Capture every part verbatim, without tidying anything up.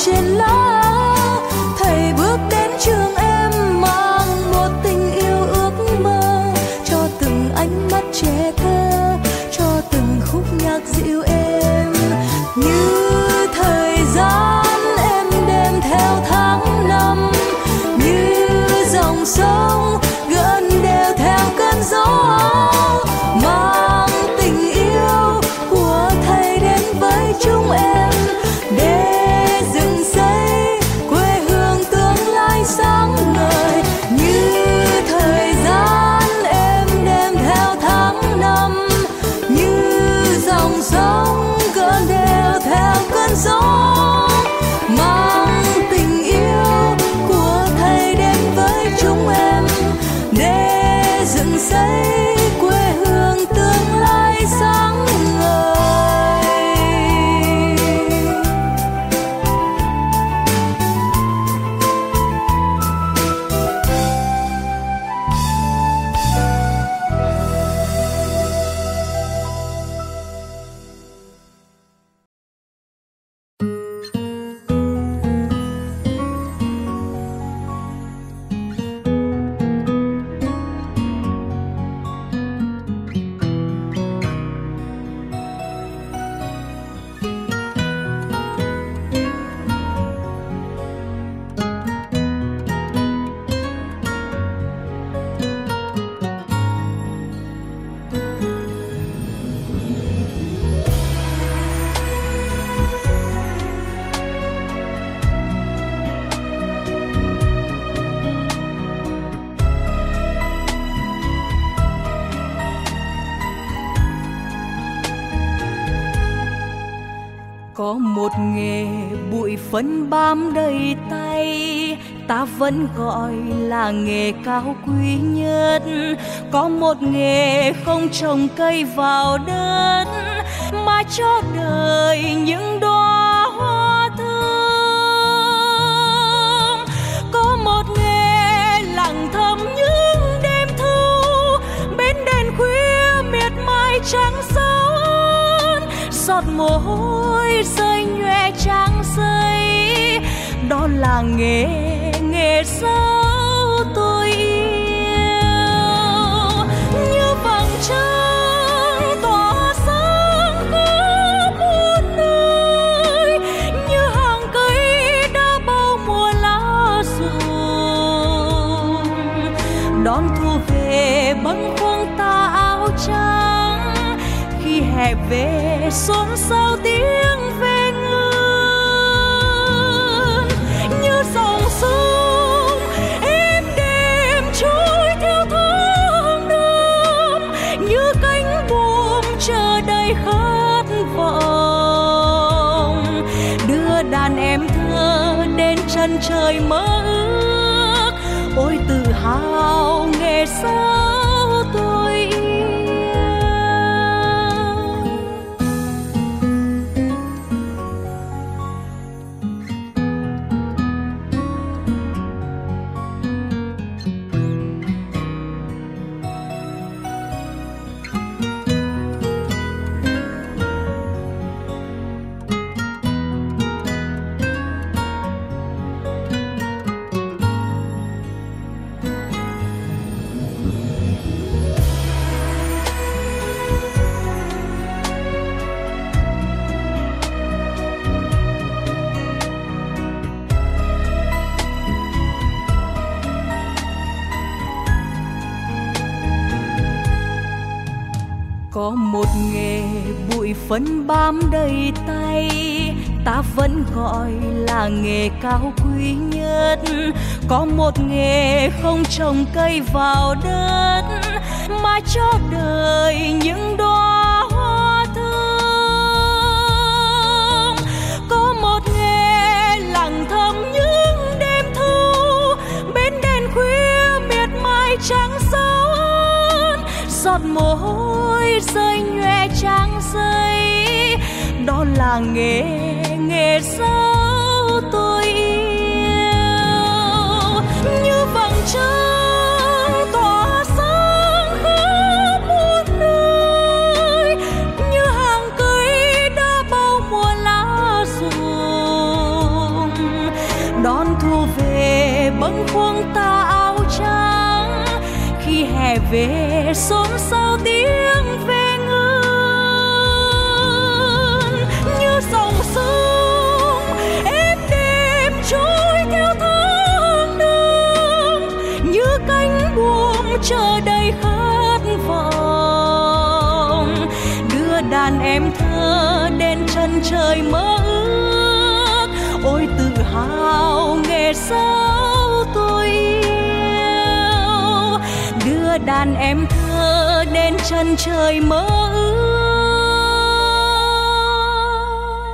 trên lá. Thầy bước đến trường em mang một tình yêu ước mơ, cho từng ánh mắt trẻ thơ, cho từng khúc nhạc dịu êm. Như thời gian em đêm theo tháng năm, như dòng sông gần đều theo cơn gió, mang tình yêu của thầy đến với chúng em để dựng xây quê hương tương lai sáng ngời. Như thời gian em đêm theo tháng năm, như dòng sông gần đều theo cơn gió, mang tình yêu của thầy đến với chúng em để dựng xây quê hương tương lai sáng ngời. Có một nghề bụi phấn bám đầy tay, ta vẫn gọi là nghề cao quý nhất. Có một nghề không trồng cây vào đất, mà cho đời những đóa hoa thơm. Có một nghề lặng thầm những đêm thu, bên đèn khuya miệt mài trắng son, giọt mồ hôi rơi nhòe trắng rơi. Đó là nghề nghề dấu tôi yêu. Như vầng trăng tỏa sáng khắp muôn nơi, như hàng cây đã bao mùa lá rụng. Đón thu về bâng khuâng tà áo trắng, khi hè về xôn xao tiếng về ngân. Như dòng sông êm đềm trôi theo tháng năm, như cánh buồm chờ đầy khát vọng, đưa đàn em thơ đến chân trời mơ ước. Ôi tự hào nghề sao tôi yêu. Có một nghề bụi phấn bám đầy tay, ta vẫn gọi là nghề cao quý nhất. Có một nghề không trồng cây vào đất, mà cho đời những đóa hoa thơm. Có một nghề lặng thầm những đêm thu, bên đèn khuya miệt mài trắng son, giọt mồ hôi rơi nhòe trắng rơi. Đó là nghề nghề dấu tôi yêu. Như vầng trăng tỏa sáng khắp muôn nơi, như hàng cây đã bao mùa lá rụng. mẹ về xôn xao tiếng về ngân như dòng sông êm đềm trôi theo tháng năm, như cánh buồm chờ đầy khát vọng, đưa đàn em thơ đến chân trời mơ ước. Ôi tự hào nghề sao tôi yêu, đưa đàn em thơ đến chân trời mơ ước.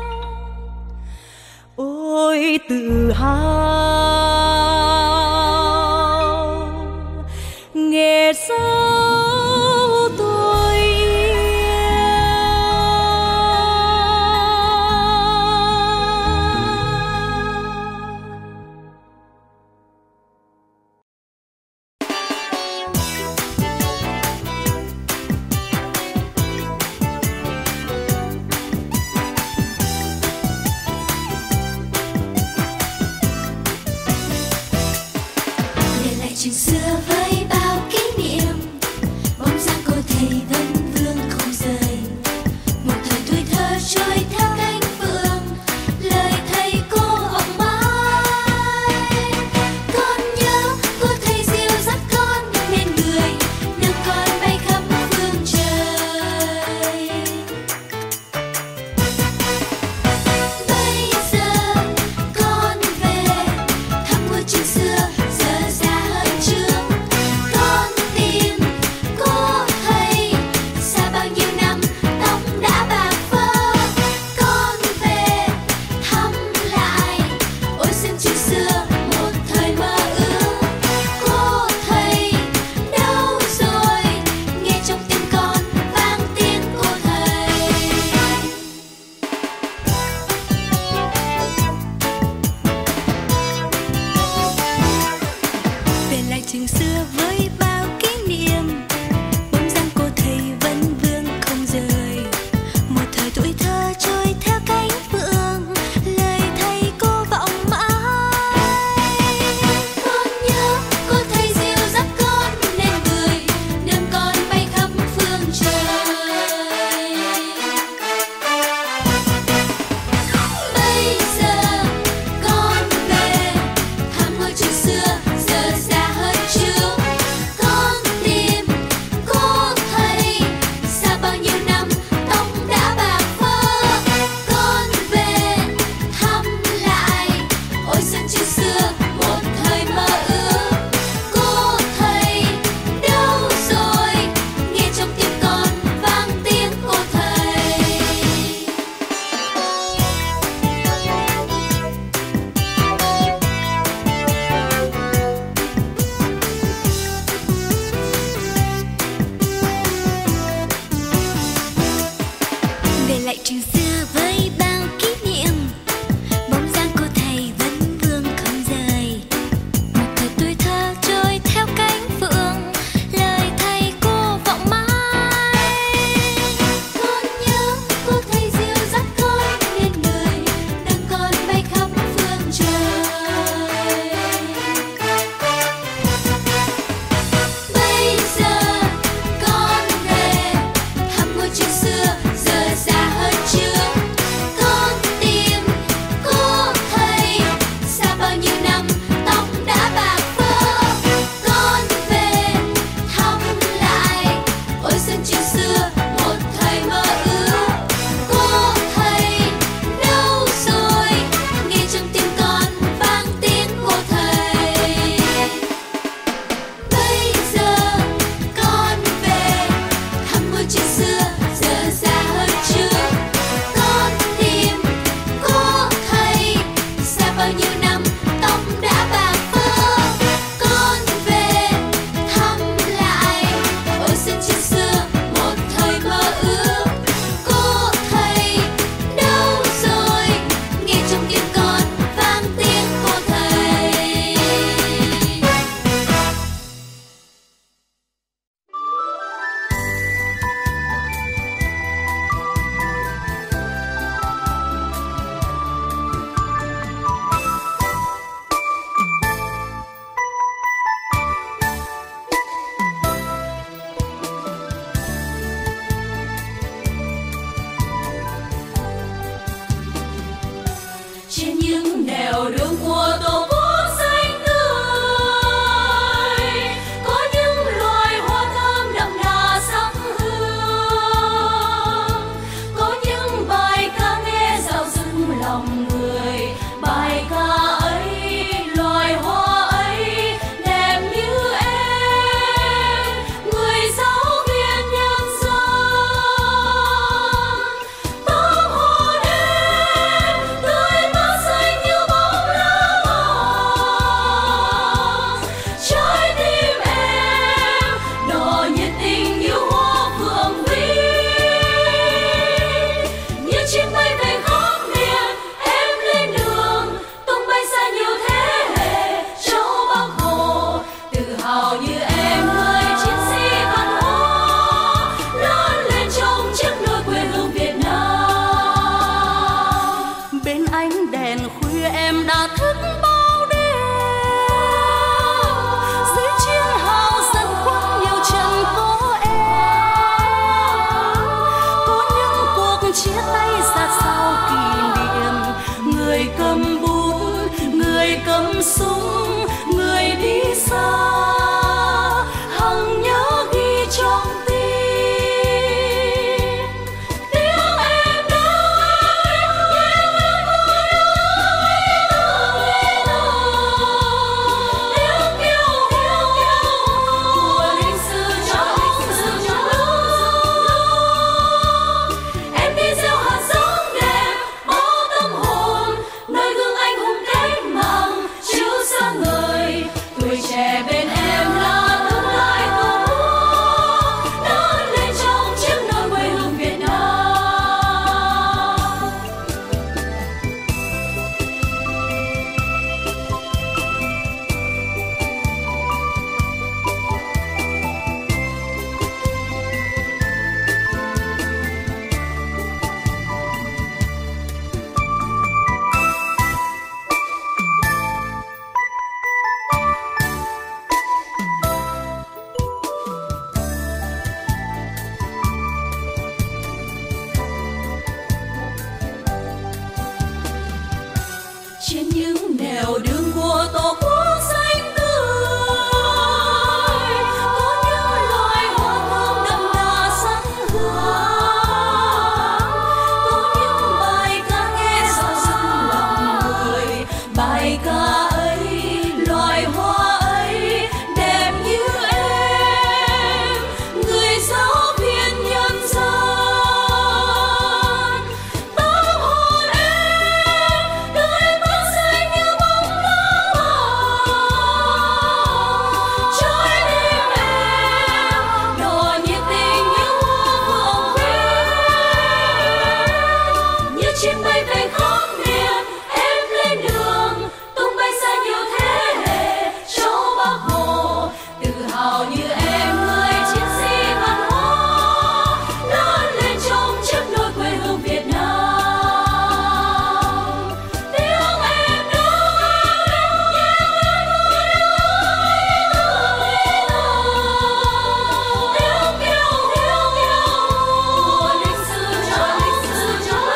Ôi tự hào nghề sao tôi chuyện xưa với bao kỷ niệm, bóng dáng cô thầy vẫn vương không rời. Một thời tuổi thơ trôi theo cánh phượng, lời thầy cô vọng mãi. Con nhớ cô thầy dìu dắt con nên người, nâng con bay khắp phương trời. Bây giờ con về thăm ngôi trường xưa giờ xa hơn trước. Con tìm cô thầy xa bao nhiêu năm tóc đã bạc phơ. Con về thăm lại ôi sân trường xưa một thời mơ ước. Cô thầy đâu rồi, nghe trong tim con vang tiếng cô thầy. Về lại trường xưa với bao kỷ niệm, bóng dáng cô thầy vẫn vương không rời. Một thời tuổi thơ trôi theo cánh phượng, lời thầy cô vọng mãi. Con nhớ cô thầy dìu dắt con nên người, nâng con bay khắp phương trời. Bây giờ con về thăm ngôi trường xưa giờ xa hơn trước. hào như em, người chiến sĩ văn hóa lớn lên trong chiếc nôi quê hương Việt Nam. Bên ánh đèn khuya em đã thức bao đêm, dưới chiến hào dân quân nhiều trận có em, có những cuộc chia tay ra sao kỷ niệm. Người cầm bút, người cầm súng, người đi xa, hằng nhớ ghi trong tim. Tiếng em nói nhẹ nhàng tiếng kêu kêu của lịch sử trong rừng em đi gieo hạt giống đẹp bao tâm hồn, nơi gương anh hùng cách mạng chiếu sáng ngời. Tuổi trẻ bên em là tương lai tổ quốc lớn lên trong chiếc nôi quê hương Việt Nam. Trên những nẻo đường của tổ quốc xanh tươi, có những loài hoa thơm đậm đà sắc hương, có những bài ca nghe dạo dừng lòng người. Bài ca ấy, loài hoa ấy đẹp như em, người giáo viên nhân dân. Tâm hồn em, đôi mắt xanh như bóng lá vàng, trái tim em đỏ nhiệt tình như hoa phượng quê. Như chim bay về khắp miền, em lên đường tung bay xa nhiều thế hệ cho Bác Hồ. Tự hào như em, người chiến sĩ văn hóa lớn lên trong chiếc nôi quê hương Việt Nam. Tiếng em nói nhẹ nhàng tiếng kêu kêu của lịch sử trong rừng.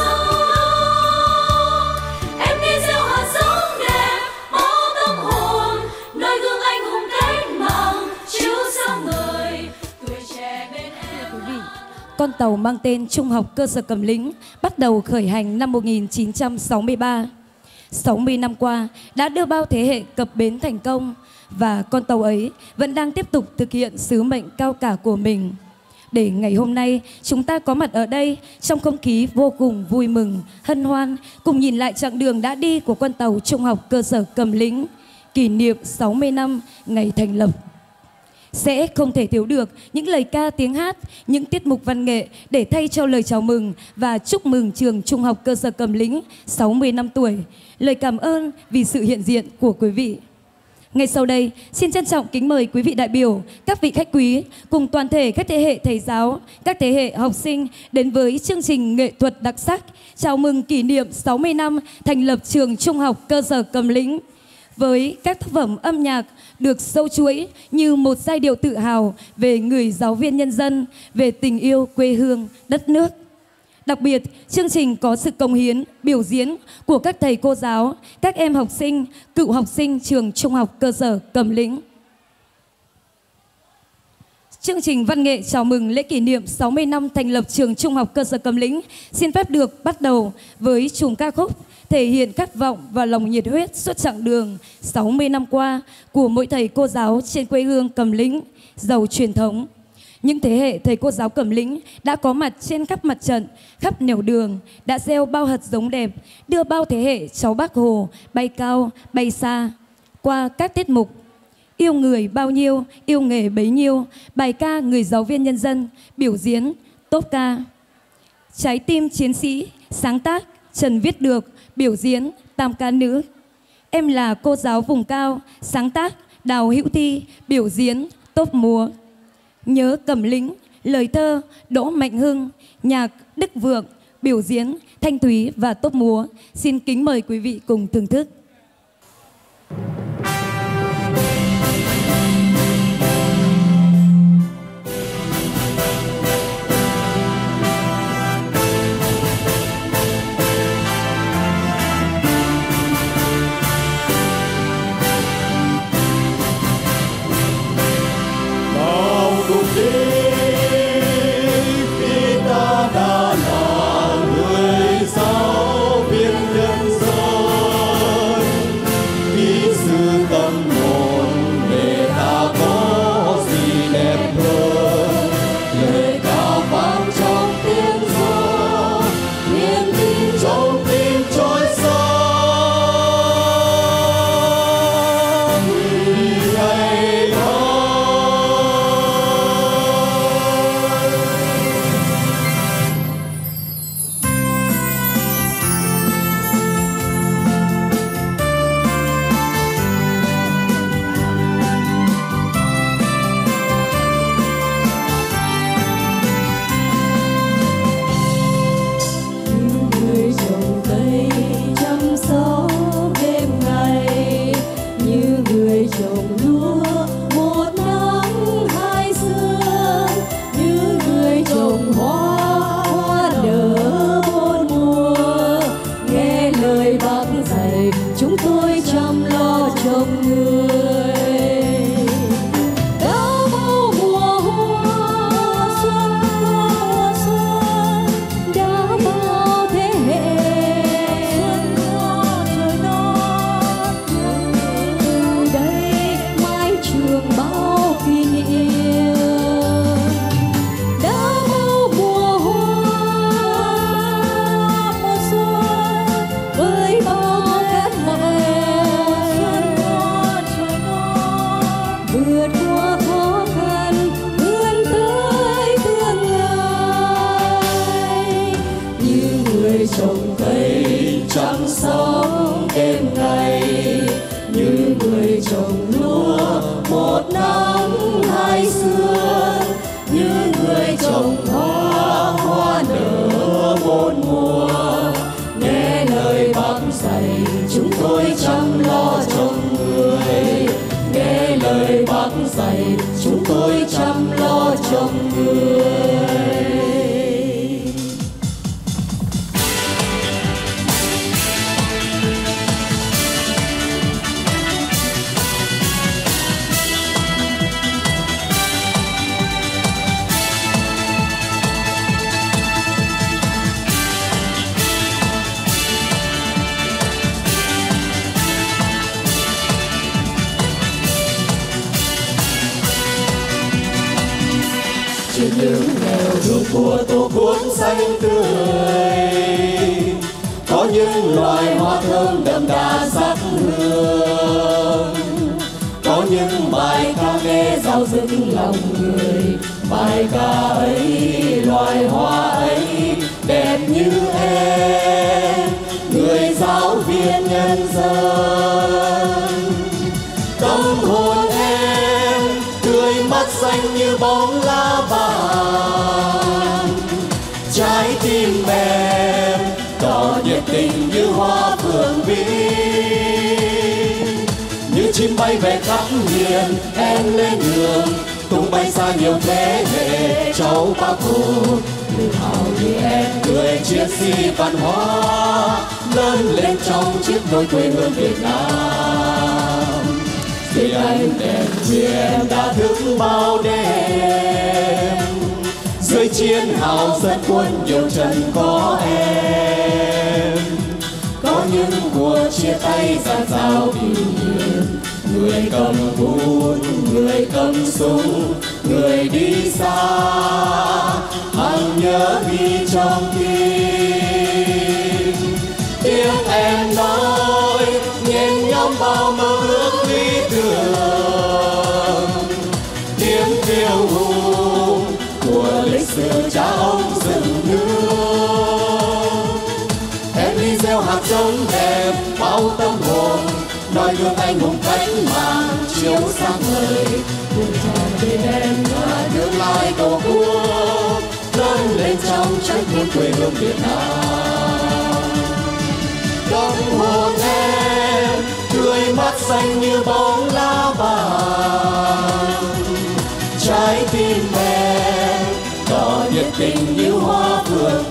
Em đi gieo hạt giống đẹp bao tâm hồn, nơi gương anh hùng cách mạng chiếu sáng ngời. Tuổi trẻ bên em. Quý vị, con tàu mang tên Trung học cơ sở Cẩm Lĩnh bắt đầu khởi hành năm một nghìn chín trăm sáu mươi ba. sáu mươi năm qua đã đưa bao thế hệ cập bến thành công và con tàu ấy vẫn đang tiếp tục thực hiện sứ mệnh cao cả của mình. Để ngày hôm nay chúng ta có mặt ở đây trong không khí vô cùng vui mừng, hân hoan, cùng nhìn lại chặng đường đã đi của con tàu Trung học cơ sở Cẩm Lĩnh, kỷ niệm sáu mươi năm ngày thành lập. Sẽ không thể thiếu được những lời ca tiếng hát, những tiết mục văn nghệ để thay cho lời chào mừng và chúc mừng trường Trung học cơ sở Cẩm Lĩnh sáu mươi năm tuổi. Lời cảm ơn vì sự hiện diện của quý vị. Ngay sau đây, xin trân trọng kính mời quý vị đại biểu, các vị khách quý cùng toàn thể các thế hệ thầy giáo, các thế hệ học sinh đến với chương trình nghệ thuật đặc sắc chào mừng kỷ niệm sáu mươi năm thành lập trường Trung học cơ sở Cẩm Lĩnh. Với các tác phẩm âm nhạc được sâu chuỗi như một giai điệu tự hào về người giáo viên nhân dân, về tình yêu quê hương, đất nước. Đặc biệt, chương trình có sự cống hiến, biểu diễn của các thầy cô giáo, các em học sinh, cựu học sinh trường Trung học cơ sở Cẩm Lĩnh. Chương trình văn nghệ chào mừng lễ kỷ niệm sáu mươi năm thành lập trường Trung học cơ sở Cẩm Lĩnh xin phép được bắt đầu với chùm ca khúc thể hiện khát vọng và lòng nhiệt huyết suốt chặng đường sáu mươi năm qua của mỗi thầy cô giáo trên quê hương Cẩm Lĩnh giàu truyền thống. Những thế hệ thầy cô giáo Cẩm Lĩnh đã có mặt trên khắp mặt trận, khắp nẻo đường, đã gieo bao hạt giống đẹp, đưa bao thế hệ cháu Bác Hồ bay cao, bay xa. Qua các tiết mục Yêu người bao nhiêu, yêu nghề bấy nhiêu, bài ca người giáo viên nhân dân, biểu diễn, tốp ca. Trái tim chiến sĩ, sáng tác, Trần Viết Được, biểu diễn, tam ca nữ. Em là cô giáo vùng cao, sáng tác, Đào Hữu Thi biểu diễn tốp múa. Nhớ Cẩm Lĩnh, lời thơ Đỗ Mạnh Hưng, nhạc Đức Vượng, biểu diễn Thanh Thúy và tốp múa. Xin kính mời quý vị cùng thưởng thức. dấu sáng ngời, cuộn tròn bên em ngỡ tương lai tổ quốc, lớn lên trong trái tim quê hương Việt Nam. Tâm hồn em tươi mắt xanh như bóng lá vàng, trái tim em đỏ nhiệt tình như hoa phượng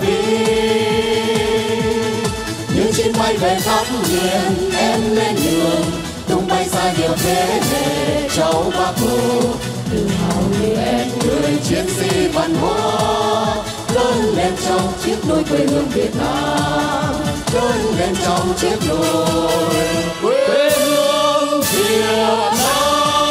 tím. Những chuyến bay về khắp miền em lên đường, tung bay xa nhiều thế hệ cháu Bác Hồ. Tự hào như em người chiến sĩ văn hóa, lớn lên trong chiếc nôi quê hương Việt Nam, lớn lên trong chiếc nôi quê hương Việt Nam.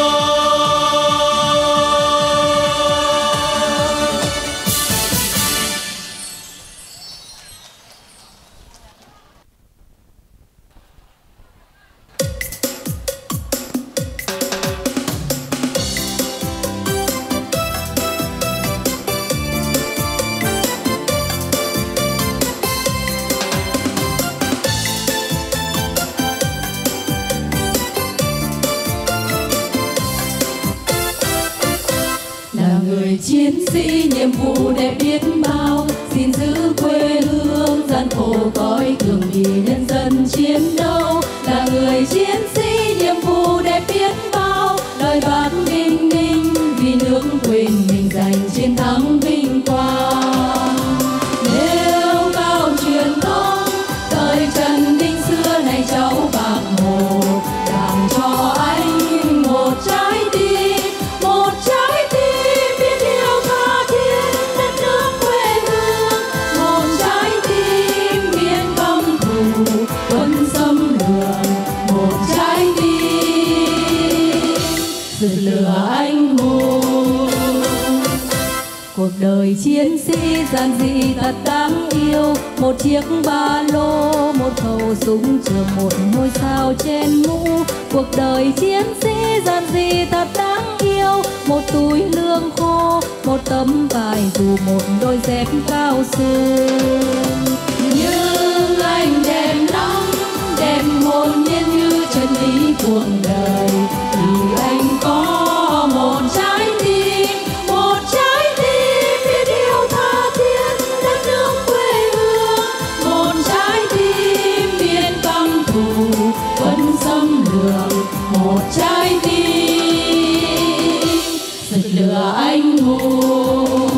Chiến sĩ nhiệm vụ để biết bao, gìn giữ quê hương gian khổ coi thường vì nhân dân chiến đấu. Là người chiến sĩ nhiệm vụ để biết bao, đời Bác Đinh Ninh vì nước quê mình giành chiến thắng vinh quang. Nêu cao truyền thống thời Trần Ninh xưa này cháu Bác Hồ, làm cho anh một trái tim, một trái tim rực lửa anh hùng. Cuộc đời chiến sĩ giản dị thật đáng yêu, một chiếc ba lô, một khẩu súng trường, một ngôi sao trên mũ. Cuộc đời chiến sĩ giản dị thật đáng yêu, một túi lương khô, một tấm vải dù, một đôi dép cao su. Nhưng anh đẹp lắm, đẹp hồn nhiên như chân lý cuộc đời, vì anh có một trái tim, một trái tim biết yêu tha thiết đất nước quê hương, một trái tim biết căm thù quân xâm lược, một trái tim rực lửa anh hùng.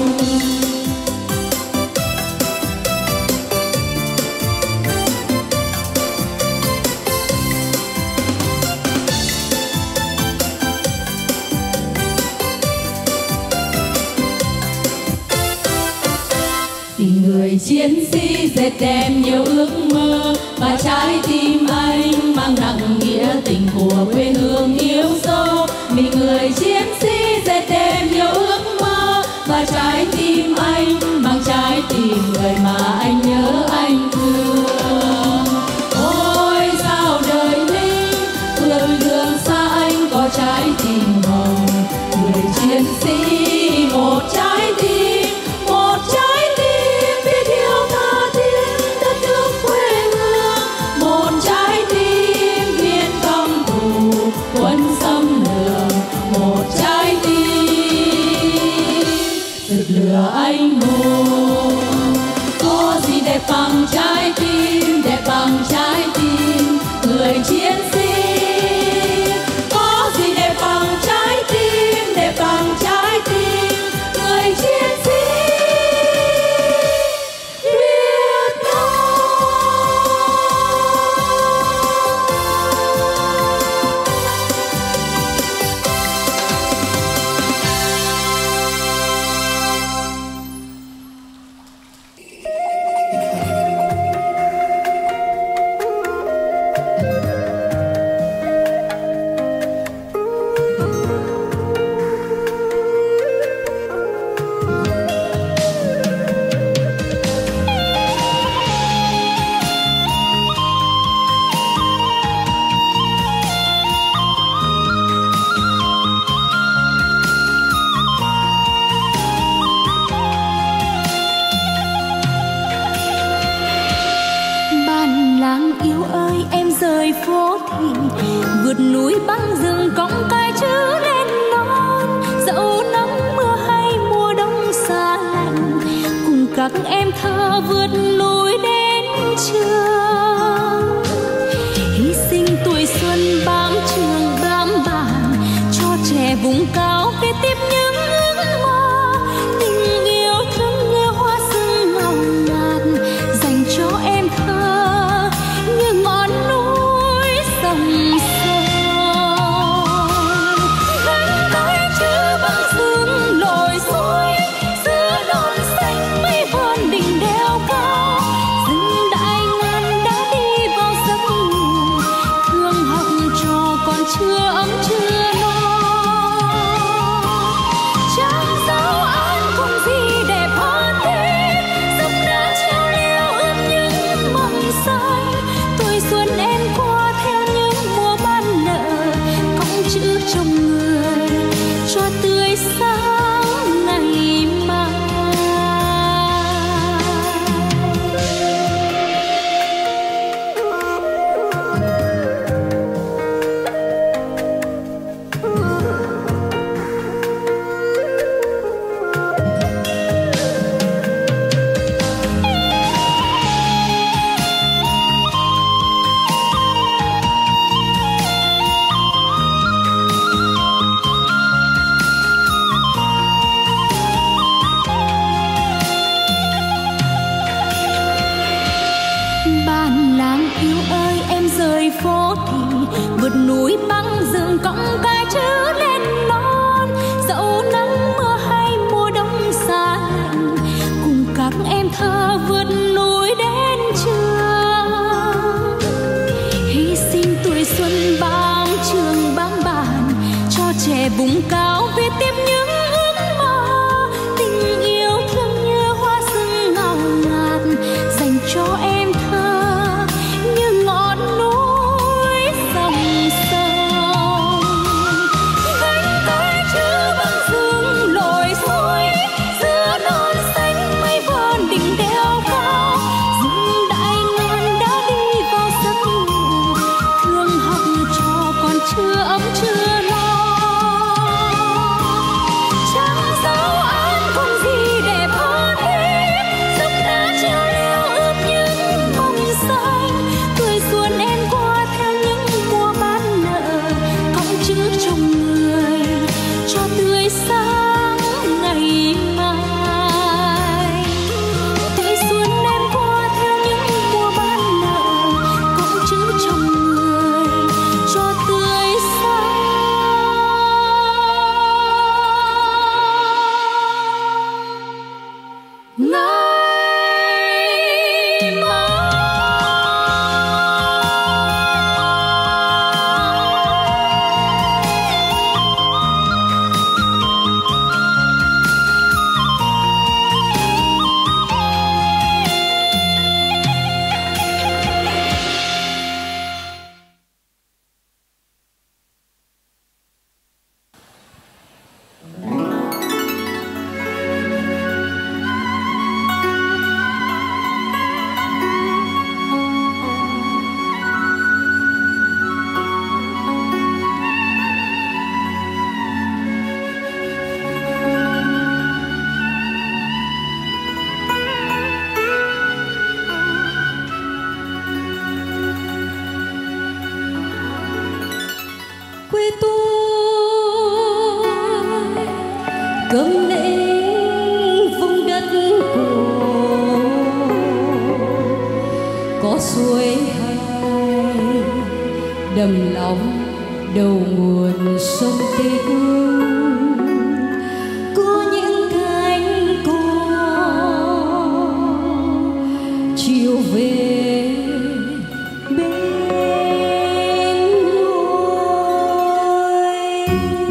Người chiến sĩ dệt đem nhiều ước mơ, và trái tim anh mang nặng nghĩa tình của quê hương yêu sâu. Vì người chiến sĩ dệt đem nhiều ước mơ, và trái tim anh mang trái tim người mà anh nhớ anh thương. Ôi sao đời Ninh phương đường xa anh có trái tim hồng, người chiến sĩ một trái tim, một trái tim quân xâm lược, một trái tim rực lửa anh hùng. Có gì đẹp bằng trái tim, đẹp bằng trái tim người chiến sĩ. Có gì đẹp bằng trái tim, đẹp bằng trái tim người chiến sĩ. các em thơ vượt núi đến trường, hy sinh tuổi xuân bám trường bám bản cho trẻ vùng cao để tiếp những ước mơ. Tình yêu thương như hoa sương ngào ngạt dành cho em thơ như ngọn núi sông sâu. Gánh tay chữ băng dương lội suối giữa non xanh mây vờn đỉnh đèo cao. Rừng đại ngàn đã đi vào giấc ngủ, thương học trò còn chưa ấm chưa no. Chẳng dấu an không gì đẹp hơn thế, dốc đá treo leo ướp những mầm xanh. Tuổi xuân em qua theo những mùa ban nở, cõng chữ trong người cho tươi sáng ngày mai. Bản làng yêu ơi em rời phố thì vượt núi băng rừng cõng cái chữ lên non. Dẫu nắng mưa hay mùa đông giá lạnh, cùng các em thơ vượt núi đến trường, hy sinh tuổi xuân bám trường bám bản cho trẻ vùng cao về tiếp những ước mơ. Tình yêu thương như hoa sương ngào ngạt dành cho em thơ như ngọn núi sông sâu. Gánh tay chữ băng dương lội suối giữa non xanh mây vờn đỉnh đèo cao. Rừng đại ngàn đã đi vào giấc ngủ, thương học trò còn chưa ấm chưa no. Chẳng dấu an không gì đẹp hơn thế, dốc đá treo leo ướp những mầm xanh. Tuổi xuân em qua theo những mùa ban nở, cõng chữ trong người cho tươi sáng ngày mai. Tuổi xuân em qua theo những mùa ban nở, cõng chữ trong người cho tươi sáng ngày mai. Quê tôi cơm lĩnh vùng đất cổ, có suối hay đầm lóng đầu nguồn sông Tích, có những cánh cò chiều về bên lối.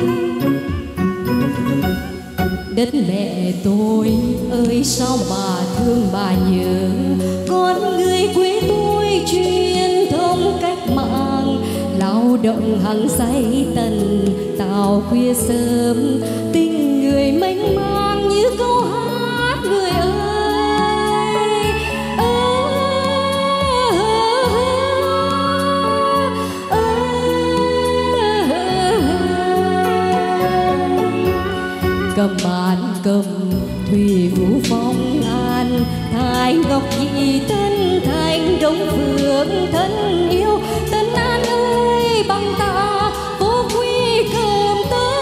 Đất mẹ tôi ơi sao mà thương bà nhớ, con người quê tôi truyền thống cách mạng, lao động hăng say tần tàu khuya sớm. Tình người mênh mang như câu hát người ơi. Cầm bàn cầm thủy vũ phong an, Thái ngọc nhị tân thành đông phương thân yêu. Tân An ơi bằng ta phố quy cơm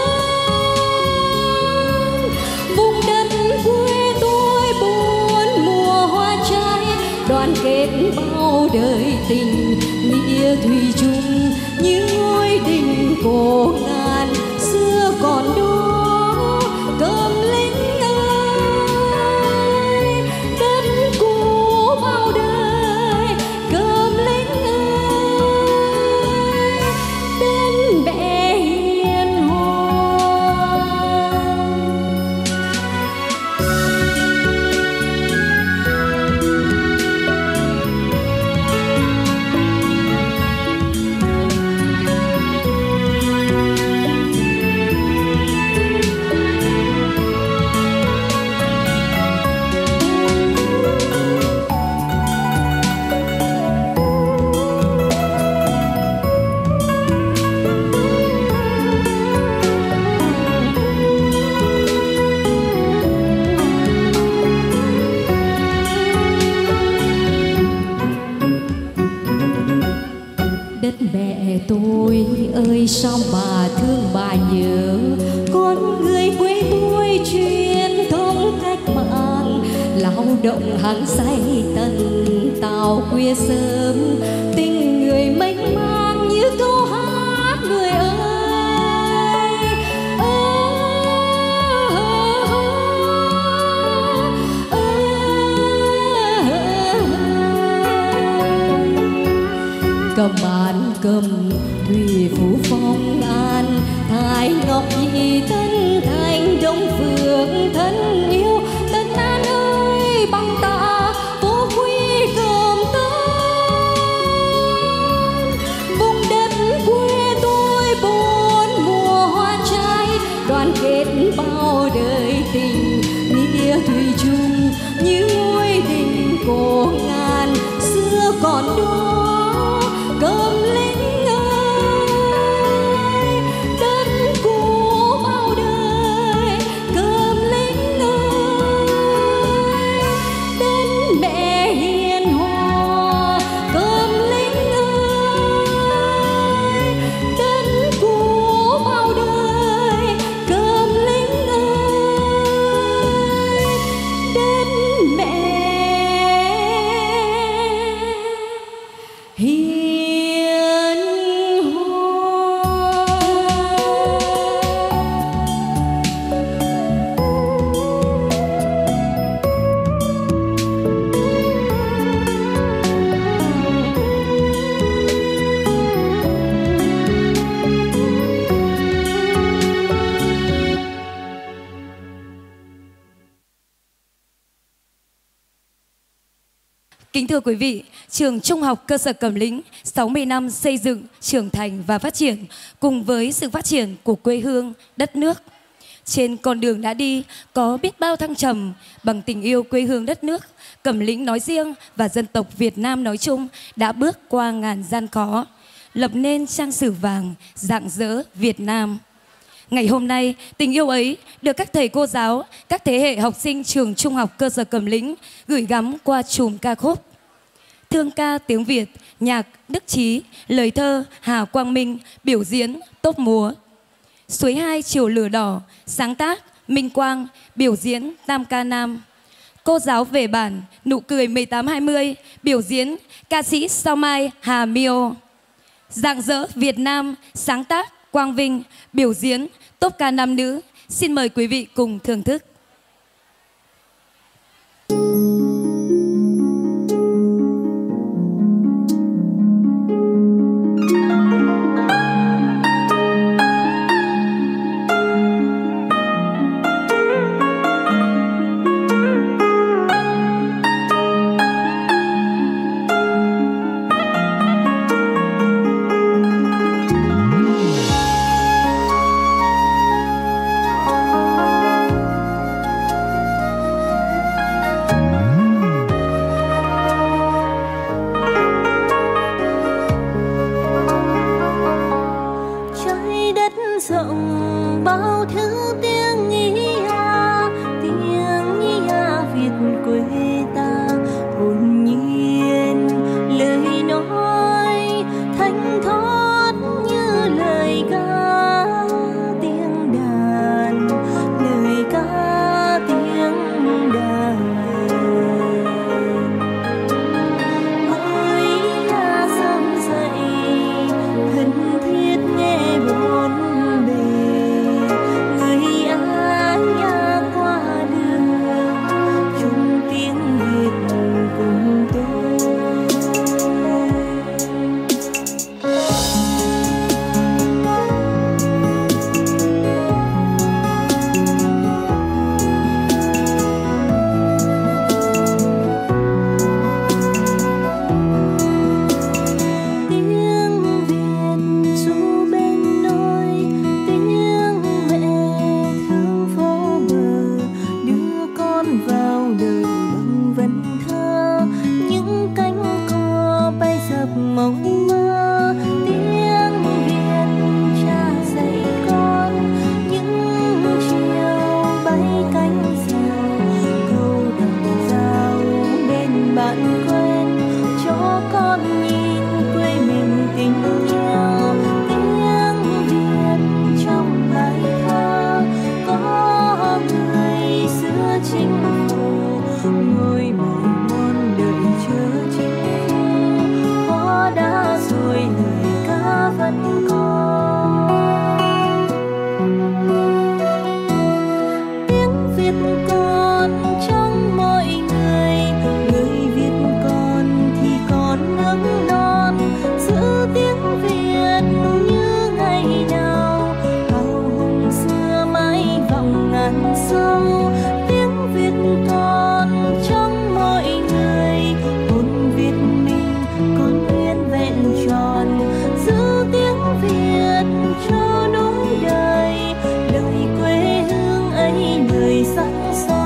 tớn, vùng đất quê tôi bốn mùa hoa trái, đoàn kết bao đời tình nghĩa thủy chung như ngôi đình cổ ngàn xưa còn đó. Cơm lính ơi đất cũ bao đời, cơm lính ơi đến mẹ hiền hòa. Đất mẹ tôi ơi sao bà thương bà nhớ, con người quê tôi truyền thống cách mạng, lao động hăng say tận tàu khuya sớm, tình người mênh mang như câu hát người ơi. Cầm an cầm thủy phủ phong an, Thái ngọc nhị tân thành đông phương thân yêu. Tân An ơi bằng ta phố quy cơm tớn, vùng đất quê tôi bốn mùa hoa trái, đoàn kết bao đời tình nghĩa thủy chung như ngôi đình cổ ngàn xưa còn đó. Cơm lính ơi đất cũ bao đời, cơm lính ơi đến mẹ hiền hòa. Cơm lính ơi đất cũ bao đời, cơm lính ơi đến mẹ hiền. Kính thưa quý vị, trường Trung học cơ sở Cẩm Lĩnh sáu mươi năm xây dựng, trưởng thành và phát triển cùng với sự phát triển của quê hương, đất nước. Trên con đường đã đi có biết bao thăng trầm, bằng tình yêu quê hương đất nước, Cẩm Lĩnh nói riêng và dân tộc Việt Nam nói chung đã bước qua ngàn gian khó, lập nên trang sử vàng rạng rỡ Việt Nam. Ngày hôm nay, tình yêu ấy được các thầy cô giáo, các thế hệ học sinh trường Trung học cơ sở Cẩm Lĩnh gửi gắm qua chùm ca khúc. Thương ca tiếng Việt, nhạc Đức Chí, lời thơ Hà Quang Minh, biểu diễn Tốp múa. Suối hai chiều lửa đỏ, sáng tác Minh Quang, biểu diễn Tam ca nam. Cô giáo về bản, nụ cười mười tám hai mươi, biểu diễn ca sĩ Sao Mai Hà Mio. Rạng rỡ Việt Nam, sáng tác Quang Vinh, biểu diễn Tốp ca nam nữ. Xin mời quý vị cùng thưởng thức. sâu. Tiếng Việt còn trong mọi người, hồn Việt mình còn nguyên vẹn tròn. Giữ tiếng Việt cho nối đời, đời quê hương ấy người sắc son.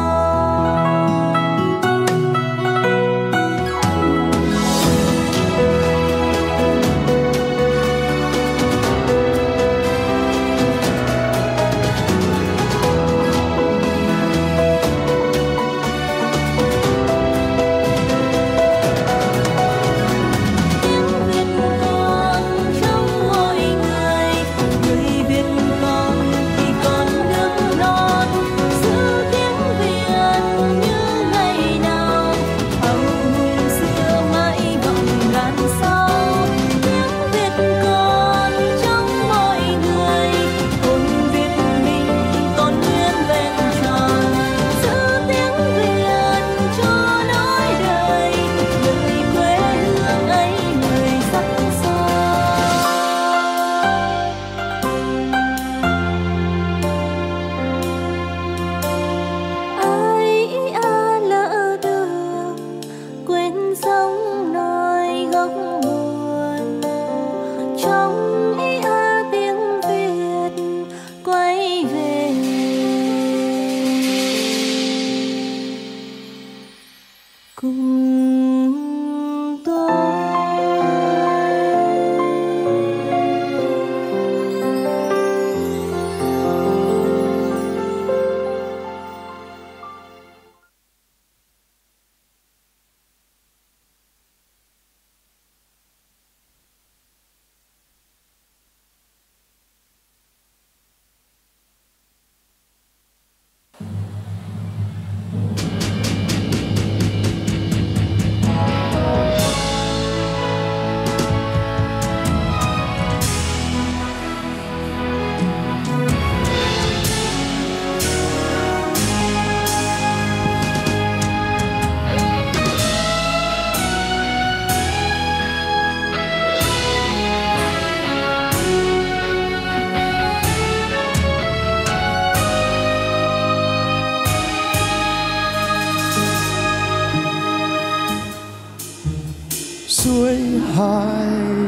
Suối hai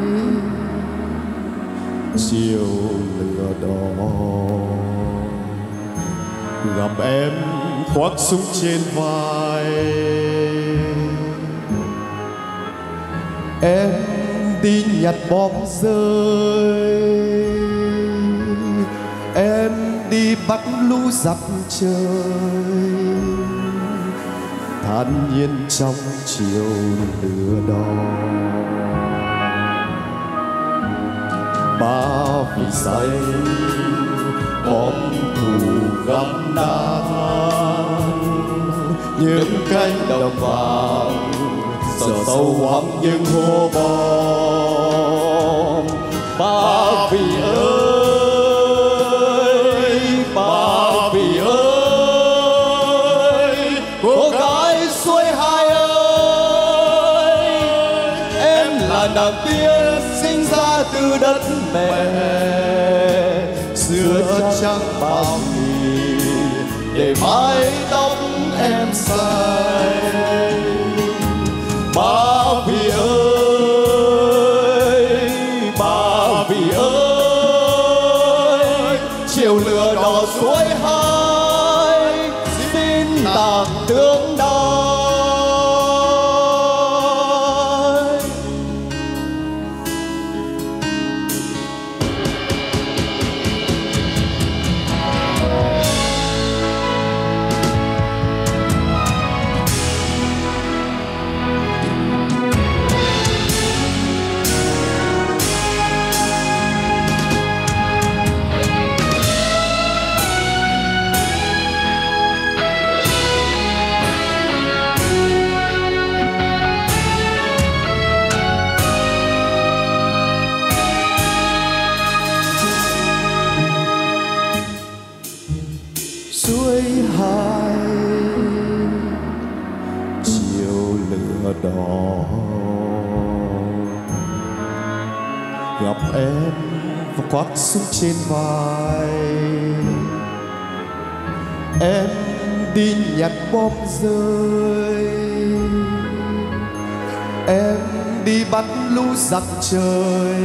chiều lửa đỏ, gặp em khoác súng trên vai. Em đi nhặt bom rơi, em đi bắt lũ giặc chơi, thản nhiên trong chiều lửa đỏ. Ba vì say bom thù găm nát, những cánh đồng vàng giờ sâu hoắm những hố bom. Ba vì ơi, ba vì ơi, cô gái suối hai ơi, em là nàng tiên sinh ra từ đất mẹ, xưa trắng bao bì để mái tóc em say. Ba vì ơi, ba vì ơi, chiều lửa đỏ suối hai xin tạc tướng đai. Suối hai chiều lửa đỏ, gặp em và khoác súng trên vai. em đi nhặt bom rơi, em đi bắt lũ giặc trời,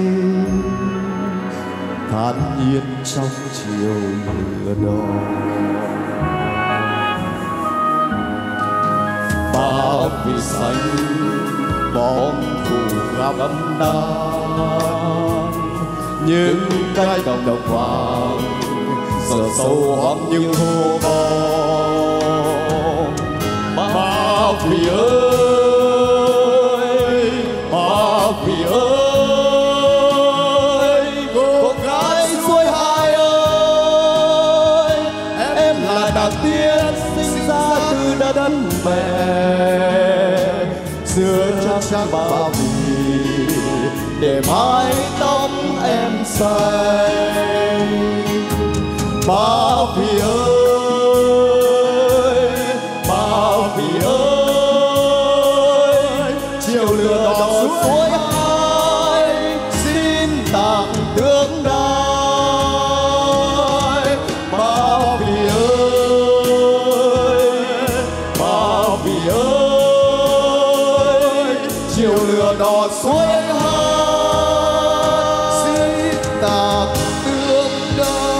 thản nhiên trong chiều lửa đỏ. Bao vì xanh bom phủ khắp nan, những cái đồng đồng vàng giờ sâu hoắm những hô bom. Bao vì ơi, bao vì ơi, cô gái suối hai ơi, em là đàn tiên sinh ra từ đất mẹ, xưa trắng bao vì để mái tóc em xanh. Bao vì ơi, bao vì ơi, chiều lửa đỏ suối hai xin tặng tương lai. Bao vì ơi, bao vì ơi, chiều lửa đỏ suối hai xin tặng tương lai.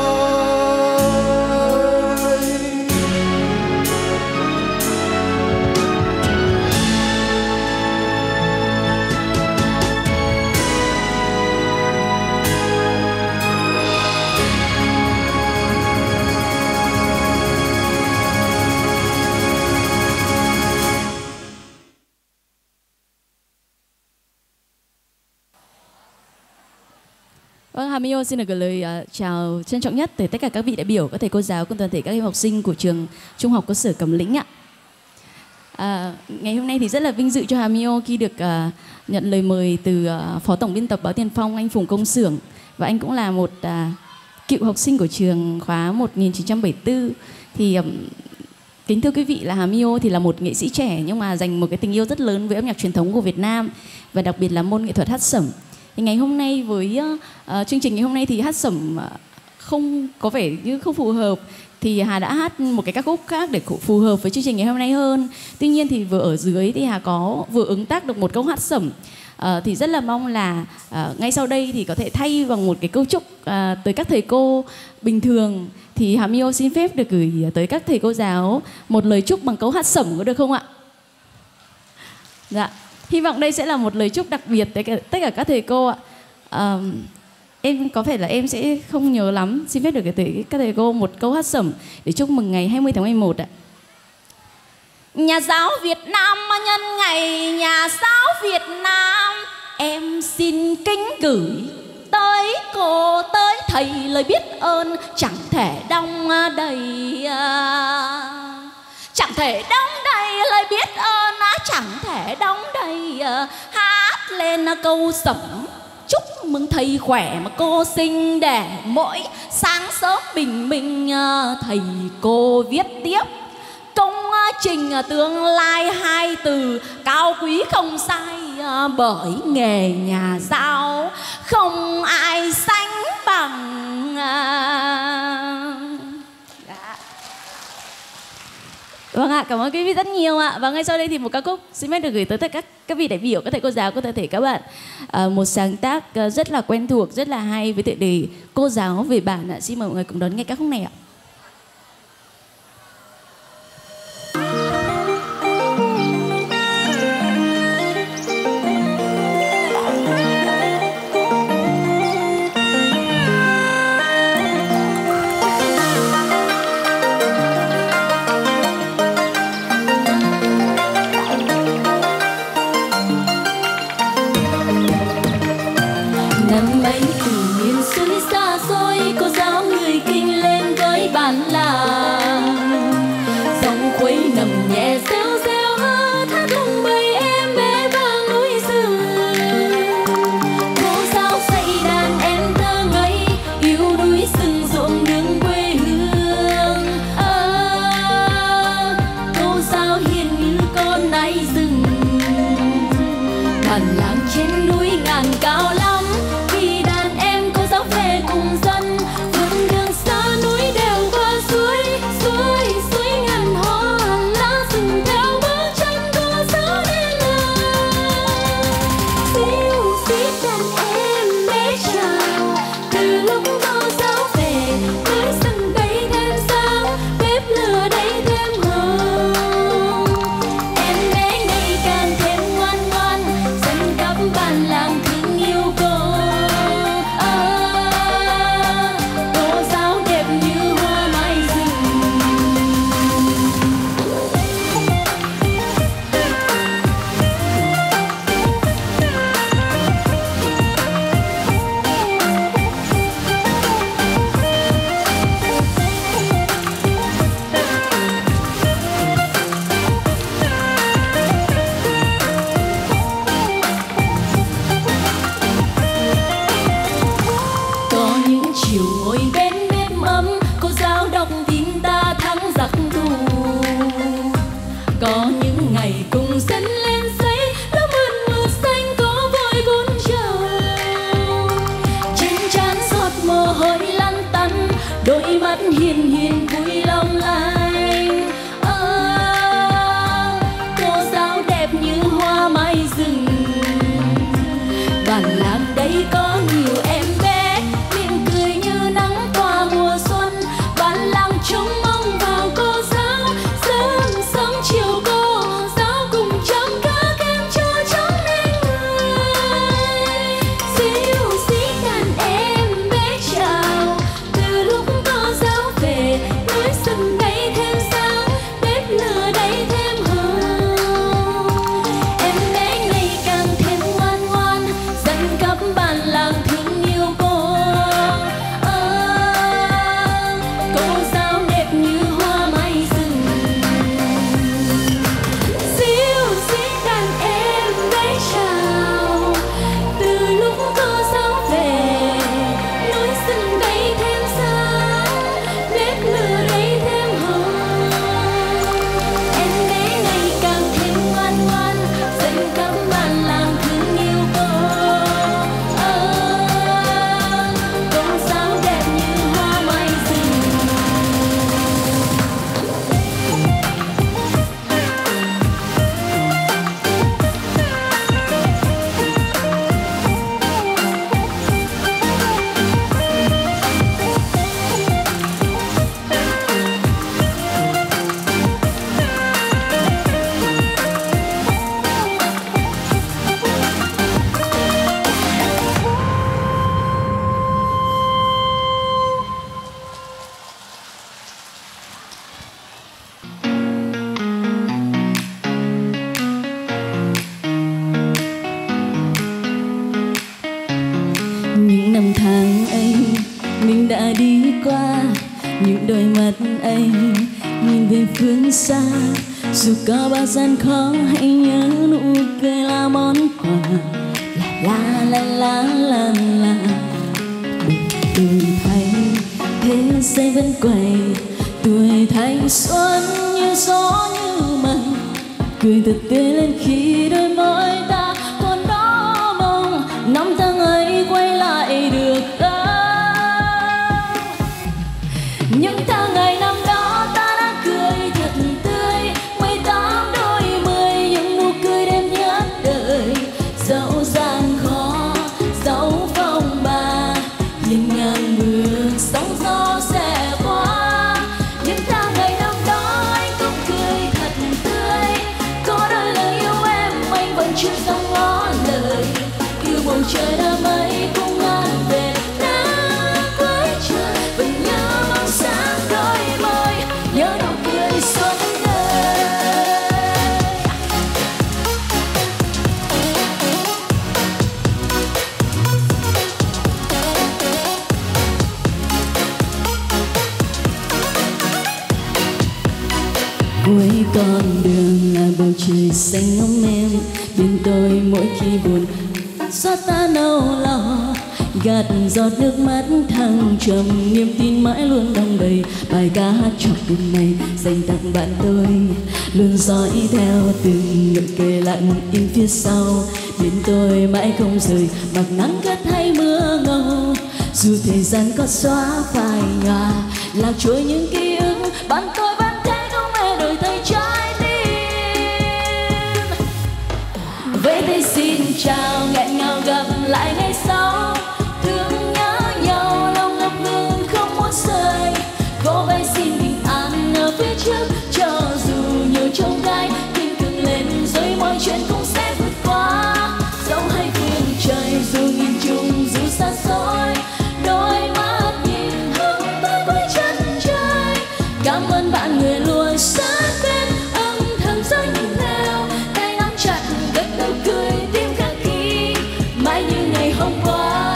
Vâng, Hà My ô xin được gửi lời uh, chào trân trọng nhất tới tất cả các vị đại biểu, các thầy cô giáo cùng toàn thể các em học sinh của trường Trung học cơ sở Cẩm Lĩnh ạ. À, ngày hôm nay thì rất là vinh dự cho Hà My ô khi được uh, nhận lời mời từ uh, Phó Tổng biên tập báo Tiền Phong anh Phùng Công Xưởng, và anh cũng là một uh, cựu học sinh của trường khóa một nghìn chín trăm bảy mươi tư. Thì um, kính thưa quý vị là Hà My ô thì là một nghệ sĩ trẻ nhưng mà dành một cái tình yêu rất lớn với âm nhạc truyền thống của Việt Nam và đặc biệt là môn nghệ thuật hát sẩm. Thì ngày hôm nay với uh, chương trình ngày hôm nay thì hát sẩm uh, không có vẻ như không phù hợp, thì Hà đã hát một cái ca khúc khác để phù hợp với chương trình ngày hôm nay hơn. Tuy nhiên thì vừa ở dưới thì Hà có vừa ứng tác được một câu hát sẩm, uh, thì rất là mong là uh, ngay sau đây thì có thể thay bằng một cái câu chúc uh, tới các thầy cô bình thường. Thì Hà My ô xin phép được gửi tới các thầy cô giáo một lời chúc bằng câu hát sẩm, có được không ạ? Dạ. Hy vọng đây sẽ là một lời chúc đặc biệt tới tất cả các thầy cô ạ. À, em có thể là em sẽ không nhớ lắm. Xin phép được gửi tới các thầy cô một câu hát sẩm để chúc mừng ngày hai mươi tháng mười một ạ. Nhà giáo Việt Nam nhân ngày Nhà giáo Việt Nam, em xin kính gửi tới cô tới thầy lời biết ơn chẳng thể đong đầy, chẳng thể đong đầy lời biết ơn, chẳng thể đong đầy. Hát lên câu sẩm chúc mừng thầy khỏe mà cô xinh, để mỗi sáng sớm bình minh thầy cô viết tiếp công trình tương lai, hai từ cao quý không sai, bởi nghề nhà giáo không ai sánh bằng. Vâng ạ, cảm ơn quý vị rất nhiều ạ. Và ngay sau đây thì một ca khúc xin phép được gửi tới tất cả các vị đại biểu, các thầy cô giáo, các toàn thể các bạn. À, một sáng tác rất là quen thuộc, rất là hay với tựa đề Cô giáo về bản ạ. Xin mời mọi người cùng đón nghe ca khúc này ạ. Năm ấy từ miền xuôi xa xôi, cô giáo người Kinh lên với niềm vui long lanh. À, cô giáo đẹp như hoa mai rừng, bản làng đây có nhiều em bé mỉm cười như nắng tỏa mùa xuân. Bản làng trông mong vào cô giáo, sớm sớm chiều cô giáo cùng chăm các em cho chúng nên người. Xíu xí đàn em bé chào, từ lúc cô giáo về núi rừng đầy thêm sáng, bếp lửa đầy thêm hương. Em bé ngày càng thêm ngoan ngoan, dần khắp bản làng thương yêu cô. À, cô giáo đẹp như hoa mai rừng. Xíu xí đàn em bé chào, từ lúc cô giáo về núi rừng đầy thêm sáng, bếp lửa đầy thêm hương. Em bé ngày càng thêm ngoan ngoan, dần khắp bản làng thương yêu cô. À, cô giáo đẹp như hoa mai rừng. Những năm tháng ấy mình đã đi qua, những đôi mắt ấy nhìn về phương xa. Dù có bao gian khó hãy nhớ nụ cười là món quà. La la la la la tuổi thanh thế giới vẫn quay, tuổi thanh xuân như gió như mây, cười thật tươi lên khi đôi môi ta còn đó mong năm tháng ấy quay lại được đâu. Những tháng ngày năm đó ta đã cười thật tươi, mười tám đôi mươi những nụ cười đêm nhất đời. Dẫu gian khó dẫu phong ba, hiên ngang bước sóng gió sẽ qua. Những tháng ngày năm đó anh cũng cười thật tươi, có đôi lời yêu em anh vẫn chưa dám ngỏ lời. Yêu bầu trời đã mấy cũng ngàn về nắng cuối trời, vẫn nhớ bóng sáng đôi môi, nhớ nụ cười suốt đời. Cuối con đường là bầu trời xanh ngắm em, bên tôi mỗi khi buồn xót ta nâu lo. Gạt giọt nước mắt thăng trầm, niềm tin mãi luôn đong đầy. Bài ca hát cho đêm nay dành tặng bạn tôi, luôn dõi theo từng nụ cười lặng im phía sau. Bên tôi mãi không rời, mặc nắng cất hay mưa ngâu. Dù thời gian có xóa phai nhòa, lạc trôi những ký ức, bạn tôi vẫn thế không hề đổi thay trái tim. Với tay xin chào, nghẹn ngào gặp lại ngày sau. Thương nhớ nhau lòng ngập ngừng không muốn rời, vỗ vai xin bình an ở phía trước. Cho dù nhiều trông gai, kiên cường lên rồi mọi chuyện cũng sẽ vượt qua. Dẫu hay phương trời dù nghìn trùng dù xa xôi, đôi mắt nhìn hướng tới cuối chân trời. Cảm ơn bạn người luôn sát bên, âm thầm dõi nhìn theo, tay nắm chặt gật đầu cười tim khắc khi mãi như ngày hôm qua.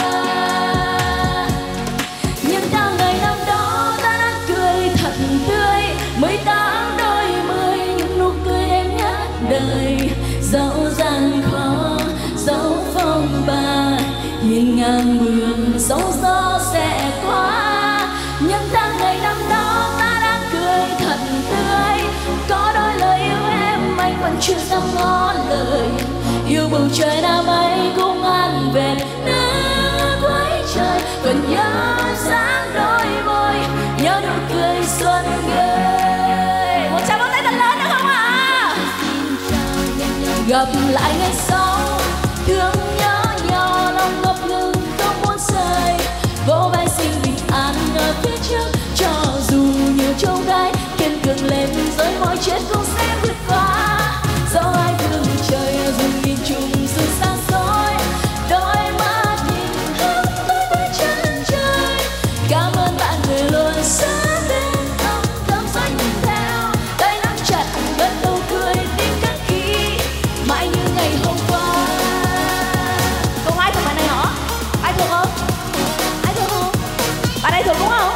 Nhưng tháng ngày năm đó ta đã cười thật tươi, mười tám đôi mươi những nụ cười em nhất đời. Dẫu gian khó dẫu phong ba, hiên ngang mưa sóng gió sẽ qua. Nhưng tháng ngày năm đó ta đã cười thật tươi, có đôi lời yêu em anh vẫn chưa dám ngỏ lời. Yêu bầu trời đã mấy cũng ngàn về nắng cuối trời, vẫn nhớ dáng đôi môi, nhớ nụ cười xuân. xuân ơi. Một tràng pháo tay thật lớn được không ạ? Gặp lại ngày sau thương nhớ nhau lòng ngập ngừng không muốn rời, vỗ vai xin bình an ở phía trước cho dù nhiều trông gai kiên cường lên rồi mọi chuyện cũng sẽ vượt qua. Dẫu ai thương trời dù nhìn chung dù xa xôi, đôi mắt nhìn hướng tới với chân trời. Cảm ơn bạn người luôn sát bên âm thầm dõi nhìn theo, tay nắm chặt gật đầu cười tim cất kỹ mãi như ngày hôm qua. Không ai thuộc bài này hả? Ai thuộc không? Ai thuộc không? Bạn ấy thuộc đúng không?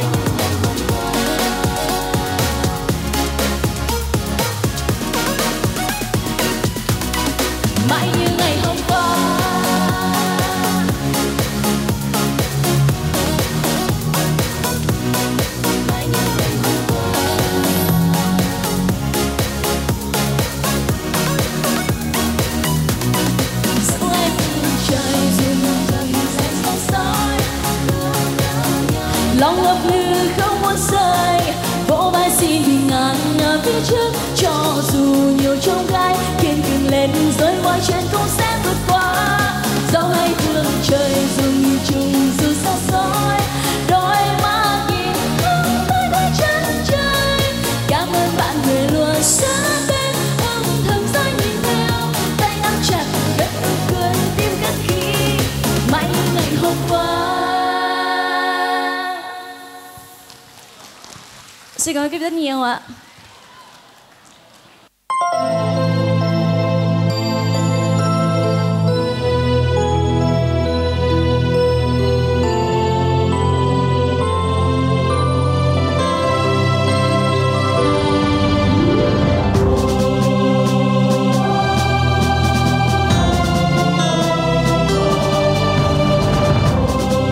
Mãi như ngày hôm qua. Mãi như ngày hôm qua. Dẫu em trời dù dần sẽ xa xôi, lòng ngập ngừng không muốn rời, vỗ vai xin bình an ở phía trước cho dù nhiều trông gai kiên cường lên rồi mọi chuyện cũng sẽ vượt qua. Dẫu hay thương trời dù nhìn chung dù xa xôi, đôi mắt nhìn hướng tới với chân trời. Cảm ơn bạn người luôn sát bên âm thầm dõi nhìn theo, tay nắm chặt gật đầu cười tim cất kỹ mãi như ngày hôm qua. Xin cảm ơn các rất nhiều ạ.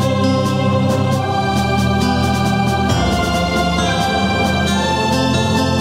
Hãy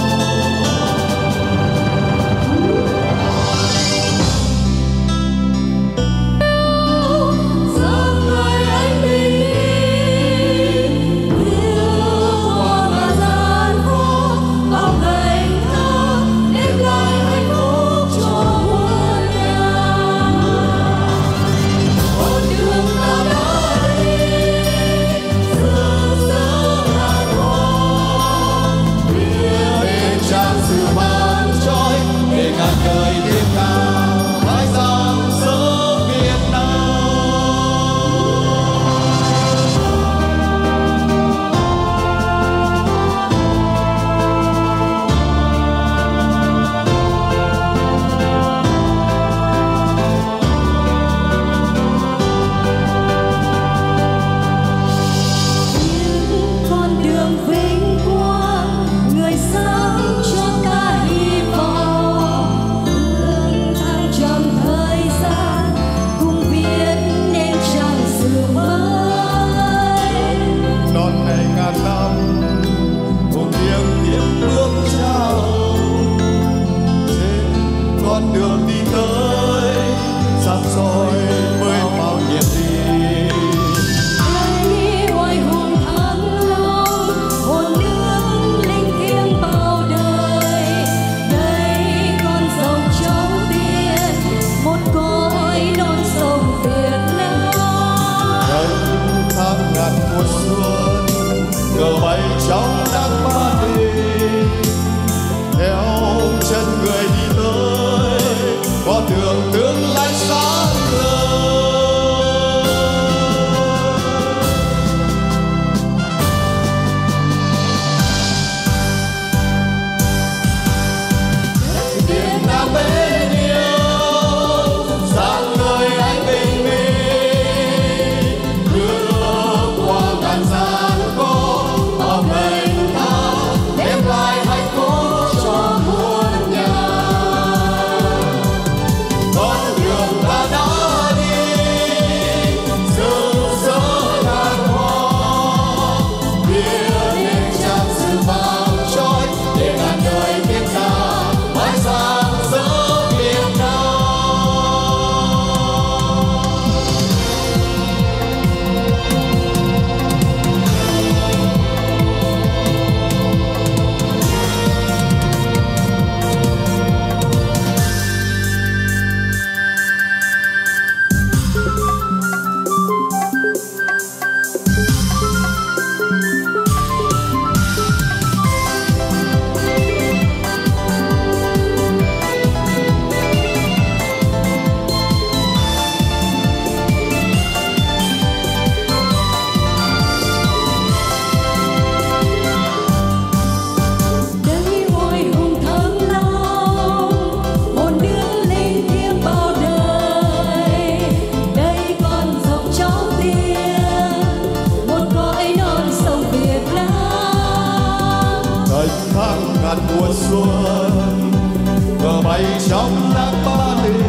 ngàn mùa xuân cờ bay trong nắng ba đi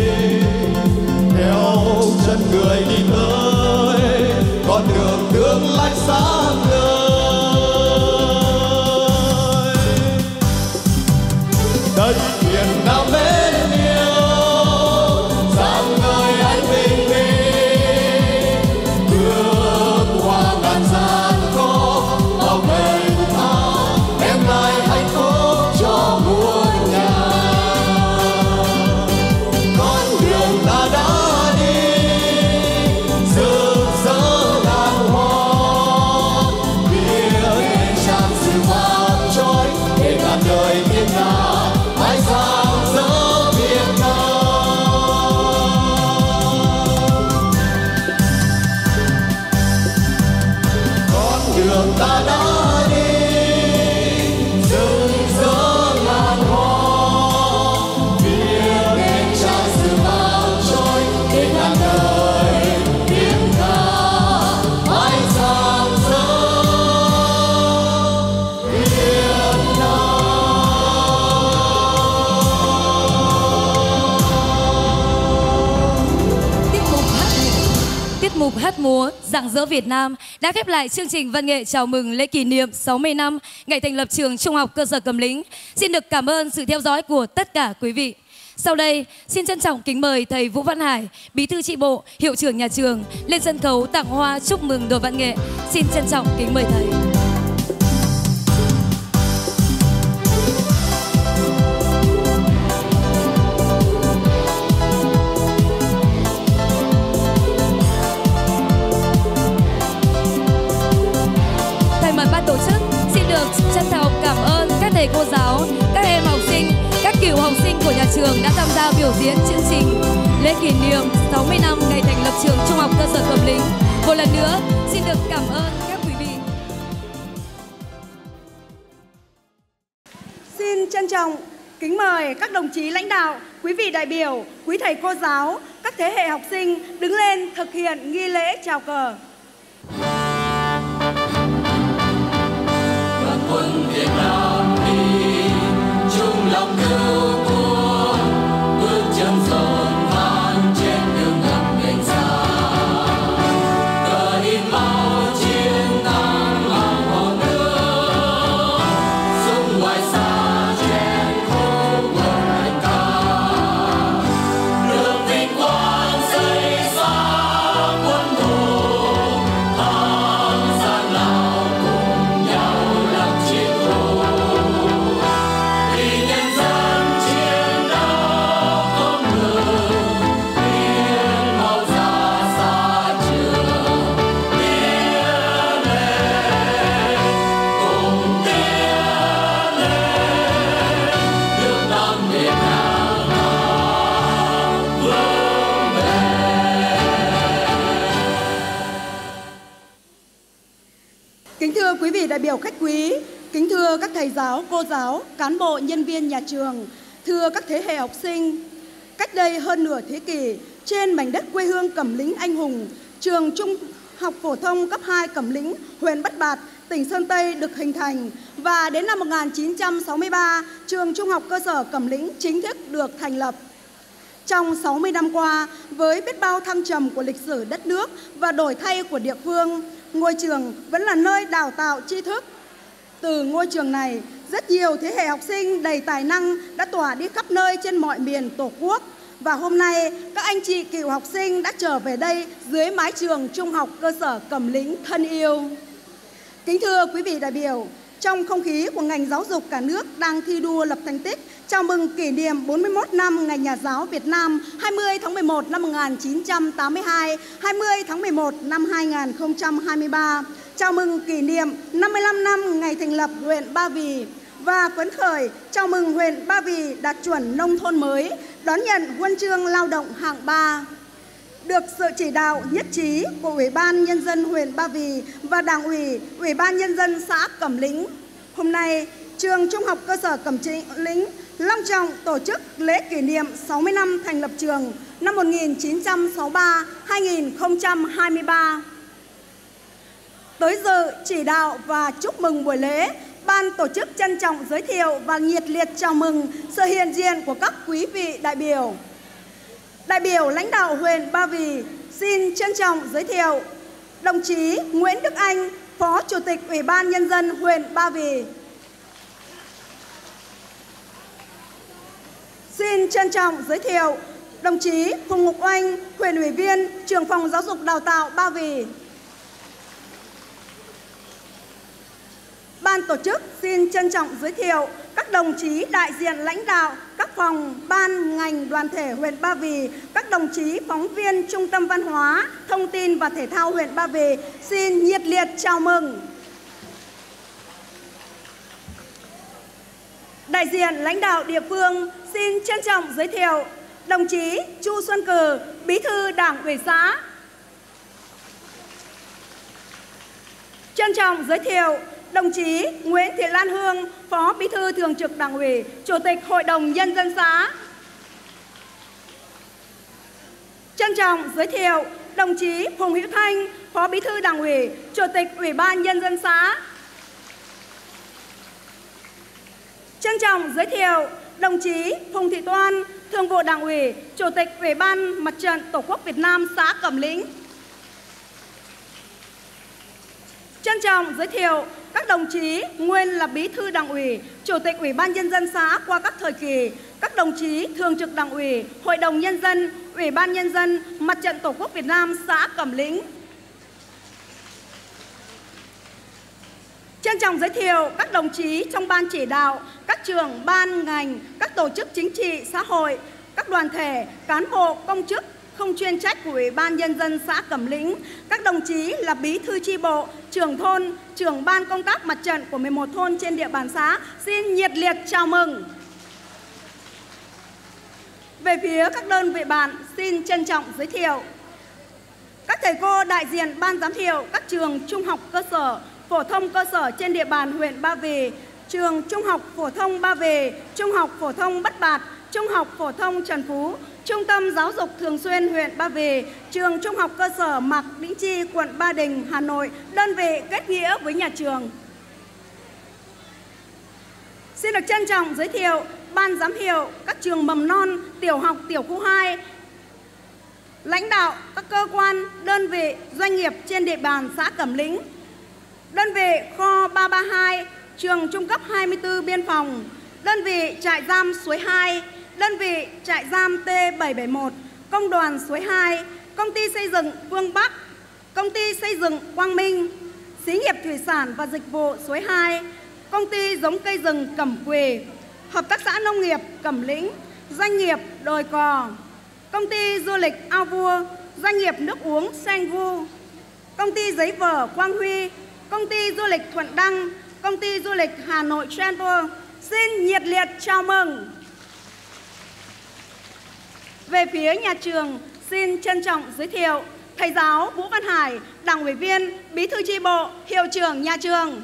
theo chân người đi tới con đường tương lai sáng ngời. Đất Việt Nam mến yêu sáng ngời ánh bình minh bước qua ngàn gian khó bao mênh mang đem lại hạnh phúc cho muôn nhà. Con đường ta đã đi rực rỡ ngàn hoa biết nên tràn sự vang trôi để ngàn đời thiên nga mãi sáng rỡ Việt Nam. Con đường ta đã đi rực rỡ ngàn hoa biết nên tràn sự vang trôi để ngàn đời thiên nga mãi sáng rỡ Việt Nam. Tiết mục hát múa rạng rỡ Việt Nam đã khép lại chương trình văn nghệ chào mừng lễ kỷ niệm sáu mươi năm ngày thành lập trường Trung học cơ sở Cẩm Lĩnh. Xin được cảm ơn sự theo dõi của tất cả quý vị. Sau đây, xin trân trọng kính mời thầy Vũ Văn Hải, Bí thư chi bộ, hiệu trưởng nhà trường lên sân khấu tặng hoa chúc mừng đội văn nghệ. Xin trân trọng kính mời thầy. Thay mặt ban tổ chức, xin được trân trọng cảm ơn các thầy cô giáo, các em học sinh, các cựu học sinh của nhà trường đã tham gia biểu diễn chương trình lễ kỷ niệm sáu mươi năm ngày thành lập trường Trung học cơ sở Cẩm Lĩnh. Một lần nữa, xin được cảm ơn các quý vị. Xin trân trọng kính mời các đồng chí lãnh đạo, quý vị đại biểu, quý thầy cô giáo, các thế hệ học sinh đứng lên thực hiện nghi lễ chào cờ. Đoàn quân Việt Nam đi chung lòng cứu quốc bước chân dồn vang trên đường ngập mênh sang cờ in máu chiến thắng mang hồn nước súng ngoài xa trên khúc quân hành ca đường vinh quang xây sáng quân thù thắng gian lao cùng nhau làm chiến thù vì nhân dân chiến đấu không ngừng tiếng màu ra xa trường tiến lên cùng tiến lên nước Nam Việt Nam vững bền. Kính thưa quý vị đại biểu khách quý, kính thưa các thầy giáo, cô giáo, cán bộ, nhân viên nhà trường, thưa các thế hệ học sinh. Cách đây hơn nửa thế kỷ, trên mảnh đất quê hương Cẩm Lĩnh anh hùng, trường Trung học phổ thông cấp hai Cẩm Lĩnh, huyện Bất Bạt, tỉnh Sơn Tây được hình thành. Và đến năm một nghìn chín trăm sáu mươi ba, trường Trung học cơ sở Cẩm Lĩnh chính thức được thành lập. Trong sáu mươi năm qua, với biết bao thăng trầm của lịch sử đất nước và đổi thay của địa phương, ngôi trường vẫn là nơi đào tạo tri thức. Từ ngôi trường này, rất nhiều thế hệ học sinh đầy tài năng đã tỏa đi khắp nơi trên mọi miền Tổ quốc. Và hôm nay, các anh chị cựu học sinh đã trở về đây dưới mái trường Trung học cơ sở Cẩm Lĩnh thân yêu. Kính thưa quý vị đại biểu, trong không khí của ngành giáo dục cả nước đang thi đua lập thành tích, chào mừng kỷ niệm bốn mươi mốt năm Ngày Nhà giáo Việt Nam hai mươi tháng mười một năm một nghìn chín trăm tám mươi hai, hai mươi tháng mười một năm hai nghìn không trăm hai mươi ba, chào mừng kỷ niệm năm mươi lăm năm ngày thành lập huyện Ba Vì và phấn khởi chào mừng huyện Ba Vì đạt chuẩn nông thôn mới, đón nhận huân chương lao động hạng ba. Được sự chỉ đạo nhất trí của Ủy ban Nhân dân huyện Ba Vì và Đảng ủy, Ủy ban Nhân dân xã Cẩm Lĩnh, hôm nay trường Trung học cơ sở Cẩm Lĩnh long trọng tổ chức lễ kỷ niệm sáu mươi năm thành lập trường năm một nghìn chín trăm sáu mươi ba đến hai nghìn không trăm hai mươi ba. Tới dự chỉ đạo và chúc mừng buổi lễ ban tổ chức trân trọng giới thiệu và nhiệt liệt chào mừng sự hiện diện của các quý vị đại biểu. Đại biểu lãnh đạo huyện Ba Vì xin trân trọng giới thiệu đồng chí Nguyễn Đức Anh, Phó Chủ tịch Ủy ban Nhân dân huyện Ba Vì. Xin trân trọng giới thiệu đồng chí Phùng Ngọc Oanh, huyện ủy viên, trưởng phòng giáo dục đào tạo Ba Vì. Ban tổ chức xin trân trọng giới thiệu các đồng chí đại diện lãnh đạo các phòng, ban, ngành, đoàn thể huyện Ba Vì, các đồng chí phóng viên Trung tâm Văn hóa, Thông tin và Thể thao huyện Ba Vì xin nhiệt liệt chào mừng. Đại diện lãnh đạo địa phương xin trân trọng giới thiệu đồng chí Chu Xuân Cử, Bí thư Đảng ủy xã. Trân trọng giới thiệu đồng chí Nguyễn Thị Lan Hương, Phó Bí thư Thường trực Đảng ủy, Chủ tịch Hội đồng Nhân dân xã. Trân trọng giới thiệu đồng chí Phùng Hữu Thanh, Phó Bí thư Đảng ủy, Chủ tịch Ủy ban Nhân dân xã. Trân trọng giới thiệu đồng chí Phùng Thị Toan, Thường vụ Đảng ủy, Chủ tịch Ủy ban Mặt trận Tổ quốc Việt Nam xã Cẩm Lĩnh. Trân trọng giới thiệu các đồng chí nguyên là Bí thư Đảng ủy, Chủ tịch Ủy ban Nhân dân xã qua các thời kỳ, các đồng chí Thường trực Đảng ủy, Hội đồng Nhân dân, Ủy ban Nhân dân, Mặt trận Tổ quốc Việt Nam xã Cẩm Lĩnh. Trân trọng giới thiệu các đồng chí trong ban chỉ đạo, các trưởng ban ngành, các tổ chức chính trị xã hội, các đoàn thể, cán bộ công chức không chuyên trách của Ủy ban Nhân dân xã Cẩm Lĩnh, các đồng chí là bí thư chi bộ, trưởng thôn, trưởng ban công tác mặt trận của mười một thôn trên địa bàn xã xin nhiệt liệt chào mừng. Về phía các đơn vị bạn xin trân trọng giới thiệu các thầy cô đại diện ban giám hiệu các trường trung học cơ sở, phổ thông cơ sở trên địa bàn huyện Ba Vì, trường Trung học phổ thông Ba Vì, Trung học phổ thông Bất Bạt, Trung học phổ thông Trần Phú, Trung tâm Giáo dục Thường xuyên huyện Ba Vì, trường Trung học cơ sở Mạc Đĩnh Chi, quận Ba Đình, Hà Nội, đơn vị kết nghĩa với nhà trường. Xin được trân trọng giới thiệu ban giám hiệu các trường mầm non, tiểu học, tiểu khu hai, lãnh đạo các cơ quan, đơn vị, doanh nghiệp trên địa bàn xã Cẩm Lĩnh, đơn vị kho ba ba hai, trường trung cấp hai mươi tư biên phòng, đơn vị trại giam Suối hai, đơn vị trại giam T bảy bảy một, công đoàn Suối hai, công ty xây dựng Phương Bắc, công ty xây dựng Quang Minh, xí nghiệp thủy sản và dịch vụ Suối hai, công ty giống cây rừng Cẩm Quỳ, hợp tác xã nông nghiệp Cẩm Lĩnh, doanh nghiệp Đồi Cò, công ty du lịch Ao Vua, doanh nghiệp nước uống Sengu, công ty giấy vở Quang Huy, công ty du lịch Thuận Đăng, công ty du lịch Hà Nội Travel xin nhiệt liệt chào mừng. Về phía nhà trường, xin trân trọng giới thiệu thầy giáo Vũ Văn Hải, Đảng ủy viên, Bí thư chi bộ, hiệu trưởng nhà trường.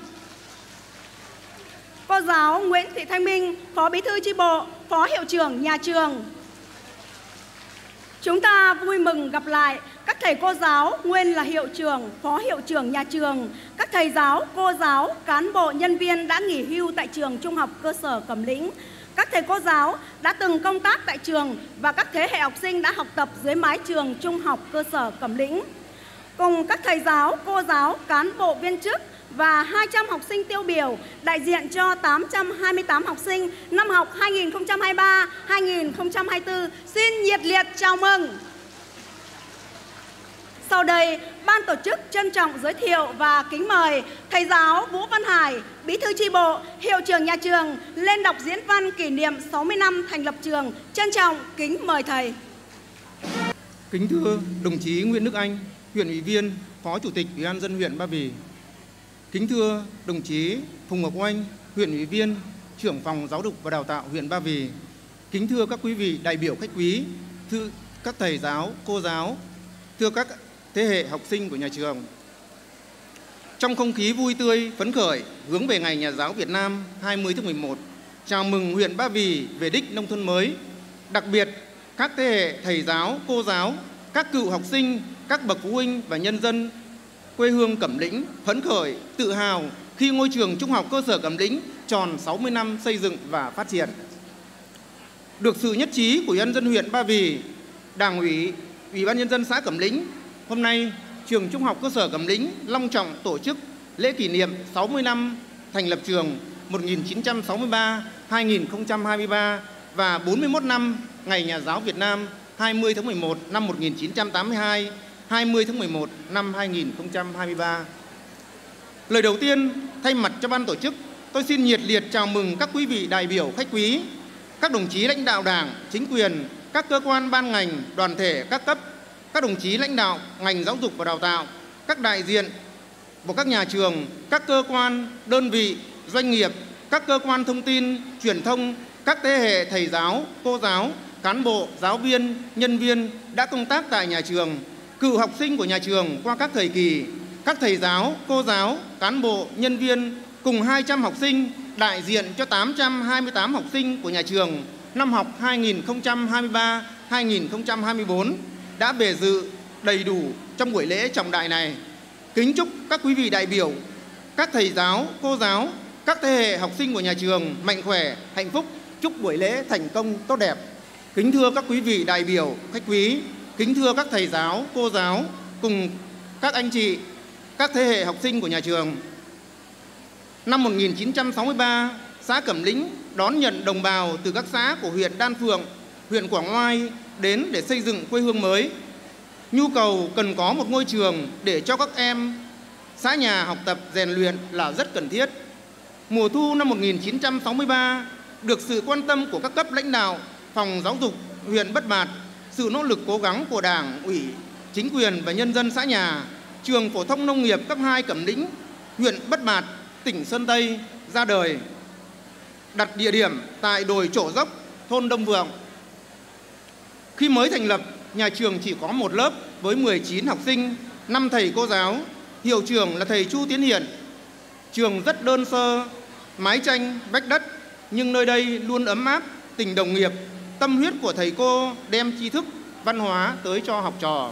Cô giáo Nguyễn Thị Thanh Minh, Phó Bí thư chi bộ, Phó hiệu trưởng nhà trường. Chúng ta vui mừng gặp lại các thầy cô giáo nguyên là hiệu trưởng, phó hiệu trưởng nhà trường, các thầy giáo, cô giáo, cán bộ, nhân viên đã nghỉ hưu tại trường Trung học cơ sở Cẩm Lĩnh, các thầy cô giáo đã từng công tác tại trường và các thế hệ học sinh đã học tập dưới mái trường Trung học cơ sở Cẩm Lĩnh. Cùng các thầy giáo, cô giáo, cán bộ viên chức và hai trăm học sinh tiêu biểu đại diện cho tám trăm hai mươi tám học sinh năm học hai nghìn không trăm hai mươi ba hai nghìn không trăm hai mươi tư xin nhiệt liệt chào mừng. Sau đây, ban tổ chức trân trọng giới thiệu và kính mời thầy giáo Vũ Văn Hải, Bí thư chi bộ, hiệu trưởng nhà trường lên đọc diễn văn kỷ niệm sáu mươi năm thành lập trường. Trân trọng kính mời thầy. Kính thưa đồng chí Nguyễn Đức Anh, huyện ủy viên, Phó Chủ tịch Ủy ban nhân dân huyện Ba Vì. Kính thưa đồng chí Phùng Ngọc Oanh, huyện ủy viên, trưởng phòng giáo dục và đào tạo huyện Ba Vì. Kính thưa các quý vị đại biểu khách quý, thưa các thầy giáo, cô giáo, thưa các thế hệ học sinh của nhà trường. Trong không khí vui tươi, phấn khởi hướng về Ngày Nhà giáo Việt Nam hai mươi tháng mười một, chào mừng huyện Ba Vì về đích nông thôn mới. Đặc biệt, các thế hệ thầy giáo, cô giáo, các cựu học sinh, các bậc phụ huynh và nhân dân quê hương Cẩm Lĩnh phấn khởi, tự hào khi ngôi trường trung học cơ sở Cẩm Lĩnh tròn sáu mươi năm xây dựng và phát triển. Được sự nhất trí của nhân dân huyện Ba Vì, Đảng ủy, Ủy ban nhân dân xã Cẩm Lĩnh, hôm nay trường trung học cơ sở Cẩm Lĩnh long trọng tổ chức lễ kỷ niệm sáu mươi năm thành lập trường một nghìn chín trăm sáu mươi ba đến hai nghìn không trăm hai mươi ba và bốn mươi mốt năm Ngày Nhà giáo Việt Nam hai mươi tháng mười một năm một nghìn chín trăm tám mươi hai, hai mươi tháng mười một năm hai nghìn không trăm hai mươi ba. Lời đầu tiên, thay mặt cho ban tổ chức, tôi xin nhiệt liệt chào mừng các quý vị đại biểu khách quý, các đồng chí lãnh đạo Đảng, chính quyền, các cơ quan ban ngành, đoàn thể các cấp, các đồng chí lãnh đạo ngành giáo dục và đào tạo, các đại diện của các nhà trường, các cơ quan, đơn vị, doanh nghiệp, các cơ quan thông tin, truyền thông, các thế hệ thầy giáo, cô giáo, cán bộ, giáo viên, nhân viên đã công tác tại nhà trường, cựu học sinh của nhà trường qua các thời kỳ, các thầy giáo, cô giáo, cán bộ, nhân viên cùng hai trăm học sinh đại diện cho tám trăm hai mươi tám học sinh của nhà trường năm học hai nghìn không trăm hai mươi ba đến hai nghìn không trăm hai mươi tư đã về dự đầy đủ trong buổi lễ trọng đại này. Kính chúc các quý vị đại biểu, các thầy giáo, cô giáo, các thế hệ học sinh của nhà trường mạnh khỏe, hạnh phúc, chúc buổi lễ thành công tốt đẹp. Kính thưa các quý vị đại biểu, khách quý, kính thưa các thầy giáo, cô giáo cùng các anh chị, các thế hệ học sinh của nhà trường. Năm một nghìn chín trăm sáu mươi ba, xã Cẩm Lĩnh đón nhận đồng bào từ các xã của huyện Đan Phượng, huyện Quảng Oai đến để xây dựng quê hương mới. Nhu cầu cần có một ngôi trường để cho các em xã nhà học tập rèn luyện là rất cần thiết. Mùa thu năm một nghìn chín trăm sáu mươi ba, được sự quan tâm của các cấp lãnh đạo, phòng giáo dục huyện Bất Bạt, sự nỗ lực cố gắng của Đảng, ủy, chính quyền và nhân dân xã nhà, trường phổ thông nông nghiệp cấp hai Cẩm Lĩnh, huyện Bất Bạt, tỉnh Sơn Tây ra đời, đặt địa điểm tại đồi Trổ Dốc, thôn Đông Vượng. Khi mới thành lập, nhà trường chỉ có một lớp với mười chín học sinh, năm thầy cô giáo, hiệu trưởng là thầy Chu Tiến Hiển. Trường rất đơn sơ, mái tranh, vách đất, nhưng nơi đây luôn ấm áp, tình đồng nghiệp, tâm huyết của thầy cô đem tri thức, văn hóa tới cho học trò.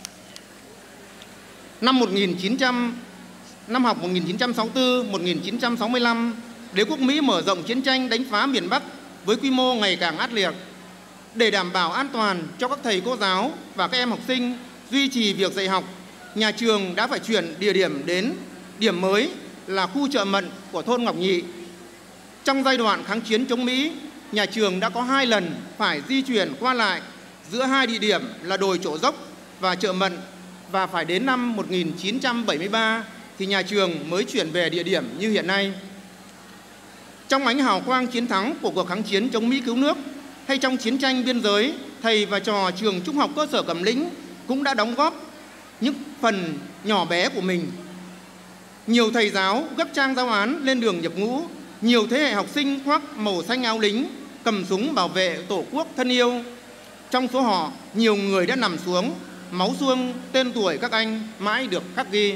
Năm một nghìn chín trăm, năm học một nghìn chín trăm sáu mươi tư đến một nghìn chín trăm sáu mươi lăm, đế quốc Mỹ mở rộng chiến tranh đánh phá miền Bắc với quy mô ngày càng ác liệt. Để đảm bảo an toàn cho các thầy cô giáo và các em học sinh duy trì việc dạy học, nhà trường đã phải chuyển địa điểm đến điểm mới là khu chợ Mận của thôn Ngọc Nhị. Trong giai đoạn kháng chiến chống Mỹ, nhà trường đã có hai lần phải di chuyển qua lại giữa hai địa điểm là đồi Trổ Dốc và chợ Mận, và phải đến năm một nghìn chín trăm bảy mươi ba thì nhà trường mới chuyển về địa điểm như hiện nay. Trong ánh hào quang chiến thắng của cuộc kháng chiến chống Mỹ cứu nước hay trong chiến tranh biên giới, thầy và trò trường trung học cơ sở Cẩm Lĩnh cũng đã đóng góp những phần nhỏ bé của mình. Nhiều thầy giáo gấp trang giáo án lên đường nhập ngũ, nhiều thế hệ học sinh khoác màu xanh áo lính, cầm súng bảo vệ Tổ quốc thân yêu. Trong số họ, nhiều người đã nằm xuống, máu xương, tên tuổi các anh mãi được khắc ghi.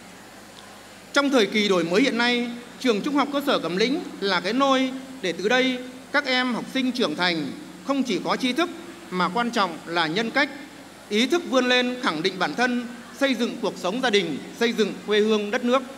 Trong thời kỳ đổi mới hiện nay, trường trung học cơ sở Cẩm Lĩnh là cái nôi để từ đây các em học sinh trưởng thành, không chỉ có tri thức mà quan trọng là nhân cách, ý thức vươn lên khẳng định bản thân, xây dựng cuộc sống gia đình, xây dựng quê hương đất nước.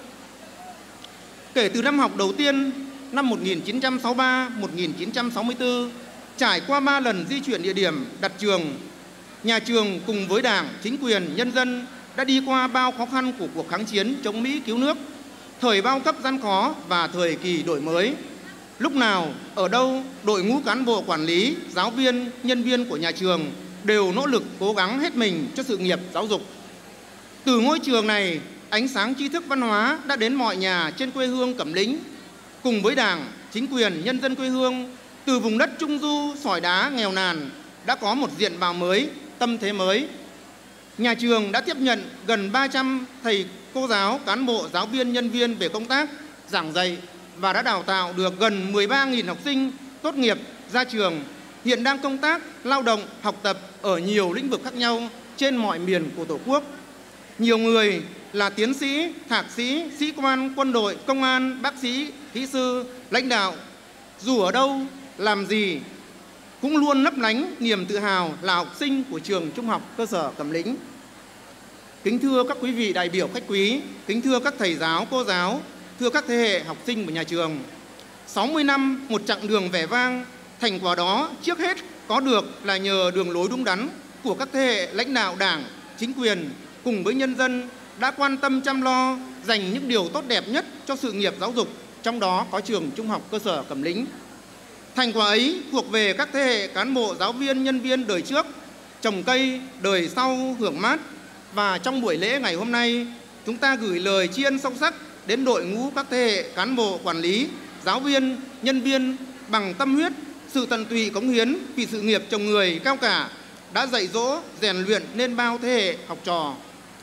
Kể từ năm học đầu tiên, năm một nghìn chín trăm sáu mươi ba đến một nghìn chín trăm sáu mươi tư, trải qua ba lần di chuyển địa điểm đặt trường, nhà trường cùng với Đảng, chính quyền, nhân dân đã đi qua bao khó khăn của cuộc kháng chiến chống Mỹ cứu nước, thời bao cấp gian khó và thời kỳ đổi mới. Lúc nào, ở đâu, đội ngũ cán bộ quản lý, giáo viên, nhân viên của nhà trường đều nỗ lực cố gắng hết mình cho sự nghiệp giáo dục. Từ ngôi trường này, ánh sáng tri thức văn hóa đã đến mọi nhà trên quê hương Cẩm Lĩnh. Cùng với Đảng, chính quyền, nhân dân quê hương, từ vùng đất trung du, sỏi đá, nghèo nàn đã có một diện mạo mới, tâm thế mới. Nhà trường đã tiếp nhận gần ba trăm thầy, cô giáo, cán bộ, giáo viên, nhân viên về công tác, giảng dạy và đã đào tạo được gần mười ba nghìn học sinh tốt nghiệp ra trường, hiện đang công tác, lao động, học tập ở nhiều lĩnh vực khác nhau trên mọi miền của Tổ quốc. Nhiều người là tiến sĩ, thạc sĩ, sĩ quan, quân đội, công an, bác sĩ, kỹ sư, lãnh đạo, dù ở đâu, làm gì, cũng luôn lấp lánh niềm tự hào là học sinh của trường trung học cơ sở Cẩm Lĩnh. Kính thưa các quý vị đại biểu khách quý, kính thưa các thầy giáo, cô giáo, thưa các thế hệ học sinh của nhà trường, sáu mươi năm một chặng đường vẻ vang, thành quả đó trước hết có được là nhờ đường lối đúng đắn của các thế hệ lãnh đạo Đảng, chính quyền cùng với nhân dân đã quan tâm chăm lo, dành những điều tốt đẹp nhất cho sự nghiệp giáo dục, trong đó có trường Trung học cơ sở Cẩm Lĩnh. Thành quả ấy thuộc về các thế hệ cán bộ, giáo viên, nhân viên đời trước, trồng cây, đời sau hưởng mát. Và trong buổi lễ ngày hôm nay, chúng ta gửi lời tri ân sâu sắc đến đội ngũ các thế hệ cán bộ, quản lý, giáo viên, nhân viên bằng tâm huyết, sự tận tụy cống hiến vì sự nghiệp trồng người cao cả đã dạy dỗ, rèn luyện nên bao thế hệ học trò.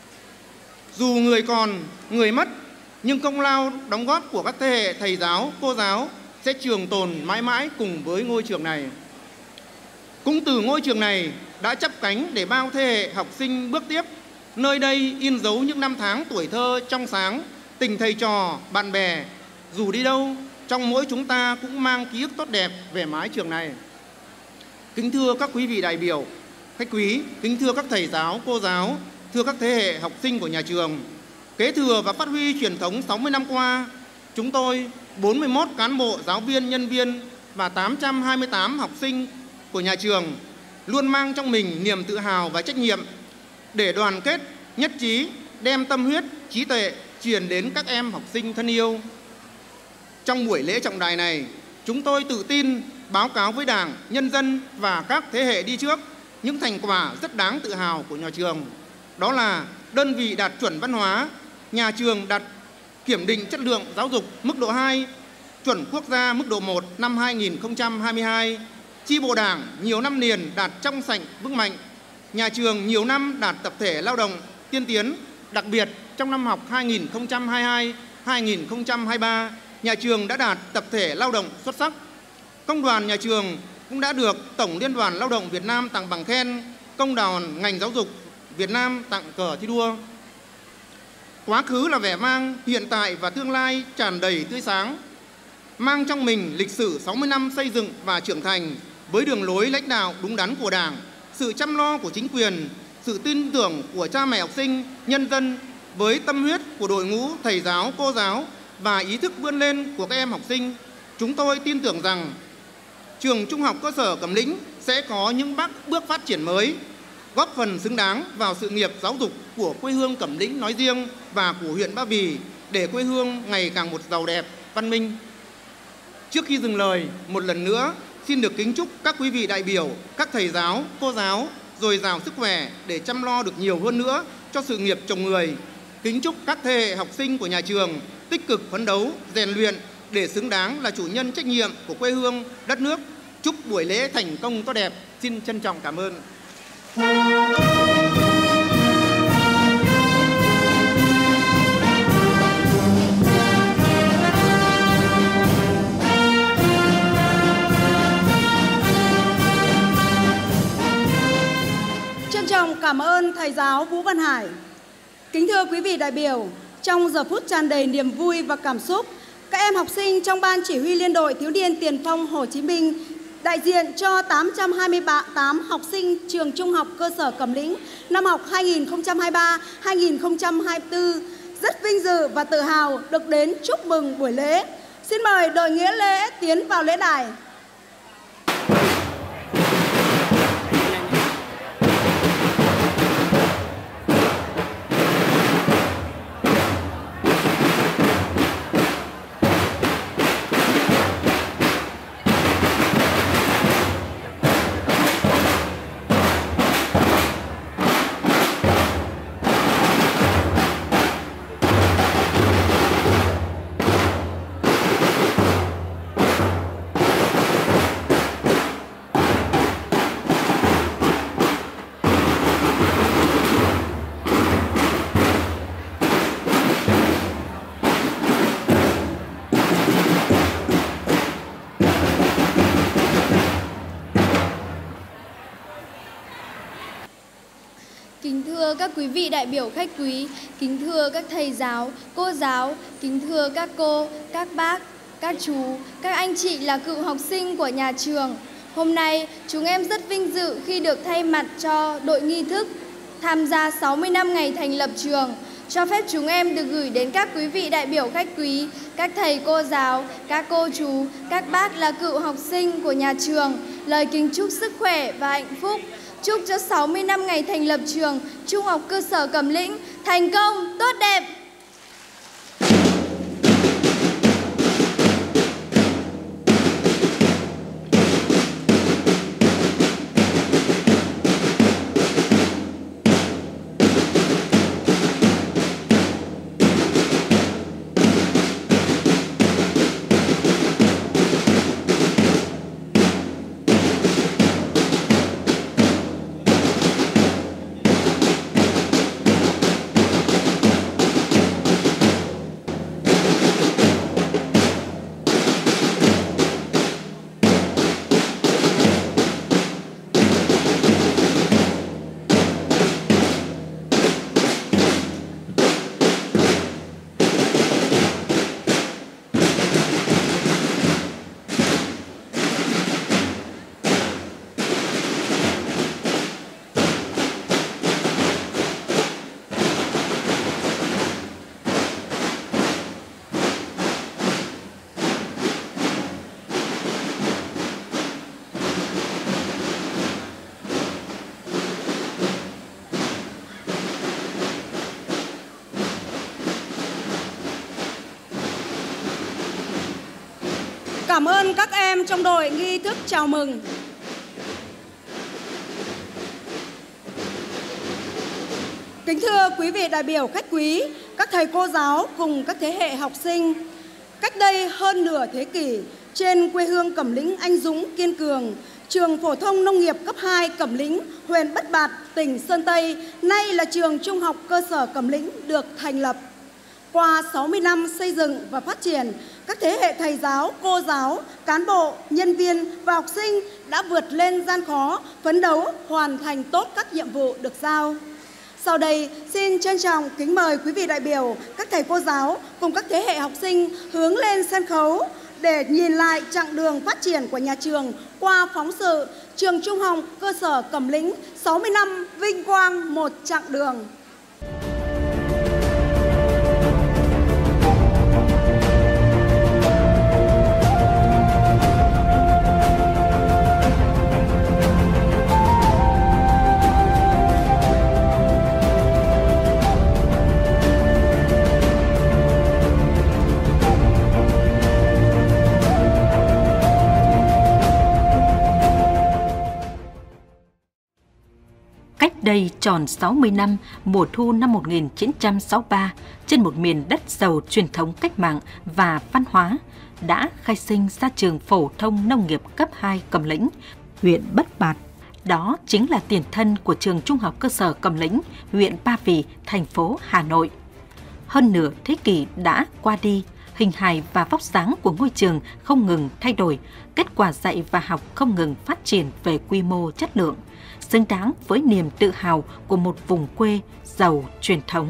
Dù người còn, người mất, nhưng công lao đóng góp của các thế hệ thầy giáo, cô giáo sẽ trường tồn mãi mãi cùng với ngôi trường này. Cũng từ ngôi trường này đã chắp cánh để bao thế hệ học sinh bước tiếp. Nơi đây in dấu những năm tháng tuổi thơ trong sáng, tình thầy trò, bạn bè. Dù đi đâu, trong mỗi chúng ta cũng mang ký ức tốt đẹp về mái trường này. Kính thưa các quý vị đại biểu, khách quý, kính thưa các thầy giáo, cô giáo, thưa các thế hệ học sinh của nhà trường, kế thừa và phát huy truyền thống sáu mươi năm qua, chúng tôi, bốn mươi mốt cán bộ, giáo viên, nhân viên và tám trăm hai mươi tám học sinh của nhà trường luôn mang trong mình niềm tự hào và trách nhiệm để đoàn kết, nhất trí, đem tâm huyết, trí tuệ truyền đến các em học sinh thân yêu. Trong buổi lễ trọng đại này, chúng tôi tự tin báo cáo với Đảng, nhân dân và các thế hệ đi trước những thành quả rất đáng tự hào của nhà trường. Đó là đơn vị đạt chuẩn văn hóa, nhà trường đạt kiểm định chất lượng giáo dục mức độ hai, chuẩn quốc gia mức độ một năm hai nghìn không trăm hai mươi hai, chi bộ Đảng nhiều năm liền đạt trong sạch vững mạnh, nhà trường nhiều năm đạt tập thể lao động tiên tiến, đặc biệt trong năm học hai nghìn không trăm hai mươi hai hai nghìn không trăm hai mươi ba, nhà trường đã đạt tập thể lao động xuất sắc. Công đoàn nhà trường cũng đã được Tổng Liên đoàn Lao động Việt Nam tặng bằng khen, Công đoàn ngành giáo dục Việt Nam tặng cờ thi đua. Quá khứ là vẻ vang, hiện tại và tương lai tràn đầy tươi sáng, mang trong mình lịch sử sáu mươi năm xây dựng và trưởng thành với đường lối lãnh đạo đúng đắn của Đảng, sự chăm lo của chính quyền, sự tin tưởng của cha mẹ học sinh, nhân dân với tâm huyết của đội ngũ thầy giáo, cô giáo và ý thức vươn lên của các em học sinh. Chúng tôi tin tưởng rằng trường Trung học cơ sở Cẩm Lĩnh sẽ có những bước phát triển mới, góp phần xứng đáng vào sự nghiệp giáo dục của quê hương Cẩm Lĩnh nói riêng và của huyện Ba Vì để quê hương ngày càng một giàu đẹp, văn minh. Trước khi dừng lời, một lần nữa xin được kính chúc các quý vị đại biểu, các thầy giáo, cô giáo dồi dào sức khỏe để chăm lo được nhiều hơn nữa cho sự nghiệp trồng người. Kính chúc các thế hệ học sinh của nhà trường tích cực phấn đấu, rèn luyện để xứng đáng là chủ nhân trách nhiệm của quê hương, đất nước. Chúc buổi lễ thành công tốt đẹp. Xin trân trọng cảm ơn. Trân trọng cảm ơn thầy giáo Vũ Văn Hải. Kính thưa quý vị đại biểu, trong giờ phút tràn đầy niềm vui và cảm xúc, các em học sinh trong Ban Chỉ huy Liên đội Thiếu niên Tiền phong Hồ Chí Minh đại diện cho tám trăm hai mươi tám học sinh trường Trung học cơ sở Cẩm Lĩnh năm học hai nghìn không trăm hai mươi ba hai nghìn không trăm hai mươi tư rất vinh dự và tự hào được đến chúc mừng buổi lễ. Xin mời đội nghĩa lễ tiến vào lễ đài. Kính thưa các quý vị đại biểu khách quý, kính thưa các thầy giáo, cô giáo, kính thưa các cô, các bác, các chú, các anh chị là cựu học sinh của nhà trường. Hôm nay, chúng em rất vinh dự khi được thay mặt cho đội nghi thức tham gia sáu mươi năm ngày thành lập trường, cho phép chúng em được gửi đến các quý vị đại biểu khách quý, các thầy cô giáo, các cô chú, các bác là cựu học sinh của nhà trường lời kính chúc sức khỏe và hạnh phúc. Chúc cho sáu mươi năm ngày thành lập trường Trung học cơ sở Cẩm Lĩnh thành công, tốt đẹp. Cảm ơn các em trong đội nghi thức chào mừng. Kính thưa quý vị đại biểu khách quý, các thầy cô giáo cùng các thế hệ học sinh, cách đây hơn nửa thế kỷ, trên quê hương Cẩm Lĩnh anh dũng kiên cường, trường phổ thông nông nghiệp cấp hai Cẩm Lĩnh, huyện Bất Bạt, tỉnh Sơn Tây, nay là trường Trung học cơ sở Cẩm Lĩnh được thành lập. Qua sáu mươi năm xây dựng và phát triển, các thế hệ thầy giáo, cô giáo, cán bộ, nhân viên và học sinh đã vượt lên gian khó, phấn đấu hoàn thành tốt các nhiệm vụ được giao. Sau đây, xin trân trọng kính mời quý vị đại biểu, các thầy cô giáo cùng các thế hệ học sinh hướng lên sân khấu để nhìn lại chặng đường phát triển của nhà trường qua phóng sự Trường Trung học cơ sở Cẩm Lĩnh sáu mươi năm vinh quang một chặng đường. Đây tròn sáu mươi năm, mùa thu năm một nghìn chín trăm sáu mươi ba, trên một miền đất giàu truyền thống cách mạng và văn hóa, đã khai sinh ra trường phổ thông nông nghiệp cấp hai Cẩm Lĩnh, huyện Bất Bạt. Đó chính là tiền thân của trường Trung học cơ sở Cẩm Lĩnh, huyện Ba Vì, thành phố Hà Nội. Hơn nửa thế kỷ đã qua đi, hình hài và vóc dáng của ngôi trường không ngừng thay đổi, kết quả dạy và học không ngừng phát triển về quy mô chất lượng, xứng đáng với niềm tự hào của một vùng quê giàu truyền thống.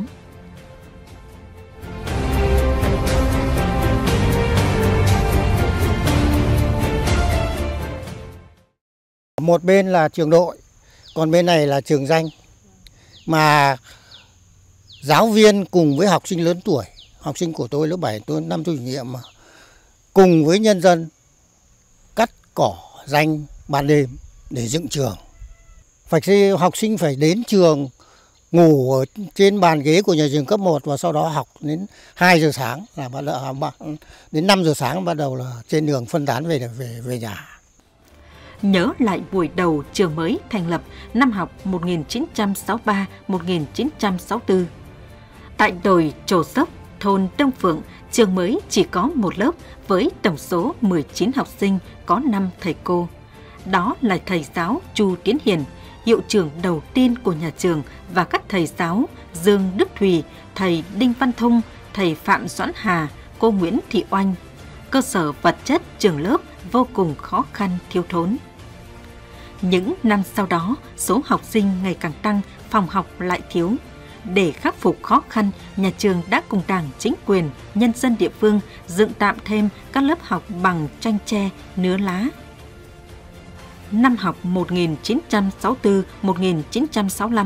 Một bên là trường đội, còn bên này là trường danh. Mà giáo viên cùng với học sinh lớn tuổi, học sinh của tôi lớp bảy, tôi năm tôi chủ nhiệm mà, cùng với nhân dân cắt cỏ danh ban đêm để dựng trường. Phải học sinh phải đến trường ngủ ở trên bàn ghế của nhà trường cấp một và sau đó học đến hai giờ sáng là bắt đầu đến năm giờ sáng bắt đầu là trên đường phân tán về về về nhà. Nhớ lại buổi đầu trường mới thành lập năm học một nghìn chín trăm sáu mươi ba một nghìn chín trăm sáu mươi tư. Tại đồi Trồ Sốc, thôn Đông Phượng, trường mới chỉ có một lớp với tổng số mười chín học sinh, có năm thầy cô. Đó là thầy giáo Chu Tiến Hiền, hiệu trưởng đầu tiên của nhà trường, và các thầy giáo Dương Đức Thùy, thầy Đinh Văn Thông, thầy Phạm Doãn Hà, cô Nguyễn Thị Oanh. Cơ sở vật chất trường lớp vô cùng khó khăn thiếu thốn. Những năm sau đó, số học sinh ngày càng tăng, phòng học lại thiếu. Để khắc phục khó khăn, nhà trường đã cùng Đảng, chính quyền, nhân dân địa phương dựng tạm thêm các lớp học bằng tranh tre, nứa lá. Năm học một nghìn chín trăm sáu mươi tư một nghìn chín trăm sáu mươi lăm,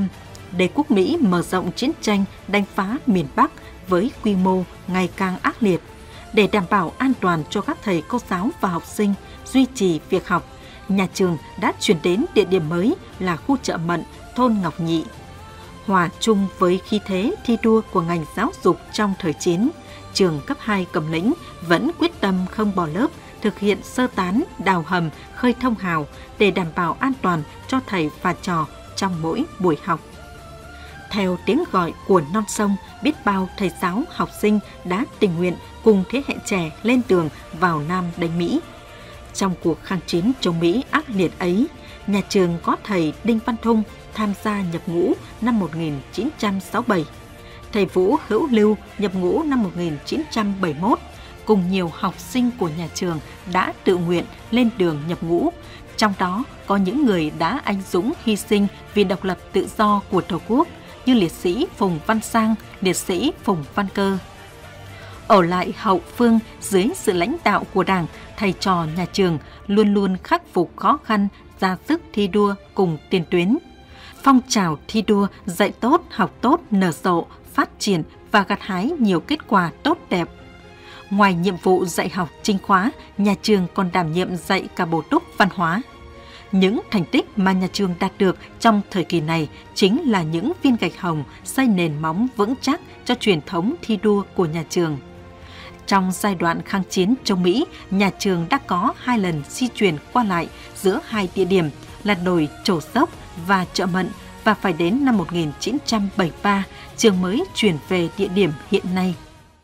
đế quốc Mỹ mở rộng chiến tranh đánh phá miền Bắc với quy mô ngày càng ác liệt. Để đảm bảo an toàn cho các thầy cô giáo và học sinh duy trì việc học, nhà trường đã chuyển đến địa điểm mới là khu chợ Mận, thôn Ngọc Nhị. Hòa chung với khí thế thi đua của ngành giáo dục trong thời chiến, trường cấp hai Cẩm Lĩnh vẫn quyết tâm không bỏ lớp, thực hiện sơ tán, đào hầm, khơi thông hào để đảm bảo an toàn cho thầy và trò trong mỗi buổi học. Theo tiếng gọi của non sông, biết bao thầy giáo, học sinh đã tình nguyện cùng thế hệ trẻ lên tường vào Nam đánh Mỹ. Trong cuộc kháng chiến chống Mỹ ác liệt ấy, nhà trường có thầy Đinh Văn Thung tham gia nhập ngũ năm một nghìn chín trăm sáu mươi bảy, thầy Vũ Hữu Lưu nhập ngũ năm một nghìn chín trăm bảy mươi mốt, cùng nhiều học sinh của nhà trường đã tự nguyện lên đường nhập ngũ. Trong đó có những người đã anh dũng hy sinh vì độc lập tự do của Tổ quốc, như liệt sĩ Phùng Văn Sang, liệt sĩ Phùng Văn Cơ. Ở lại hậu phương dưới sự lãnh đạo của Đảng, thầy trò nhà trường luôn luôn khắc phục khó khăn, ra sức thi đua cùng tiền tuyến. Phong trào thi đua dạy tốt, học tốt, nở rộ, phát triển và gặt hái nhiều kết quả tốt đẹp. Ngoài nhiệm vụ dạy học chính khóa, nhà trường còn đảm nhiệm dạy cả bổ túc văn hóa. Những thành tích mà nhà trường đạt được trong thời kỳ này chính là những viên gạch hồng xây nền móng vững chắc cho truyền thống thi đua của nhà trường. Trong giai đoạn kháng chiến chống Mỹ, nhà trường đã có hai lần di chuyển qua lại giữa hai địa điểm là đồi Trổ Dốc và chợ Mận, và phải đến năm một nghìn chín trăm bảy mươi ba, trường mới chuyển về địa điểm hiện nay.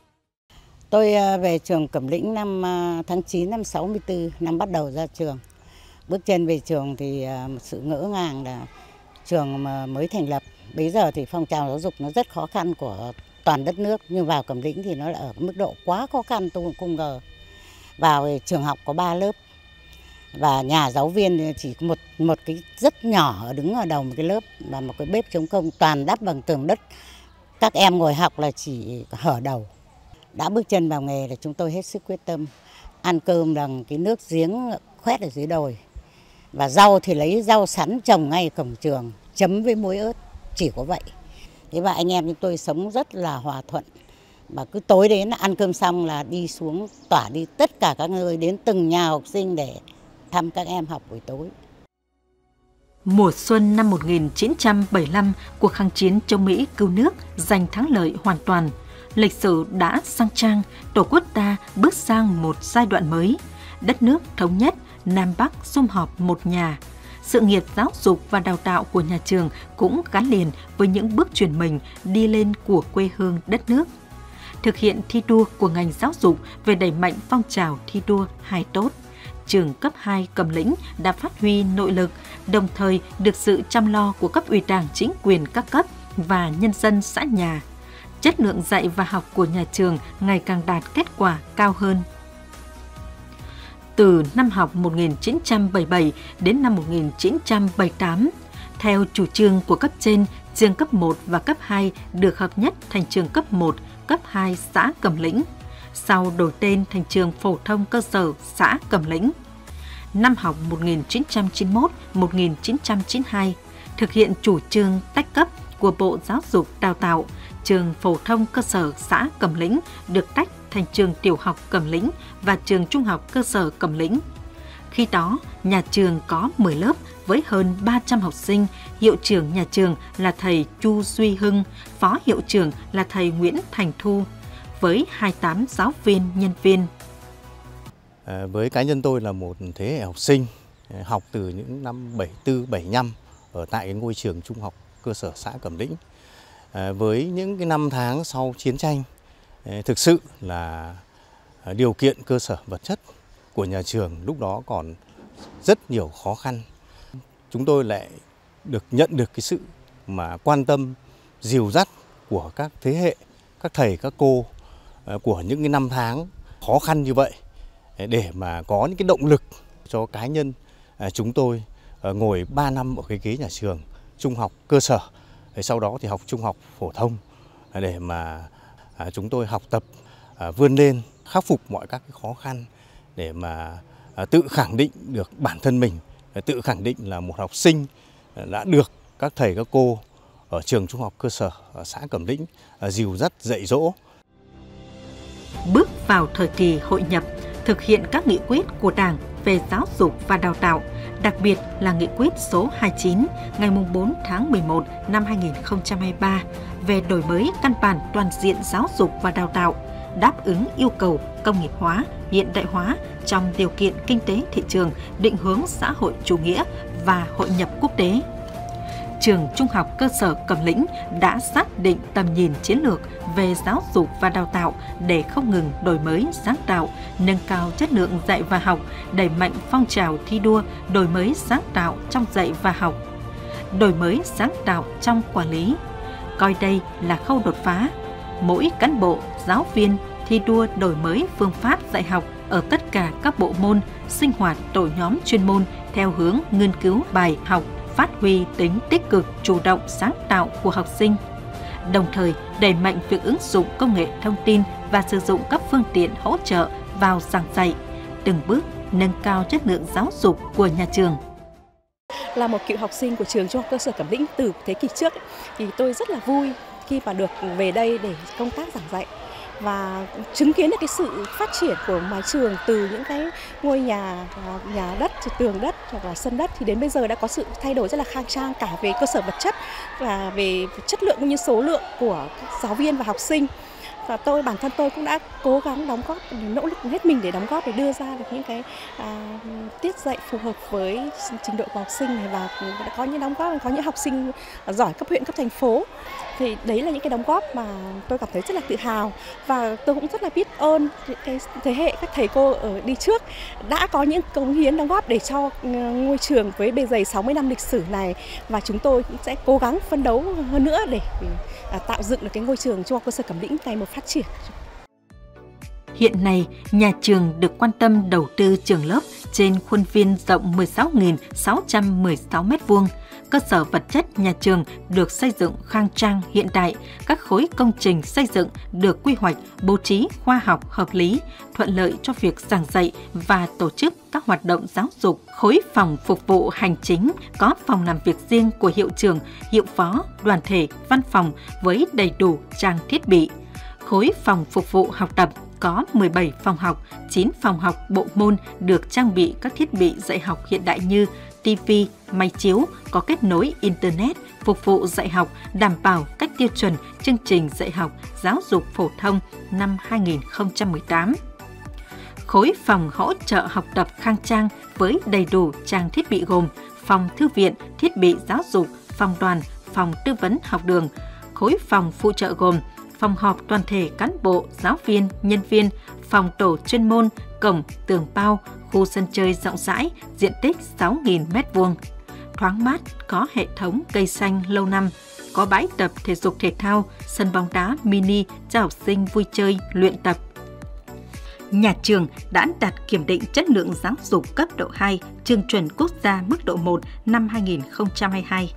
Tôi về trường Cẩm Lĩnh năm tháng chín năm sáu mươi tư, năm bắt đầu ra trường. Bước chân về trường thì một sự ngỡ ngàng là trường mới thành lập. Bây giờ thì phong trào giáo dục nó rất khó khăn của toàn đất nước, nhưng vào Cẩm Lĩnh thì nó là ở mức độ quá khó khăn, tôi cũng không ngờ. Vào trường học có ba lớp và nhà giáo viên chỉ có một một cái rất nhỏ đứng ở đầu một cái lớp và một cái bếp trống không toàn đắp bằng tường đất. Các em ngồi học là chỉ hở đầu. Đã bước chân vào nghề là chúng tôi hết sức quyết tâm ăn cơm bằng cái nước giếng khoét ở dưới đồi, và rau thì lấy rau sắn trồng ngay cổng trường, chấm với muối ớt, chỉ có vậy. Thế và anh em chúng tôi sống rất là hòa thuận, và cứ tối đến ăn cơm xong là đi xuống tỏa đi tất cả các nơi, đến từng nhà học sinh để thăm các em học buổi tối. Mùa xuân năm một nghìn chín trăm bảy mươi lăm, cuộc kháng chiến chống Mỹ cứu nước giành thắng lợi hoàn toàn. Lịch sử đã sang trang, Tổ quốc ta bước sang một giai đoạn mới. Đất nước thống nhất, Nam Bắc sum họp một nhà. Sự nghiệp giáo dục và đào tạo của nhà trường cũng gắn liền với những bước chuyển mình đi lên của quê hương đất nước. Thực hiện thi đua của ngành giáo dục về đẩy mạnh phong trào thi đua hai tốt, trường cấp hai Cẩm Lĩnh đã phát huy nội lực, đồng thời được sự chăm lo của cấp ủy Đảng, chính quyền các cấp và nhân dân xã nhà. Chất lượng dạy và học của nhà trường ngày càng đạt kết quả cao hơn. Từ năm học một nghìn chín trăm bảy mươi bảy đến năm một nghìn chín trăm bảy mươi tám, theo chủ trương của cấp trên, trường cấp một và cấp hai được hợp nhất thành trường cấp một, cấp hai xã Cẩm Lĩnh, sau đổi tên thành trường phổ thông cơ sở xã Cẩm Lĩnh. Năm học một nghìn chín trăm chín mươi mốt đến một nghìn chín trăm chín mươi hai, thực hiện chủ trương tách cấp của Bộ Giáo dục Đào tạo, trường phổ thông cơ sở xã Cẩm Lĩnh được tách thành trường tiểu học Cẩm Lĩnh và trường trung học cơ sở Cẩm Lĩnh. Khi đó, nhà trường có mười lớp với hơn ba trăm học sinh, hiệu trưởng nhà trường là thầy Chu Duy Hưng, phó hiệu trưởng là thầy Nguyễn Thành Thu, với hai mươi tám giáo viên, nhân viên. À, với cá nhân tôi là một thế hệ học sinh học từ những năm bảy mươi tư, bảy mươi lăm ở tại cái ngôi trường trung học cơ sở xã Cẩm Lĩnh. À, với những cái năm tháng sau chiến tranh, thực sự là điều kiện cơ sở vật chất của nhà trường lúc đó còn rất nhiều khó khăn. Chúng tôi lại được nhận được cái sự mà quan tâm, dìu dắt của các thế hệ, các thầy, các cô của những cái năm tháng khó khăn như vậy để mà có những cái động lực cho cá nhân chúng tôi ngồi ba năm ở cái ghế nhà trường trung học cơ sở, sau đó thì học trung học phổ thông để mà chúng tôi học tập, vươn lên, khắc phục mọi các cái khó khăn để mà tự khẳng định được bản thân mình, tự khẳng định là một học sinh đã được các thầy các cô ở trường trung học cơ sở ở xã Cẩm Lĩnh dìu dắt dạy dỗ. Bước vào thời kỳ hội nhập, thực hiện các nghị quyết của Đảng về giáo dục và đào tạo, đặc biệt là nghị quyết số hai mươi chín ngày bốn tháng mười một năm hai nghìn không trăm hai mươi ba về đổi mới căn bản toàn diện giáo dục và đào tạo, đáp ứng yêu cầu công nghiệp hóa, hiện đại hóa trong điều kiện kinh tế thị trường, định hướng xã hội chủ nghĩa và hội nhập quốc tế. Trường Trung học cơ sở Cẩm Lĩnh đã xác định tầm nhìn chiến lược về giáo dục và đào tạo để không ngừng đổi mới sáng tạo, nâng cao chất lượng dạy và học, đẩy mạnh phong trào thi đua, đổi mới sáng tạo trong dạy và học, đổi mới sáng tạo trong quản lý. Coi đây là khâu đột phá. Mỗi cán bộ, giáo viên thi đua đổi mới phương pháp dạy học ở tất cả các bộ môn, sinh hoạt tổ nhóm chuyên môn theo hướng nghiên cứu bài học, phát huy tính tích cực, chủ động, sáng tạo của học sinh. Đồng thời, đẩy mạnh việc ứng dụng công nghệ thông tin và sử dụng các phương tiện hỗ trợ vào giảng dạy, từng bước nâng cao chất lượng giáo dục của nhà trường. Là một cựu học sinh của trường Trung học cơ sở Cẩm Lĩnh từ thế kỷ trước, thì tôi rất là vui khi mà được về đây để công tác giảng dạy và chứng kiến được cái sự phát triển của mái trường từ những cái ngôi nhà nhà đất, tường đất hoặc là sân đất thì đến bây giờ đã có sự thay đổi rất là khang trang cả về cơ sở vật chất và về chất lượng cũng như số lượng của giáo viên và học sinh. Và tôi bản thân tôi cũng đã cố gắng đóng góp, nỗ lực hết mình để đóng góp để đưa ra được những cái à, tiết dạy phù hợp với trình độ của học sinh này, và đã có những đóng góp, có những học sinh giỏi cấp huyện, cấp thành phố. Thì đấy là những cái đóng góp mà tôi cảm thấy rất là tự hào, và tôi cũng rất là biết ơn những cái thế hệ các thầy cô ở đi trước đã có những cống hiến đóng góp để cho ngôi trường với bề dày sáu mươi năm lịch sử này, và chúng tôi cũng sẽ cố gắng phấn đấu hơn nữa để tạo dựng được cái ngôi trường Trung học cơ sở Cẩm Lĩnh ngày một phát triển. Hiện nay, nhà trường được quan tâm đầu tư trường lớp trên khuôn viên rộng mười sáu nghìn sáu trăm mười sáu mét vuông. Cơ sở vật chất nhà trường được xây dựng khang trang hiện đại, các khối công trình xây dựng được quy hoạch, bố trí khoa học hợp lý, thuận lợi cho việc giảng dạy và tổ chức các hoạt động giáo dục. Khối phòng phục vụ hành chính có phòng làm việc riêng của hiệu trưởng, hiệu phó, đoàn thể, văn phòng với đầy đủ trang thiết bị. Khối phòng phục vụ học tập có mười bảy phòng học, chín phòng học bộ môn được trang bị các thiết bị dạy học hiện đại như ti vi, máy chiếu có kết nối Internet, phục vụ dạy học đảm bảo các tiêu chuẩn chương trình dạy học giáo dục phổ thông năm hai nghìn không trăm mười tám. Khối phòng hỗ trợ học tập khang trang với đầy đủ trang thiết bị gồm phòng thư viện, thiết bị giáo dục, phòng đoàn, phòng tư vấn học đường. Khối phòng phụ trợ gồm phòng họp toàn thể cán bộ, giáo viên, nhân viên, phòng tổ chuyên môn, cổng, tường bao, khu sân chơi rộng rãi, diện tích sáu nghìn mét vuông. Thoáng mát, có hệ thống cây xanh lâu năm, có bãi tập thể dục thể thao, sân bóng đá mini cho học sinh vui chơi, luyện tập. Nhà trường đã đạt kiểm định chất lượng giáo dục cấp độ hai, trường chuẩn quốc gia mức độ một năm hai nghìn không trăm hai mươi hai.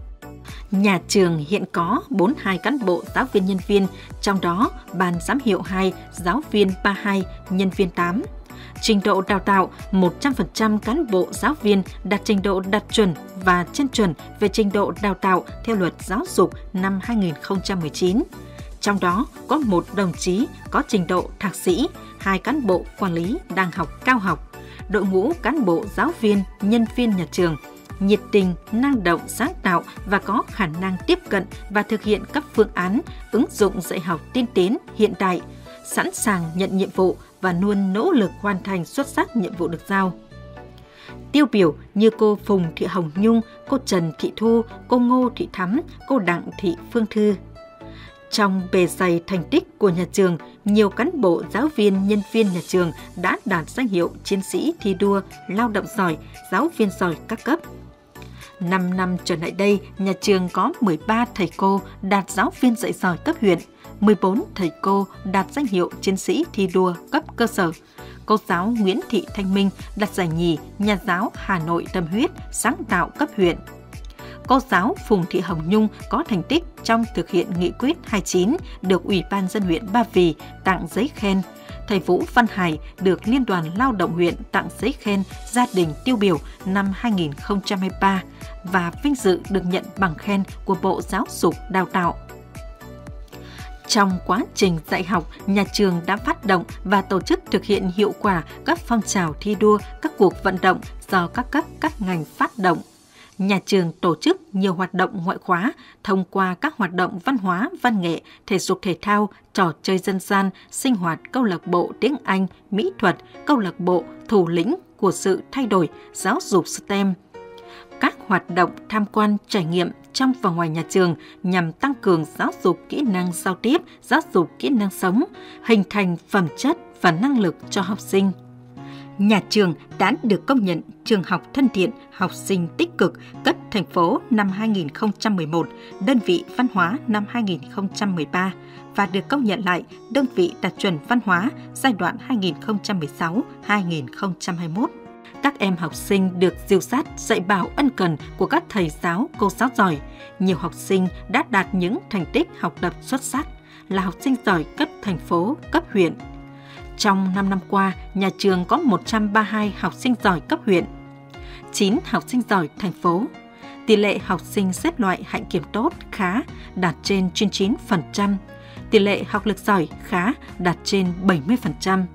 Nhà trường hiện có bốn mươi hai cán bộ giáo viên nhân viên, trong đó ban giám hiệu hai, giáo viên ba mươi hai, nhân viên tám. Trình độ đào tạo, một trăm phần trăm cán bộ giáo viên đạt trình độ đạt chuẩn và trên chuẩn về trình độ đào tạo theo luật giáo dục năm hai nghìn không trăm mười chín. Trong đó có một đồng chí có trình độ thạc sĩ, hai cán bộ quản lý đang học cao học. Đội ngũ cán bộ giáo viên, nhân viên nhà trường nhiệt tình, năng động, sáng tạo và có khả năng tiếp cận và thực hiện các phương án, ứng dụng dạy học tiên tiến, hiện đại, sẵn sàng nhận nhiệm vụ và luôn nỗ lực hoàn thành xuất sắc nhiệm vụ được giao. Tiêu biểu như cô Phùng Thị Hồng Nhung, cô Trần Thị Thu, cô Ngô Thị Thắm, cô Đặng Thị Phương Thư. Trong bề dày thành tích của nhà trường, nhiều cán bộ, giáo viên, nhân viên nhà trường đã đạt danh hiệu chiến sĩ thi đua, lao động giỏi, giáo viên giỏi các cấp. Năm năm trở lại đây, nhà trường có mười ba thầy cô đạt giáo viên dạy giỏi cấp huyện, mười bốn thầy cô đạt danh hiệu chiến sĩ thi đua cấp cơ sở. Cô giáo Nguyễn Thị Thanh Minh đạt giải nhì nhà giáo Hà Nội tâm huyết sáng tạo cấp huyện. Cô giáo Phùng Thị Hồng Nhung có thành tích trong thực hiện nghị quyết hai mươi chín được Ủy ban dân huyện Ba Vì tặng giấy khen. thầy Vũ Văn Hải được Liên đoàn Lao động huyện tặng giấy khen gia đình tiêu biểu năm hai nghìn không trăm hai mươi ba và vinh dự được nhận bằng khen của Bộ Giáo dục Đào tạo. Trong quá trình dạy học, nhà trường đã phát động và tổ chức thực hiện hiệu quả các phong trào thi đua, các cuộc vận động do các cấp, các ngành phát động. Nhà trường tổ chức nhiều hoạt động ngoại khóa thông qua các hoạt động văn hóa, văn nghệ, thể dục thể thao, trò chơi dân gian, sinh hoạt câu lạc bộ tiếng Anh, mỹ thuật, câu lạc bộ thủ lĩnh của sự thay đổi, giáo dục STEM. Các hoạt động tham quan, trải nghiệm trong và ngoài nhà trường nhằm tăng cường giáo dục kỹ năng giao tiếp, giáo dục kỹ năng sống, hình thành phẩm chất và năng lực cho học sinh. Nhà trường đã được công nhận trường học thân thiện, học sinh tích cực cấp thành phố năm hai nghìn không trăm mười một, đơn vị văn hóa năm hai nghìn không trăm mười ba và được công nhận lại đơn vị đạt chuẩn văn hóa giai đoạn hai nghìn không trăm mười sáu đến hai nghìn không trăm hai mươi mốt. Các em học sinh được dìu dắt, dạy bảo ân cần của các thầy giáo, cô giáo giỏi. Nhiều học sinh đã đạt những thành tích học tập xuất sắc, là học sinh giỏi cấp thành phố, cấp huyện. Trong năm năm qua, nhà trường có một trăm ba mươi hai học sinh giỏi cấp huyện, chín học sinh giỏi thành phố. Tỷ lệ học sinh xếp loại hạnh kiểm tốt, khá, đạt trên chín mươi chín phần trăm. Tỷ lệ học lực giỏi, khá, đạt trên bảy mươi phần trăm.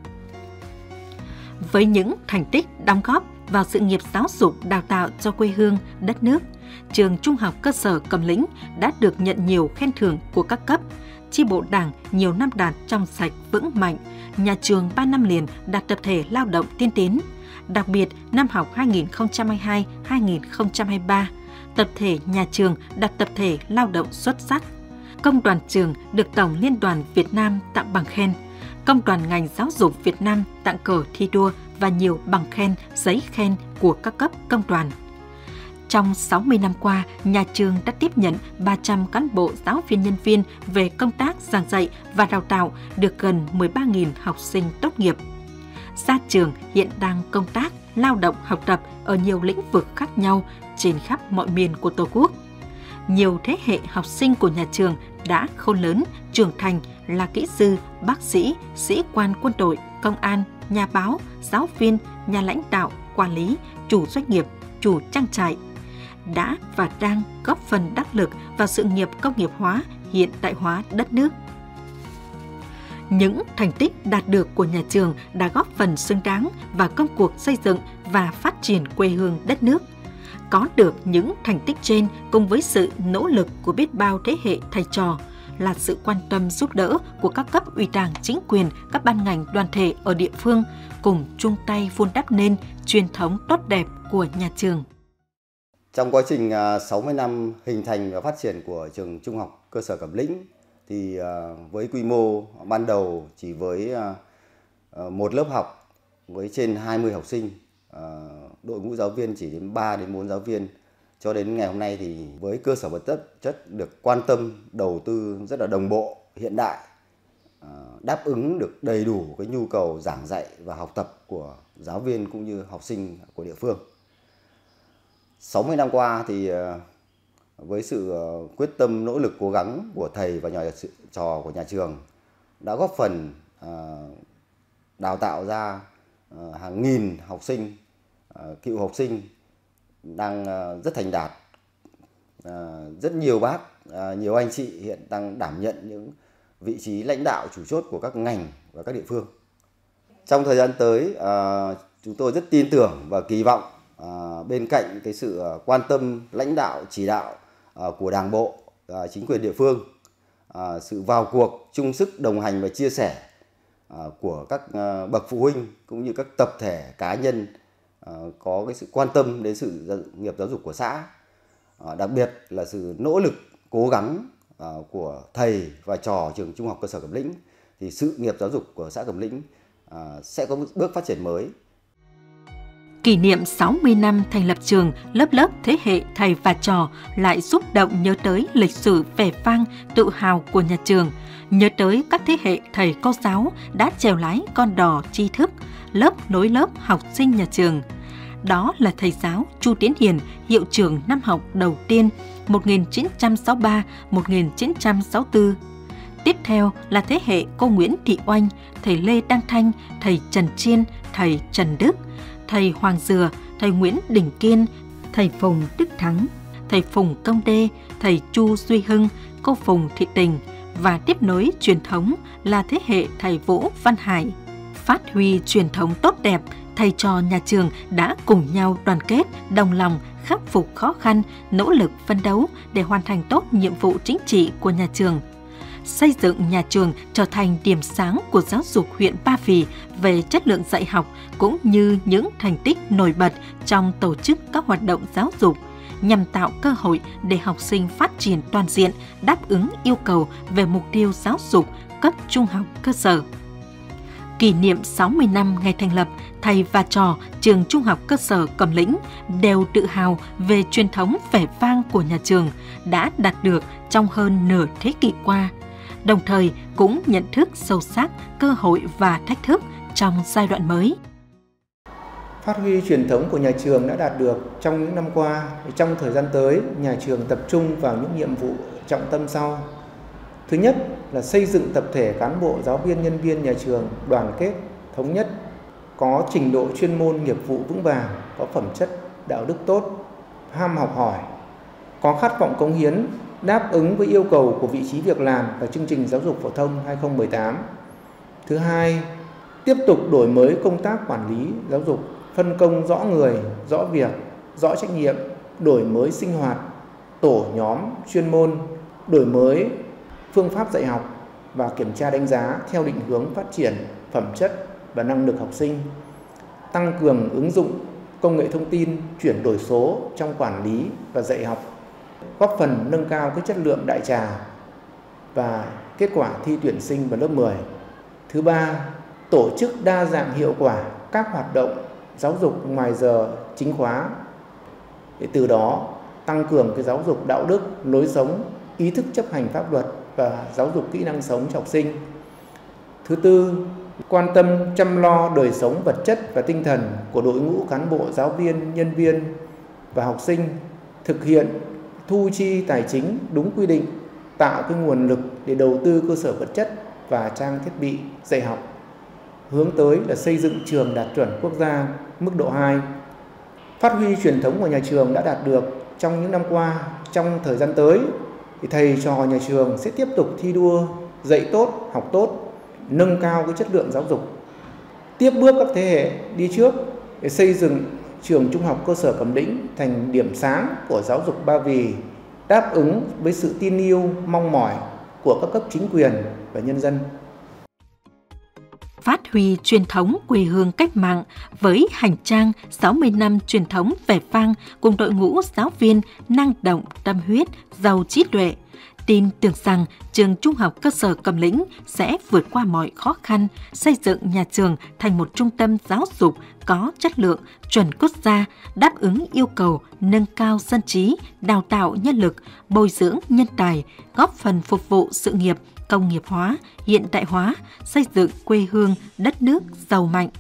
Với những thành tích đóng góp vào sự nghiệp giáo dục đào tạo cho quê hương, đất nước, trường Trung học cơ sở Cẩm Lĩnh đã được nhận nhiều khen thưởng của các cấp. Chi bộ Đảng nhiều năm đạt trong sạch vững mạnh, nhà trường ba năm liền đạt tập thể lao động tiên tiến. Đặc biệt, năm học hai nghìn không trăm hai mươi hai đến hai nghìn không trăm hai mươi ba, tập thể nhà trường đạt tập thể lao động xuất sắc. Công đoàn trường được Tổng Liên đoàn Việt Nam tặng bằng khen. Công đoàn ngành giáo dục Việt Nam tặng cờ thi đua và nhiều bằng khen, giấy khen của các cấp công đoàn. Trong sáu mươi năm qua, nhà trường đã tiếp nhận ba trăm cán bộ giáo viên nhân viên về công tác giảng dạy và đào tạo, được gần mười ba nghìn học sinh tốt nghiệp. Ra trường hiện đang công tác, lao động, học tập ở nhiều lĩnh vực khác nhau trên khắp mọi miền của Tổ quốc. Nhiều thế hệ học sinh của nhà trường đã khôn lớn, trưởng thành là kỹ sư, bác sĩ, sĩ quan quân đội, công an, nhà báo, giáo viên, nhà lãnh đạo, quản lý, chủ doanh nghiệp, chủ trang trại, đã và đang góp phần đắc lực vào sự nghiệp công nghiệp hóa, hiện đại hóa đất nước. Những thành tích đạt được của nhà trường đã góp phần xứng đáng vào công cuộc xây dựng và phát triển quê hương đất nước. Có được những thành tích trên cùng với sự nỗ lực của biết bao thế hệ thầy trò là sự quan tâm giúp đỡ của các cấp ủy Đảng, chính quyền, các ban ngành đoàn thể ở địa phương cùng chung tay vun đắp nên truyền thống tốt đẹp của nhà trường. Trong quá trình sáu mươi năm hình thành và phát triển của trường Trung học cơ sở Cẩm Lĩnh thì với quy mô ban đầu chỉ với một lớp học với trên hai mươi học sinh, đội ngũ giáo viên chỉ đến ba đến bốn giáo viên, cho đến ngày hôm nay thì với cơ sở vật chất chất được quan tâm, đầu tư rất là đồng bộ, hiện đại, đáp ứng được đầy đủ cái nhu cầu giảng dạy và học tập của giáo viên cũng như học sinh của địa phương. sáu mươi năm qua thì với sự quyết tâm, nỗ lực, cố gắng của thầy và nhà trò của nhà trường đã góp phần đào tạo ra hàng nghìn học sinh, cựu học sinh đang rất thành đạt. Rất nhiều bác, nhiều anh chị hiện đang đảm nhận những vị trí lãnh đạo chủ chốt của các ngành và các địa phương. Trong thời gian tới, chúng tôi rất tin tưởng và kỳ vọng bên cạnh cái sự quan tâm, lãnh đạo, chỉ đạo của Đảng bộ, chính quyền địa phương, sự vào cuộc, chung sức đồng hành và chia sẻ của các bậc phụ huynh cũng như các tập thể cá nhân có cái sự quan tâm đến sự nghiệp giáo dục của xã, đặc biệt là sự nỗ lực cố gắng của thầy và trò trường Trung học cơ sở Cẩm Lĩnh, thì sự nghiệp giáo dục của xã Cẩm Lĩnh sẽ có bước phát triển mới. Kỷ niệm sáu mươi năm thành lập trường, lớp lớp thế hệ thầy và trò lại xúc động nhớ tới lịch sử vẻ vang, tự hào của nhà trường, nhớ tới các thế hệ thầy cô giáo đã chèo lái con đò tri thức, lớp nối lớp học sinh nhà trường. Đó là thầy giáo Chu Tiến Hiền, hiệu trưởng năm học đầu tiên một nghìn chín trăm sáu mươi ba đến một nghìn chín trăm sáu mươi tư. Tiếp theo là thế hệ cô Nguyễn Thị Oanh, thầy Lê Đăng Thanh, thầy Trần Chiên, thầy Trần Đức, thầy Hoàng Dừa, thầy Nguyễn Đình Kiên, thầy Phùng Đức Thắng, thầy Phùng Công Đê, thầy Chu Duy Hưng, cô Phùng Thị Tình, và tiếp nối truyền thống là thế hệ thầy Vũ Văn Hải. Phát huy truyền thống tốt đẹp, thầy trò nhà trường đã cùng nhau đoàn kết, đồng lòng, khắc phục khó khăn, nỗ lực phấn đấu để hoàn thành tốt nhiệm vụ chính trị của nhà trường. Xây dựng nhà trường trở thành điểm sáng của giáo dục huyện Ba Vì về chất lượng dạy học cũng như những thành tích nổi bật trong tổ chức các hoạt động giáo dục, nhằm tạo cơ hội để học sinh phát triển toàn diện, đáp ứng yêu cầu về mục tiêu giáo dục cấp trung học cơ sở. Kỷ niệm sáu mươi năm ngày thành lập, thầy và trò trường Trung học cơ sở Cẩm Lĩnh đều tự hào về truyền thống vẻ vang của nhà trường đã đạt được trong hơn nửa thế kỷ qua, đồng thời cũng nhận thức sâu sắc cơ hội và thách thức trong giai đoạn mới. Phát huy truyền thống của nhà trường đã đạt được trong những năm qua, trong thời gian tới, nhà trường tập trung vào những nhiệm vụ trọng tâm sau. Thứ nhất là xây dựng tập thể cán bộ, giáo viên, nhân viên nhà trường đoàn kết, thống nhất, có trình độ chuyên môn nghiệp vụ vững vàng, có phẩm chất đạo đức tốt, ham học hỏi, có khát vọng cống hiến, đáp ứng với yêu cầu của vị trí việc làm và chương trình giáo dục phổ thông hai không một tám. Thứ hai, tiếp tục đổi mới công tác quản lý giáo dục, phân công rõ người, rõ việc, rõ trách nhiệm, đổi mới sinh hoạt, tổ nhóm, chuyên môn, đổi mới phương pháp dạy học và kiểm tra đánh giá theo định hướng phát triển phẩm chất và năng lực học sinh, tăng cường ứng dụng công nghệ thông tin, chuyển đổi số trong quản lý và dạy học, góp phần nâng cao cái chất lượng đại trà và kết quả thi tuyển sinh vào lớp mười. Thứ ba, tổ chức đa dạng hiệu quả các hoạt động giáo dục ngoài giờ chính khóa để từ đó tăng cường cái giáo dục đạo đức, lối sống, ý thức chấp hành pháp luật và giáo dục kỹ năng sống cho học sinh. Thứ tư, quan tâm chăm lo đời sống vật chất và tinh thần của đội ngũ cán bộ, giáo viên, nhân viên và học sinh, thực hiện thu chi tài chính đúng quy định, tạo cái nguồn lực để đầu tư cơ sở vật chất và trang thiết bị dạy học, hướng tới là xây dựng trường đạt chuẩn quốc gia mức độ hai. Phát huy truyền thống của nhà trường đã đạt được trong những năm qua. Trong thời gian tới thì thầy trò nhà trường sẽ tiếp tục thi đua dạy tốt, học tốt, nâng cao cái chất lượng giáo dục, tiếp bước các thế hệ đi trước để xây dựng trường Trung học cơ sở Cẩm Lĩnh thành điểm sáng của giáo dục Ba Vì, đáp ứng với sự tin yêu, mong mỏi của các cấp chính quyền và nhân dân. Phát huy truyền thống quê hương cách mạng với hành trang sáu mươi năm truyền thống vẻ vang cùng đội ngũ giáo viên năng động, tâm huyết, giàu trí tuệ. Tin tưởng rằng trường Trung học cơ sở Cẩm Lĩnh sẽ vượt qua mọi khó khăn, xây dựng nhà trường thành một trung tâm giáo dục có chất lượng, chuẩn quốc gia, đáp ứng yêu cầu nâng cao dân trí, đào tạo nhân lực, bồi dưỡng nhân tài, góp phần phục vụ sự nghiệp công nghiệp hóa, hiện đại hóa, xây dựng quê hương, đất nước giàu mạnh.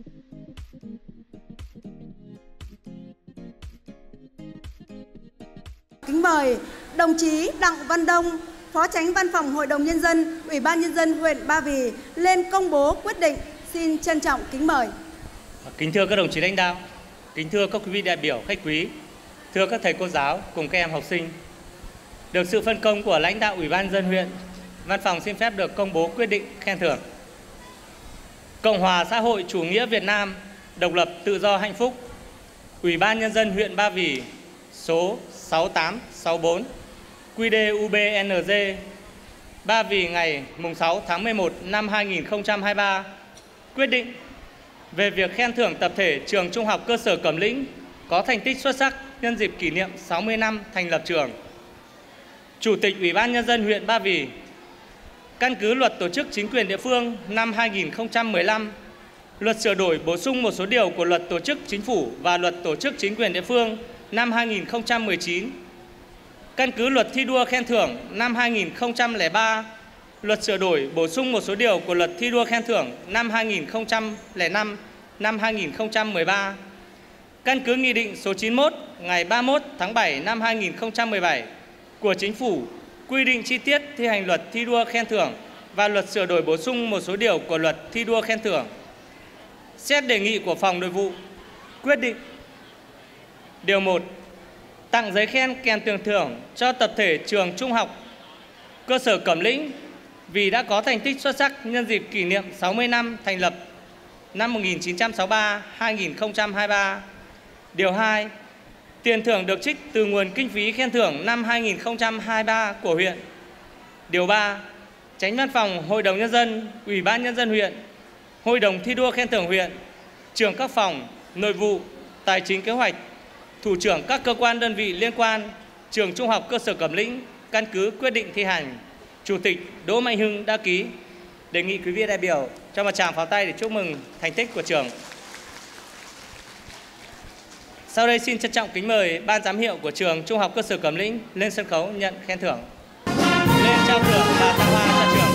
Kính mời đồng chí Đặng Văn Đông, Phó Chánh Văn phòng Hội đồng Nhân dân, Ủy ban Nhân dân huyện Ba Vì lên công bố quyết định. Xin trân trọng kính mời. Kính thưa các đồng chí lãnh đạo, kính thưa các quý vị đại biểu khách quý, thưa các thầy cô giáo cùng các em học sinh. Được sự phân công của lãnh đạo Ủy ban Nhân dân huyện, Văn phòng xin phép được công bố quyết định khen thưởng. Cộng hòa xã hội chủ nghĩa Việt Nam, độc lập, tự do, hạnh phúc. Ủy ban Nhân dân huyện Ba Vì số sáu tám sáu bốn quy đê u bê en giê Ba Vì ngày sáu tháng mười một năm hai nghìn không trăm hai mươi ba quyết định về việc khen thưởng tập thể trường Trung học cơ sở Cẩm Lĩnh có thành tích xuất sắc nhân dịp kỷ niệm sáu mươi năm thành lập trường. Chủ tịch Ủy ban Nhân dân huyện Ba Vì căn cứ Luật Tổ chức Chính quyền địa phương năm hai nghìn không trăm mười lăm, Luật sửa đổi bổ sung một số điều của Luật Tổ chức Chính phủ và Luật Tổ chức Chính quyền địa phương năm hai nghìn không trăm mười chín, căn cứ Luật thi đua khen thưởng năm hai nghìn không trăm lẻ ba, Luật sửa đổi bổ sung một số điều của Luật thi đua khen thưởng năm hai nghìn không trăm lẻ năm, năm hai nghìn không trăm mười ba, căn cứ Nghị định số chín mươi mốt ngày ba mươi mốt tháng bảy năm hai nghìn không trăm mười bảy của Chính phủ quy định chi tiết thi hành luật thi đua khen thưởng và luật sửa đổi bổ sung một số điều của luật thi đua khen thưởng. Xét đề nghị của Phòng Nội vụ, quyết định điều một, tặng giấy khen kèm tiền thưởng cho tập thể trường Trung học cơ sở Cẩm Lĩnh vì đã có thành tích xuất sắc nhân dịp kỷ niệm sáu mươi năm thành lập năm một nghìn chín trăm sáu mươi ba đến hai nghìn không trăm hai mươi ba. Điều hai, tiền thưởng được trích từ nguồn kinh phí khen thưởng năm hai nghìn không trăm hai mươi ba của huyện. Điều ba, Chánh Văn phòng Hội đồng Nhân dân, Ủy ban Nhân dân huyện, Hội đồng thi đua khen thưởng huyện, trưởng các phòng, nội vụ, tài chính kế hoạch, thủ trưởng các cơ quan đơn vị liên quan, trường Trung học cơ sở Cẩm Lĩnh căn cứ quyết định thi hành, Chủ tịch Đỗ Mạnh Hưng đã ký. Đề nghị quý vị đại biểu cho một tràng pháo tay để chúc mừng thành tích của trường. Sau đây xin trân trọng kính mời ban giám hiệu của trường Trung học cơ sở Cẩm Lĩnh lên sân khấu nhận khen thưởng. Lên trao thưởng và tặng hoa cho trường.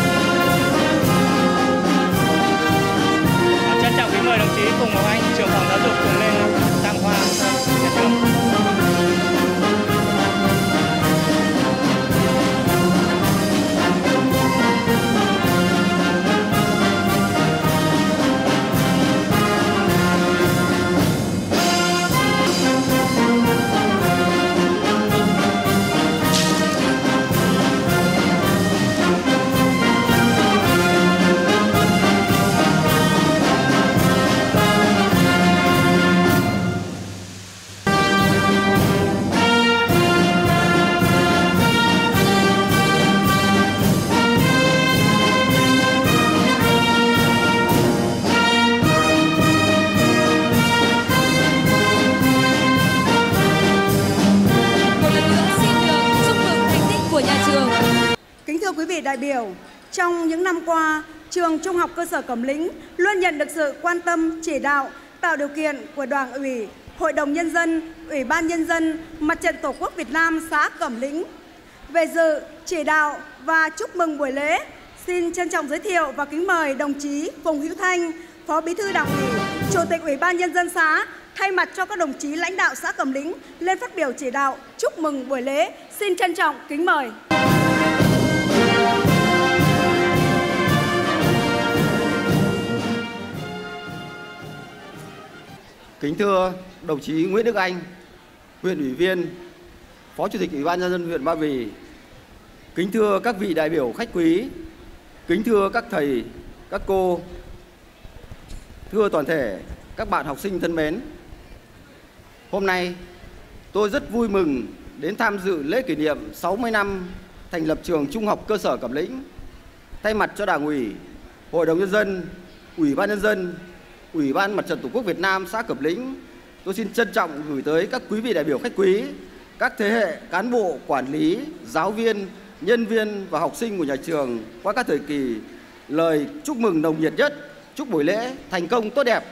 Trân trọng kính mời đồng chí Phùng Ngọc Anh, trưởng phòng giáo dục cùng lên tặng hoa cho nhà trường. Đại biểu, trong những năm qua, trường Trung học cơ sở Cẩm Lĩnh luôn nhận được sự quan tâm, chỉ đạo, tạo điều kiện của Đảng ủy, Hội đồng Nhân dân, Ủy ban Nhân dân, Mặt trận Tổ quốc Việt Nam xã Cẩm Lĩnh. Về dự, chỉ đạo và chúc mừng buổi lễ, xin trân trọng giới thiệu và kính mời đồng chí Phùng Hữu Thanh, Phó Bí thư Đảng ủy, Chủ tịch Ủy ban Nhân dân xã, thay mặt cho các đồng chí lãnh đạo xã Cẩm Lĩnh lên phát biểu chỉ đạo, chúc mừng buổi lễ. Xin trân trọng kính mời. Kính thưa đồng chí Nguyễn Đức Anh, huyện ủy viên, Phó Chủ tịch Ủy ban Nhân dân huyện Ba Vì. Kính thưa các vị đại biểu khách quý, kính thưa các thầy, các cô, thưa toàn thể các bạn học sinh thân mến. Hôm nay tôi rất vui mừng đến tham dự lễ kỷ niệm sáu mươi năm thành lập trường Trung học cơ sở Cẩm Lĩnh. Thay mặt cho Đảng ủy, Hội đồng Nhân dân, Ủy ban Nhân dân, Ủy ban Mặt trận Tổ quốc Việt Nam xã Cẩm Lĩnh, tôi xin trân trọng gửi tới các quý vị đại biểu khách quý, các thế hệ cán bộ, quản lý, giáo viên, nhân viên và học sinh của nhà trường qua các thời kỳ lời chúc mừng nồng nhiệt nhất, chúc buổi lễ thành công tốt đẹp.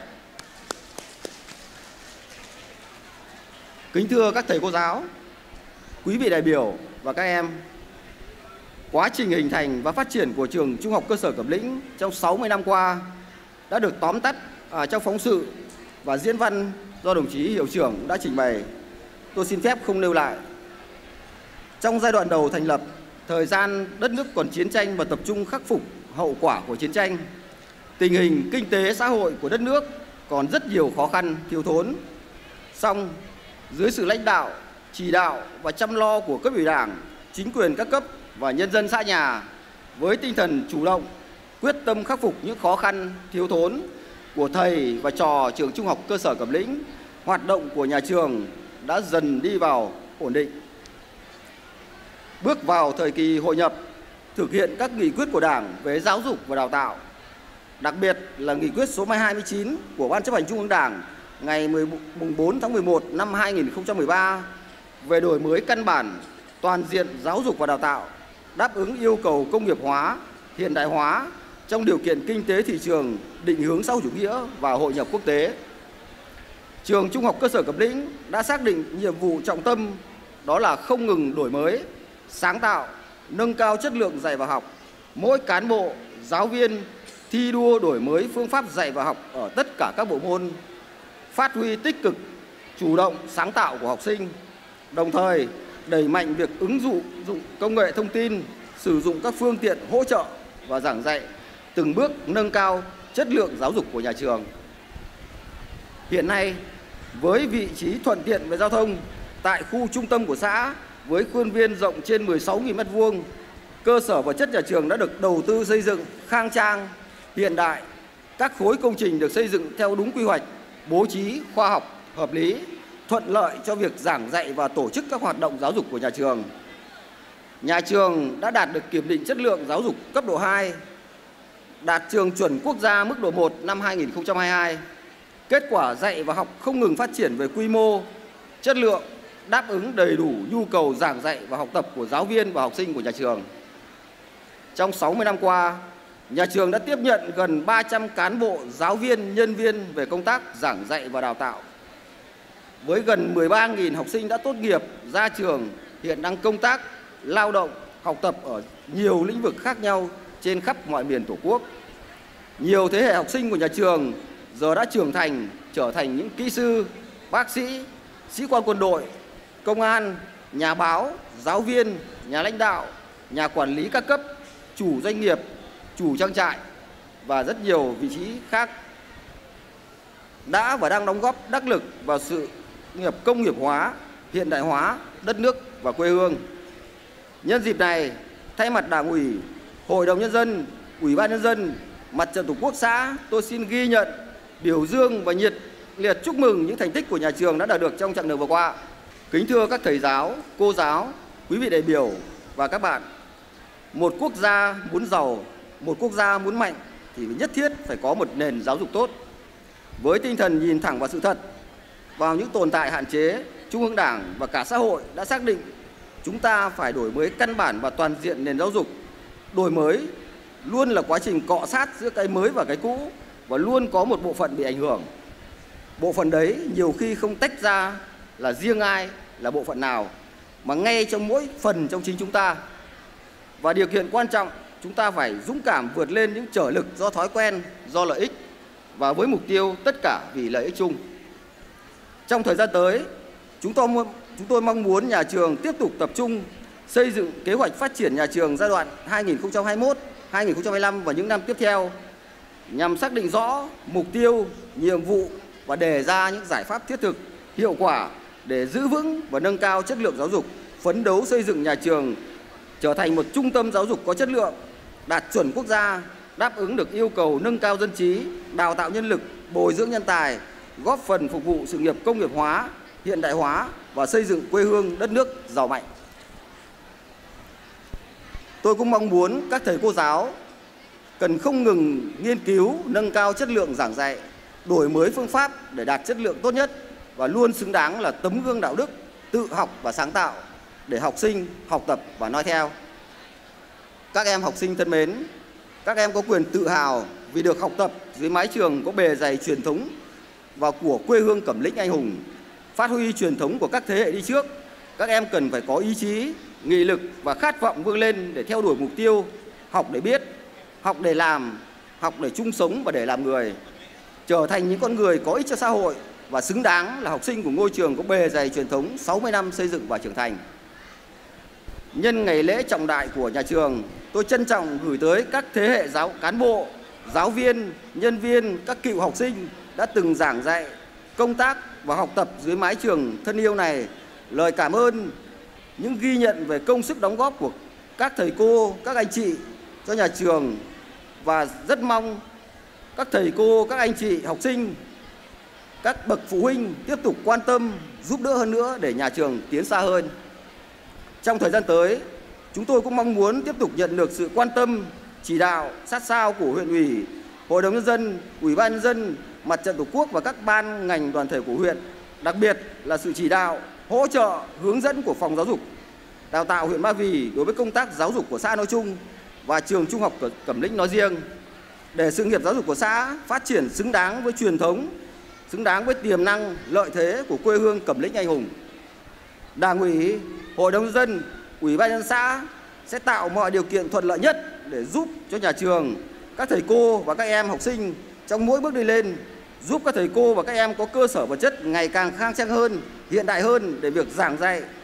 Kính thưa các thầy cô giáo, quý vị đại biểu và các em, quá trình hình thành và phát triển của trường Trung học cơ sở Cẩm Lĩnh trong sáu mươi năm qua đã được tóm tắt À, trong phóng sự và diễn văn do đồng chí hiệu trưởng đã trình bày. Tôi xin phép không nêu lại. Trong giai đoạn đầu thành lập, thời gian đất nước còn chiến tranh và tập trung khắc phục hậu quả của chiến tranh, tình hình kinh tế xã hội của đất nước còn rất nhiều khó khăn, thiếu thốn. Song, dưới sự lãnh đạo, chỉ đạo và chăm lo của cấp ủy Đảng, chính quyền các cấp và nhân dân xã nhà, với tinh thần chủ động, quyết tâm khắc phục những khó khăn, thiếu thốn của thầy và trò trường Trung học cơ sở Cẩm Lĩnh, hoạt động của nhà trường đã dần đi vào ổn định. Bước vào thời kỳ hội nhập, thực hiện các nghị quyết của Đảng về giáo dục và đào tạo, đặc biệt là nghị quyết số hai mươi chín của Ban chấp hành Trung ương Đảng ngày mùng bốn tháng mười một năm hai nghìn không trăm mười ba về đổi mới căn bản toàn diện giáo dục và đào tạo, đáp ứng yêu cầu công nghiệp hóa, hiện đại hóa trong điều kiện kinh tế thị trường, định hướng xã hội chủ nghĩa và hội nhập quốc tế. Trường Trung học cơ sở Cẩm Lĩnh đã xác định nhiệm vụ trọng tâm, đó là không ngừng đổi mới, sáng tạo, nâng cao chất lượng dạy và học. Mỗi cán bộ, giáo viên thi đua đổi mới phương pháp dạy và học ở tất cả các bộ môn, phát huy tích cực, chủ động, sáng tạo của học sinh, đồng thời đẩy mạnh việc ứng dụng dụng công nghệ thông tin, sử dụng các phương tiện hỗ trợ và giảng dạy, từng bước nâng cao chất lượng giáo dục của nhà trường. Hiện nay, với vị trí thuận tiện về giao thông tại khu trung tâm của xã với khuôn viên rộng trên mười sáu nghìn mét vuông, cơ sở vật chất nhà trường đã được đầu tư xây dựng khang trang, hiện đại. Các khối công trình được xây dựng theo đúng quy hoạch, bố trí khoa học, hợp lý, thuận lợi cho việc giảng dạy và tổ chức các hoạt động giáo dục của nhà trường. Nhà trường đã đạt được kiểm định chất lượng giáo dục cấp độ hai, đạt trường chuẩn quốc gia mức độ một năm hai nghìn không trăm hai mươi hai. Kết quả dạy và học không ngừng phát triển về quy mô, chất lượng, đáp ứng đầy đủ nhu cầu giảng dạy và học tập của giáo viên và học sinh của nhà trường. Trong sáu mươi năm qua, nhà trường đã tiếp nhận gần ba trăm cán bộ, giáo viên, nhân viên về công tác giảng dạy và đào tạo. Với gần mười ba nghìn học sinh đã tốt nghiệp, ra trường, hiện đang công tác, lao động, học tập ở nhiều lĩnh vực khác nhau trên khắp mọi miền Tổ quốc. Nhiều thế hệ học sinh của nhà trường giờ đã trưởng thành, trở thành những kỹ sư, bác sĩ, sĩ quan quân đội, công an, nhà báo, giáo viên, nhà lãnh đạo, nhà quản lý các cấp, chủ doanh nghiệp, chủ trang trại và rất nhiều vị trí khác, đã và đang đóng góp đắc lực vào sự nghiệp công nghiệp hóa, hiện đại hóa đất nước và quê hương. Nhân dịp này, thay mặt Đảng ủy, Hội đồng Nhân dân, Ủy ban Nhân dân, Mặt trận Tổ quốc xã, tôi xin ghi nhận, biểu dương và nhiệt liệt chúc mừng những thành tích của nhà trường đã đạt được trong chặng đường vừa qua. Kính thưa các thầy giáo, cô giáo, quý vị đại biểu và các bạn, một quốc gia muốn giàu, một quốc gia muốn mạnh thì nhất thiết phải có một nền giáo dục tốt. Với tinh thần nhìn thẳng vào sự thật, vào những tồn tại hạn chế, Trung ương Đảng và cả xã hội đã xác định chúng ta phải đổi mới căn bản và toàn diện nền giáo dục. Đổi mới luôn là quá trình cọ sát giữa cái mới và cái cũ và luôn có một bộ phận bị ảnh hưởng. Bộ phận đấy nhiều khi không tách ra là riêng ai, là bộ phận nào, mà ngay trong mỗi phần trong chính chúng ta. Và điều kiện quan trọng, chúng ta phải dũng cảm vượt lên những trở lực do thói quen, do lợi ích và với mục tiêu tất cả vì lợi ích chung. Trong thời gian tới, chúng tôi, chúng tôi mong muốn nhà trường tiếp tục tập trung xây dựng kế hoạch phát triển nhà trường giai đoạn hai nghìn không trăm hai mươi mốt đến hai nghìn không trăm hai mươi lăm và những năm tiếp theo nhằm xác định rõ mục tiêu, nhiệm vụ và đề ra những giải pháp thiết thực, hiệu quả để giữ vững và nâng cao chất lượng giáo dục, phấn đấu xây dựng nhà trường trở thành một trung tâm giáo dục có chất lượng, đạt chuẩn quốc gia, đáp ứng được yêu cầu nâng cao dân trí, đào tạo nhân lực, bồi dưỡng nhân tài, góp phần phục vụ sự nghiệp công nghiệp hóa, hiện đại hóa và xây dựng quê hương đất nước giàu mạnh. Tôi cũng mong muốn các thầy cô giáo cần không ngừng nghiên cứu, nâng cao chất lượng giảng dạy, đổi mới phương pháp để đạt chất lượng tốt nhất và luôn xứng đáng là tấm gương đạo đức, tự học và sáng tạo để học sinh học tập và noi theo. Các em học sinh thân mến, các em có quyền tự hào vì được học tập dưới mái trường có bề dày truyền thống và của quê hương Cẩm Lĩnh anh hùng. Phát huy truyền thống của các thế hệ đi trước, các em cần phải có ý chí, nghị lực và khát vọng vươn lên để theo đuổi mục tiêu học để biết, học để làm, học để chung sống và để làm người, trở thành những con người có ích cho xã hội và xứng đáng là học sinh của ngôi trường có bề dày truyền thống sáu mươi năm xây dựng và trưởng thành. Nhân ngày lễ trọng đại của nhà trường, tôi trân trọng gửi tới các thế hệ giáo cán bộ, giáo viên, nhân viên, các cựu học sinh đã từng giảng dạy, công tác và học tập dưới mái trường thân yêu này lời cảm ơn, những ghi nhận về công sức đóng góp của các thầy cô, các anh chị cho nhà trường và rất mong các thầy cô, các anh chị học sinh, các bậc phụ huynh tiếp tục quan tâm, giúp đỡ hơn nữa để nhà trường tiến xa hơn. Trong thời gian tới, chúng tôi cũng mong muốn tiếp tục nhận được sự quan tâm, chỉ đạo sát sao của huyện ủy, Hội đồng Nhân dân, Ủy ban Nhân dân, Mặt trận Tổ quốc và các ban ngành đoàn thể của huyện, đặc biệt là sự chỉ đạo, hỗ trợ, hướng dẫn của Phòng Giáo dục Đào tạo huyện Ba Vì đối với công tác giáo dục của xã nói chung và trường Trung học Cẩm Lĩnh nói riêng, để sự nghiệp giáo dục của xã phát triển xứng đáng với truyền thống, xứng đáng với tiềm năng, lợi thế của quê hương Cẩm Lĩnh anh hùng. Đảng ủy, Hội đồng Nhân dân, Ủy ban Nhân dân xã sẽ tạo mọi điều kiện thuận lợi nhất để giúp cho nhà trường, các thầy cô và các em học sinh trong mỗi bước đi lên, giúp các thầy cô và các em có cơ sở vật chất ngày càng khang trang hơn, hiện đại hơn để việc giảng dạy,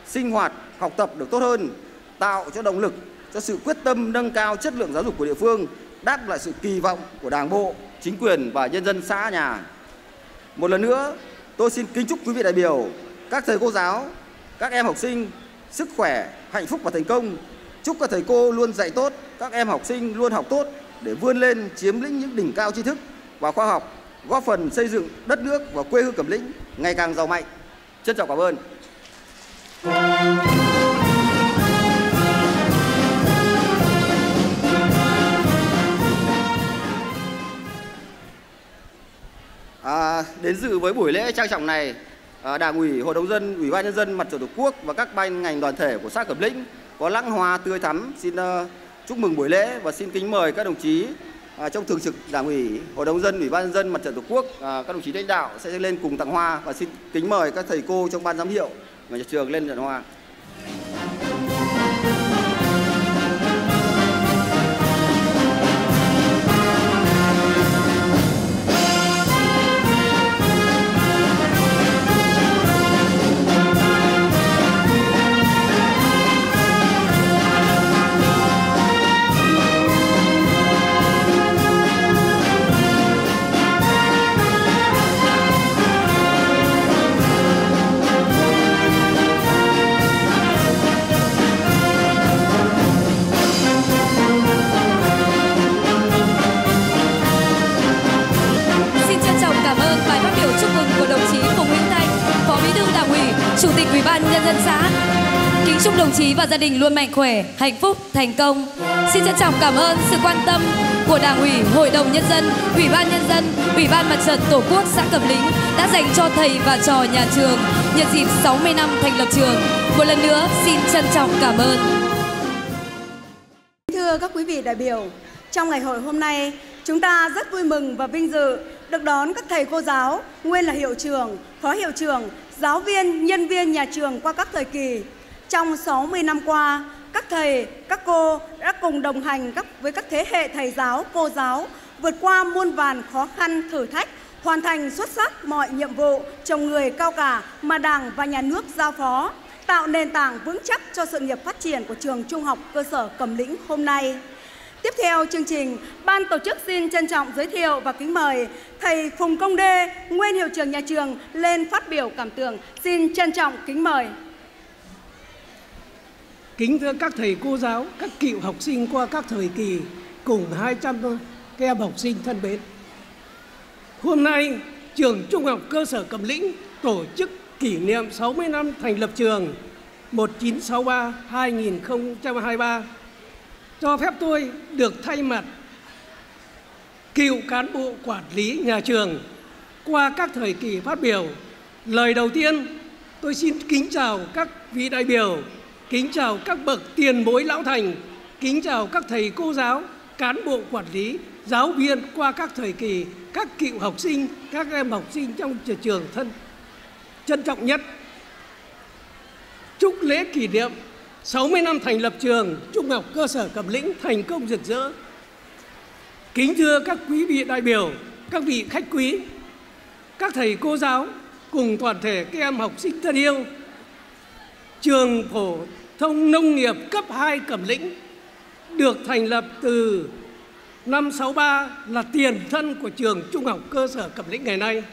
sinh hoạt, học tập được tốt hơn, tạo cho động lực cho sự quyết tâm nâng cao chất lượng giáo dục của địa phương, đáp lại sự kỳ vọng của Đảng bộ, chính quyền và nhân dân xã nhà. Một lần nữa, tôi xin kính chúc quý vị đại biểu, các thầy cô giáo, các em học sinh sức khỏe, hạnh phúc và thành công. Chúc các thầy cô luôn dạy tốt, các em học sinh luôn học tốt để vươn lên chiếm lĩnh những đỉnh cao tri thức và khoa học, góp phần xây dựng đất nước và quê hương Cẩm Lĩnh ngày càng giàu mạnh. Trân trọng cảm ơn. À, đến dự với buổi lễ trang trọng này, à, Đảng ủy, Hội đồng dân, Ủy ban nhân dân, Mặt trận Tổ quốc và các ban ngành đoàn thể của xã Cẩm Lĩnh có lẵng hoa tươi thắm xin uh, chúc mừng buổi lễ và xin kính mời các đồng chí uh, trong thường trực Đảng ủy, Hội đồng dân, Ủy ban nhân dân, Mặt trận Tổ quốc, uh, các đồng chí lãnh đạo sẽ lên cùng tặng hoa và xin kính mời các thầy cô trong ban giám hiệu và nhà trường lên nhận hoa. Chủ tịch Ủy ban nhân dân xã. Kính chúc đồng chí và gia đình luôn mạnh khỏe, hạnh phúc, thành công. Xin trân trọng cảm ơn sự quan tâm của Đảng ủy, Hội đồng nhân dân, Ủy ban nhân dân, Ủy ban Mặt trận Tổ quốc xã Cẩm Lĩnh đã dành cho thầy và trò nhà trường nhân dịp sáu mươi năm thành lập trường. Một lần nữa xin trân trọng cảm ơn. Thưa các quý vị đại biểu, trong ngày hội hôm nay, chúng ta rất vui mừng và vinh dự được đón các thầy cô giáo, nguyên là hiệu trưởng, phó hiệu trưởng, giáo viên, nhân viên nhà trường qua các thời kỳ. Trong sáu mươi năm qua, các thầy, các cô đã cùng đồng hành với các thế hệ thầy giáo, cô giáo vượt qua muôn vàn khó khăn, thử thách, hoàn thành xuất sắc mọi nhiệm vụ trồng người cao cả mà Đảng và Nhà nước giao phó, tạo nền tảng vững chắc cho sự nghiệp phát triển của trường Trung học cơ sở Cẩm Lĩnh hôm nay. Tiếp theo chương trình, ban tổ chức xin trân trọng giới thiệu và kính mời thầy Phùng Công Đê, nguyên hiệu trưởng nhà trường lên phát biểu cảm tưởng. Xin trân trọng kính mời. Kính thưa các thầy cô giáo, các cựu học sinh qua các thời kỳ cùng hai trăm các em học sinh thân mến. Hôm nay, trường Trung học cơ sở Cẩm Lĩnh tổ chức kỷ niệm sáu mươi năm thành lập trường một nghìn chín trăm sáu mươi ba đến hai nghìn không trăm hai mươi ba. Cho phép tôi được thay mặt cựu cán bộ quản lý nhà trường qua các thời kỳ phát biểu. Lời đầu tiên, tôi xin kính chào các vị đại biểu, kính chào các bậc tiền bối lão thành, kính chào các thầy cô giáo, cán bộ quản lý, giáo viên qua các thời kỳ, các cựu học sinh, các em học sinh trong trường thân trân trọng nhất. Chúc lễ kỷ niệm sáu mươi năm thành lập trường Trung học cơ sở Cẩm Lĩnh thành công rực rỡ. Kính thưa các quý vị đại biểu, các vị khách quý, các thầy cô giáo cùng toàn thể các em học sinh thân yêu, trường phổ thông nông nghiệp cấp hai Cẩm Lĩnh được thành lập từ năm sáu ba là tiền thân của trường Trung học cơ sở Cẩm Lĩnh ngày nay.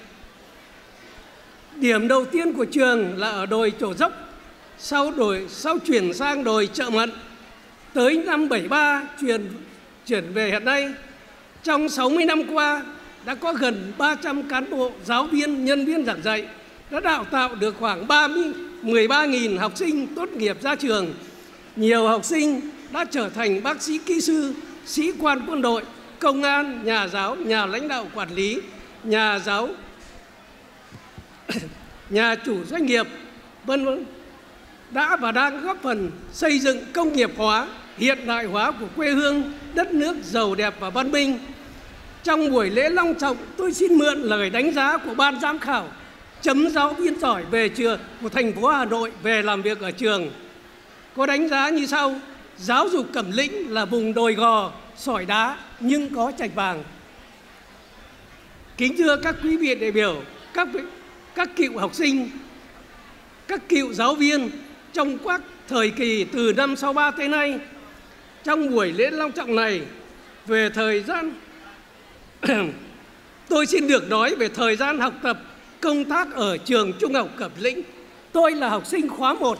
Điểm đầu tiên của trường là ở đồi Trổ Dốc, sau đổi sau chuyển sang đồi Chợ Mận. Tới năm bảy ba chuyển chuyển về hiện nay. Trong sáu mươi năm qua đã có gần ba trăm cán bộ, giáo viên, nhân viên giảng dạy, đã đào tạo được khoảng mười ba nghìn học sinh tốt nghiệp ra trường. Nhiều học sinh đã trở thành bác sĩ, kỹ sư, sĩ quan quân đội, công an, nhà giáo, nhà lãnh đạo quản lý, nhà giáo, nhà chủ doanh nghiệp, vân vân, đã và đang góp phần xây dựng công nghiệp hóa, hiện đại hóa của quê hương, đất nước giàu đẹp và văn minh. Trong buổi lễ long trọng, tôi xin mượn lời đánh giá của ban giám khảo chấm giáo viên giỏi về trường của thành phố Hà Nội về làm việc ở trường. Có đánh giá như sau: giáo dục Cẩm Lĩnh là vùng đồi gò, sỏi đá nhưng có trạch vàng. Kính thưa các quý vị đại biểu, các các cựu học sinh, các cựu giáo viên, trong các thời kỳ từ năm sáu ba tới nay. Trong buổi lễ long trọng này, về thời gian tôi xin được nói về thời gian học tập, công tác ở trường Trung học Cẩm Lĩnh. Tôi là học sinh khóa một,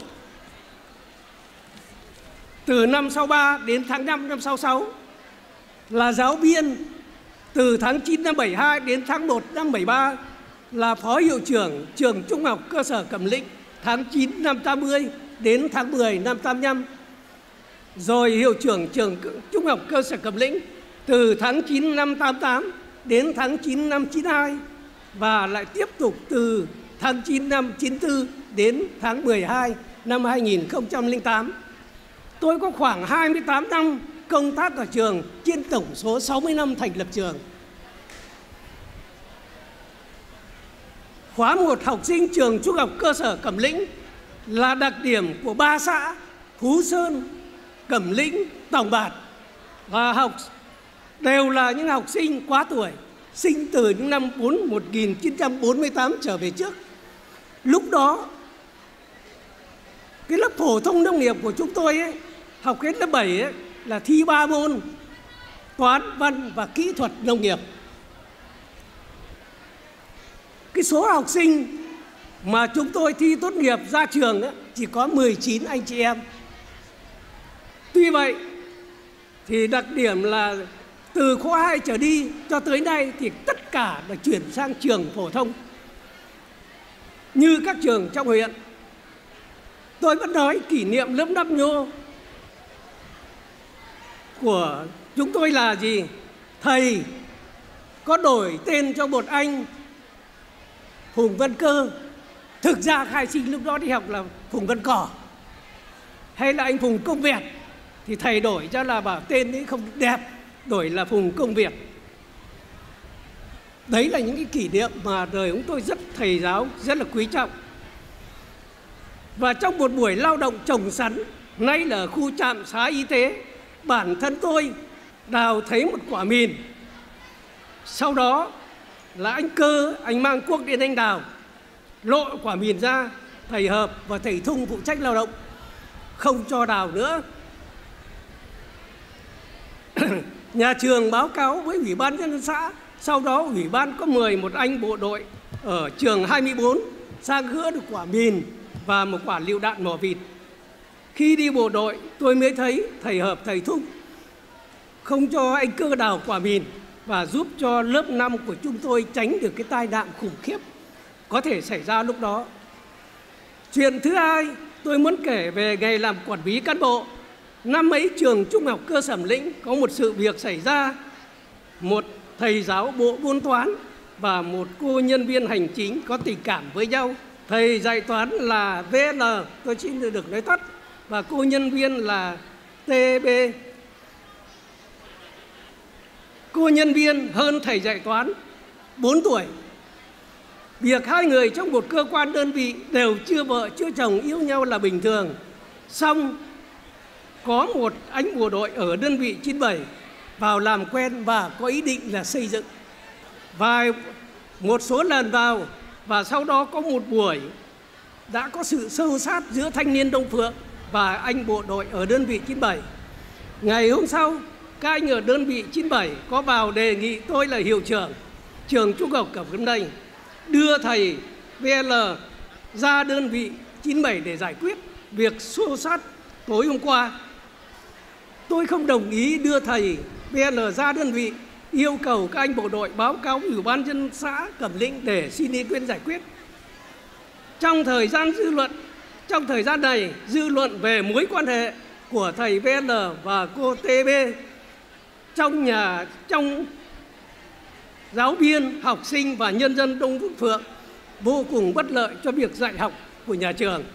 từ năm sáu ba đến tháng năm năm sáu sáu, là giáo viên từ tháng chín năm bảy hai đến tháng một năm bảy ba, là phó hiệu trưởng trường Trung học cơ sở Cẩm Lĩnh tháng chín năm tám mươi đến tháng mười năm tám lăm, rồi hiệu trưởng trường Trung học cơ sở Cẩm Lĩnh từ tháng chín năm tám tám đến tháng chín năm chín hai, và lại tiếp tục từ tháng chín năm chín tư đến tháng mười hai năm hai nghìn không trăm lẻ tám. Tôi có khoảng hai mươi tám năm công tác ở trường trên tổng số sáu mươi năm thành lập trường. Khóa một học sinh trường Trung học cơ sở Cẩm Lĩnh là đặc điểm của ba xã Phú Sơn, Cẩm Lĩnh, Tòng Bạt, và học đều là những học sinh quá tuổi, sinh từ những năm một nghìn chín trăm bốn mươi tám trở về trước. Lúc đó cái lớp phổ thông nông nghiệp của chúng tôi ấy, học hết lớp bảy ấy, là thi ba môn: toán, văn và kỹ thuật nông nghiệp. Cái số học sinh mà chúng tôi thi tốt nghiệp ra trường ấy, chỉ có mười chín anh chị em. Tuy vậy thì đặc điểm là từ khóa hai trở đi cho tới nay thì tất cả đã chuyển sang trường phổ thông như các trường trong huyện. Tôi vẫn nói kỷ niệm lớp năm nhô của chúng tôi là gì? Thầy có đổi tên cho một anh Phùng Văn Cơ. Thực ra khai sinh lúc đó đi học là Phùng Văn Cỏ, hay là anh Phùng Công Việt, thì thầy đổi cho là bảo tên ấy không đẹp, đổi là Phùng Công Việt. Đấy là những cái kỷ niệm mà đời chúng tôi rất thầy giáo rất là quý trọng. Và trong một buổi lao động trồng sắn, nay là ở khu trạm xá y tế, bản thân tôi đào thấy một quả mìn. Sau đó là anh Cơ, anh mang cuốc đến anh đào, lộ quả mìn ra. Thầy Hợp và thầy Thung phụ trách lao động không cho đào nữa. Nhà trường báo cáo với Ủy ban nhân dân xã. Sau đó Ủy ban có mời một anh bộ đội ở trường hai mươi bốn sang gỡ được quả mìn và một quả lựu đạn mỏ vịt. Khi đi bộ đội tôi mới thấy thầy Hợp, thầy Thung không cho anh Cơ đào quả mìn và giúp cho lớp năm của chúng tôi tránh được cái tai nạn khủng khiếp có thể xảy ra lúc đó. Chuyện thứ hai tôi muốn kể về ngày làm quản lý cán bộ. Năm ấy trường Trung học cơ sở Cẩm Lĩnh có một sự việc xảy ra. Một thầy giáo bộ môn toán và một cô nhân viên hành chính có tình cảm với nhau. Thầy dạy toán là vê en, tôi xin được nói tắt, và cô nhân viên là tê bê. Cô nhân viên hơn thầy dạy toán bốn tuổi. Việc hai người trong một cơ quan đơn vị đều chưa vợ chưa chồng yêu nhau là bình thường. Xong có một anh bộ đội ở đơn vị chín bảy vào làm quen và có ý định là xây dựng. Vài một số lần vào và sau đó có một buổi đã có sự xô xát giữa thanh niên Đông Phượng và anh bộ đội ở đơn vị chín bảy. Ngày hôm sau, các anh ở đơn vị chín bảy có vào đề nghị tôi là hiệu trưởng trường Trung học Cẩm Lĩnh đưa thầy vê en ra đơn vị chín bảy để giải quyết việc xô xát tối hôm qua. Tôi không đồng ý đưa thầy vê en ra đơn vị, yêu cầu các anh bộ đội báo cáo Ủy ban nhân dân xã Cẩm Lĩnh để xin ý kiến giải quyết. Trong thời gian dư luận, trong thời gian này dư luận về mối quan hệ của thầy vê en và cô tê bê trong nhà, trong giáo viên, học sinh và nhân dân Đông Phượng vô cùng bất lợi cho việc dạy học của nhà trường.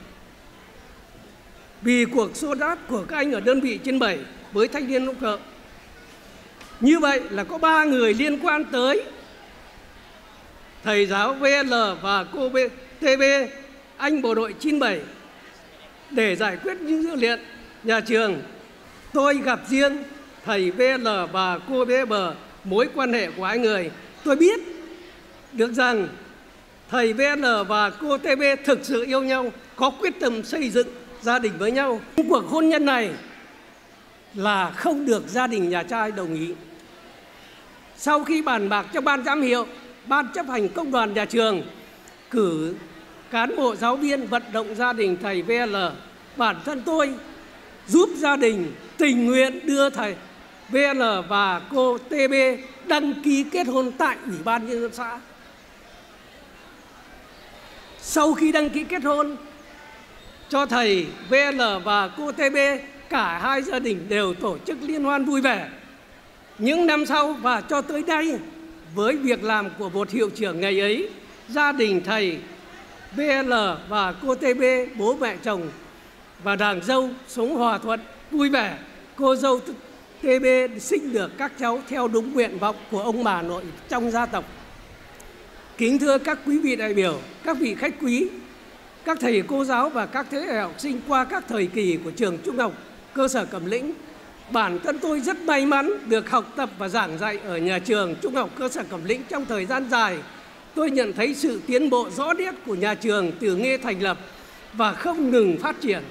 Vì cuộc xô đát của các anh ở đơn vị chín bảy với thanh niên Đông Phượng. Như vậy là có ba người liên quan tới thầy giáo vê en và cô tê bê, anh bộ đội chín bảy để giải quyết những dữ liệu nhà trường. Tôi gặp riêng thầy vê en và cô bé bờ mối quan hệ của hai người. Tôi biết được rằng thầy vê en và cô tê bê thực sự yêu nhau, có quyết tâm xây dựng gia đình với nhau. Cuộc hôn nhân này là không được gia đình nhà trai đồng ý. Sau khi bàn bạc cho ban giám hiệu, ban chấp hành công đoàn nhà trường cử cán bộ giáo viên vận động gia đình thầy vê lờ, bản thân tôi giúp gia đình tình nguyện đưa thầy vê lờ và cô tê bê đăng ký kết hôn tại Ủy ban Nhân dân xã. Sau khi đăng ký kết hôn cho thầy vê lờ và cô tê bê, cả hai gia đình đều tổ chức liên hoan vui vẻ. Những năm sau và cho tới nay, với việc làm của một hiệu trưởng ngày ấy, gia đình thầy vê lờ và cô tê bê, bố mẹ chồng và nàng dâu sống hòa thuận, vui vẻ. Cô dâu tê bê sinh được các cháu theo đúng nguyện vọng của ông bà nội trong gia tộc. Kính thưa các quý vị đại biểu, các vị khách quý, các thầy cô giáo và các thế hệ học sinh qua các thời kỳ của trường Trung học cơ sở Cẩm Lĩnh, bản thân tôi rất may mắn được học tập và giảng dạy ở nhà trường Trung học cơ sở Cẩm Lĩnh trong thời gian dài. Tôi nhận thấy sự tiến bộ rõ nét của nhà trường từ ngày thành lập và không ngừng phát triển.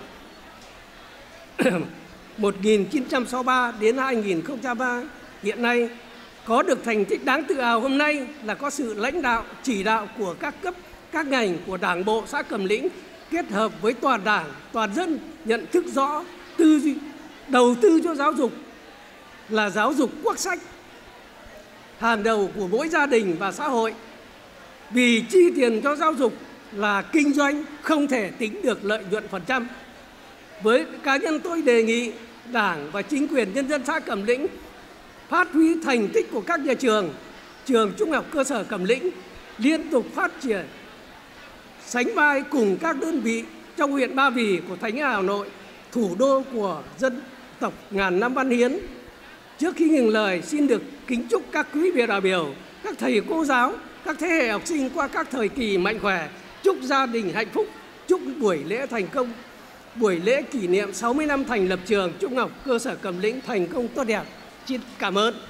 một nghìn chín trăm sáu mươi ba đến hai nghìn không trăm ba, hiện nay có được thành tích đáng tự hào hôm nay là có sự lãnh đạo, chỉ đạo của các cấp, các ngành của Đảng bộ xã Cẩm Lĩnh kết hợp với toàn Đảng, toàn dân nhận thức rõ tư duy đầu tư cho giáo dục là giáo dục quốc sách hàng đầu của mỗi gia đình và xã hội. Vì chi tiền cho giáo dục là kinh doanh, không thể tính được lợi nhuận phần trăm. Với cá nhân tôi đề nghị Đảng và chính quyền nhân dân xã Cẩm Lĩnh phát huy thành tích của các nhà trường, trường Trung học cơ sở Cẩm Lĩnh liên tục phát triển, sánh vai cùng các đơn vị trong huyện Ba Vì của Thánh Hà Nội, thủ đô của dân tộc ngàn năm văn hiến. Trước khi ngừng lời, xin được kính chúc các quý vị đại biểu, các thầy cô giáo, các thế hệ học sinh qua các thời kỳ mạnh khỏe, chúc gia đình hạnh phúc, chúc buổi lễ thành công, buổi lễ kỷ niệm sáu mươi năm thành lập trường Trung học cơ sở Cẩm Lĩnh thành công tốt đẹp. Xin cảm ơn.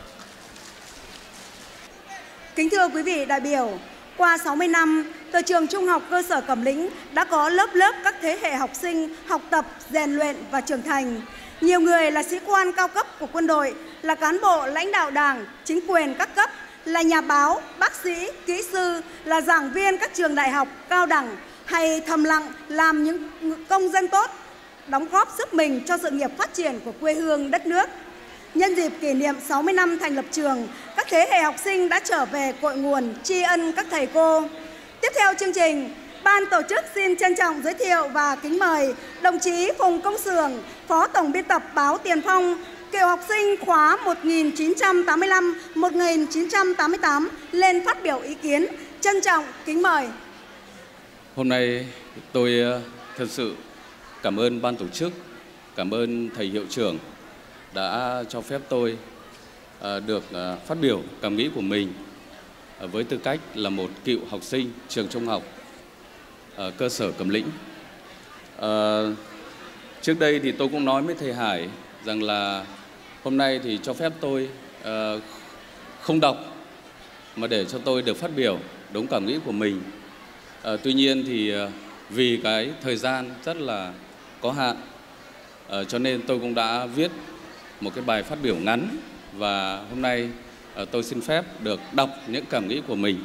Kính thưa quý vị đại biểu, qua sáu mươi năm, từ trường Trung học cơ sở Cẩm Lĩnh đã có lớp lớp các thế hệ học sinh học tập, rèn luyện và trưởng thành. Nhiều người là sĩ quan cao cấp của quân đội, là cán bộ lãnh đạo Đảng, chính quyền các cấp, là nhà báo, bác sĩ, kỹ sư, là giảng viên các trường đại học, cao đẳng, hay thầm lặng làm những công dân tốt, đóng góp sức mình cho sự nghiệp phát triển của quê hương đất nước. Nhân dịp kỷ niệm sáu mươi năm thành lập trường, các thế hệ học sinh đã trở về cội nguồn tri ân các thầy cô. Tiếp theo chương trình, ban tổ chức xin trân trọng giới thiệu và kính mời đồng chí Phùng Công Sường, Phó Tổng biên tập báo Tiền Phong, cựu học sinh khóa một nghìn chín trăm tám mươi lăm đến một nghìn chín trăm tám mươi tám lên phát biểu ý kiến. Trân trọng kính mời. Hôm nay tôi thật sự cảm ơn ban tổ chức, cảm ơn thầy hiệu trưởng đã cho phép tôi được phát biểu cảm nghĩ của mình với tư cách là một cựu học sinh trường trung học cơ sở Cẩm Lĩnh. À, trước đây thì tôi cũng nói với thầy Hải rằng là hôm nay thì cho phép tôi à, không đọc mà để cho tôi được phát biểu đúng cảm nghĩ của mình. À, tuy nhiên thì vì cái thời gian rất là có hạn, à, cho nên tôi cũng đã viết một cái bài phát biểu ngắn và hôm nay à, tôi xin phép được đọc những cảm nghĩ của mình.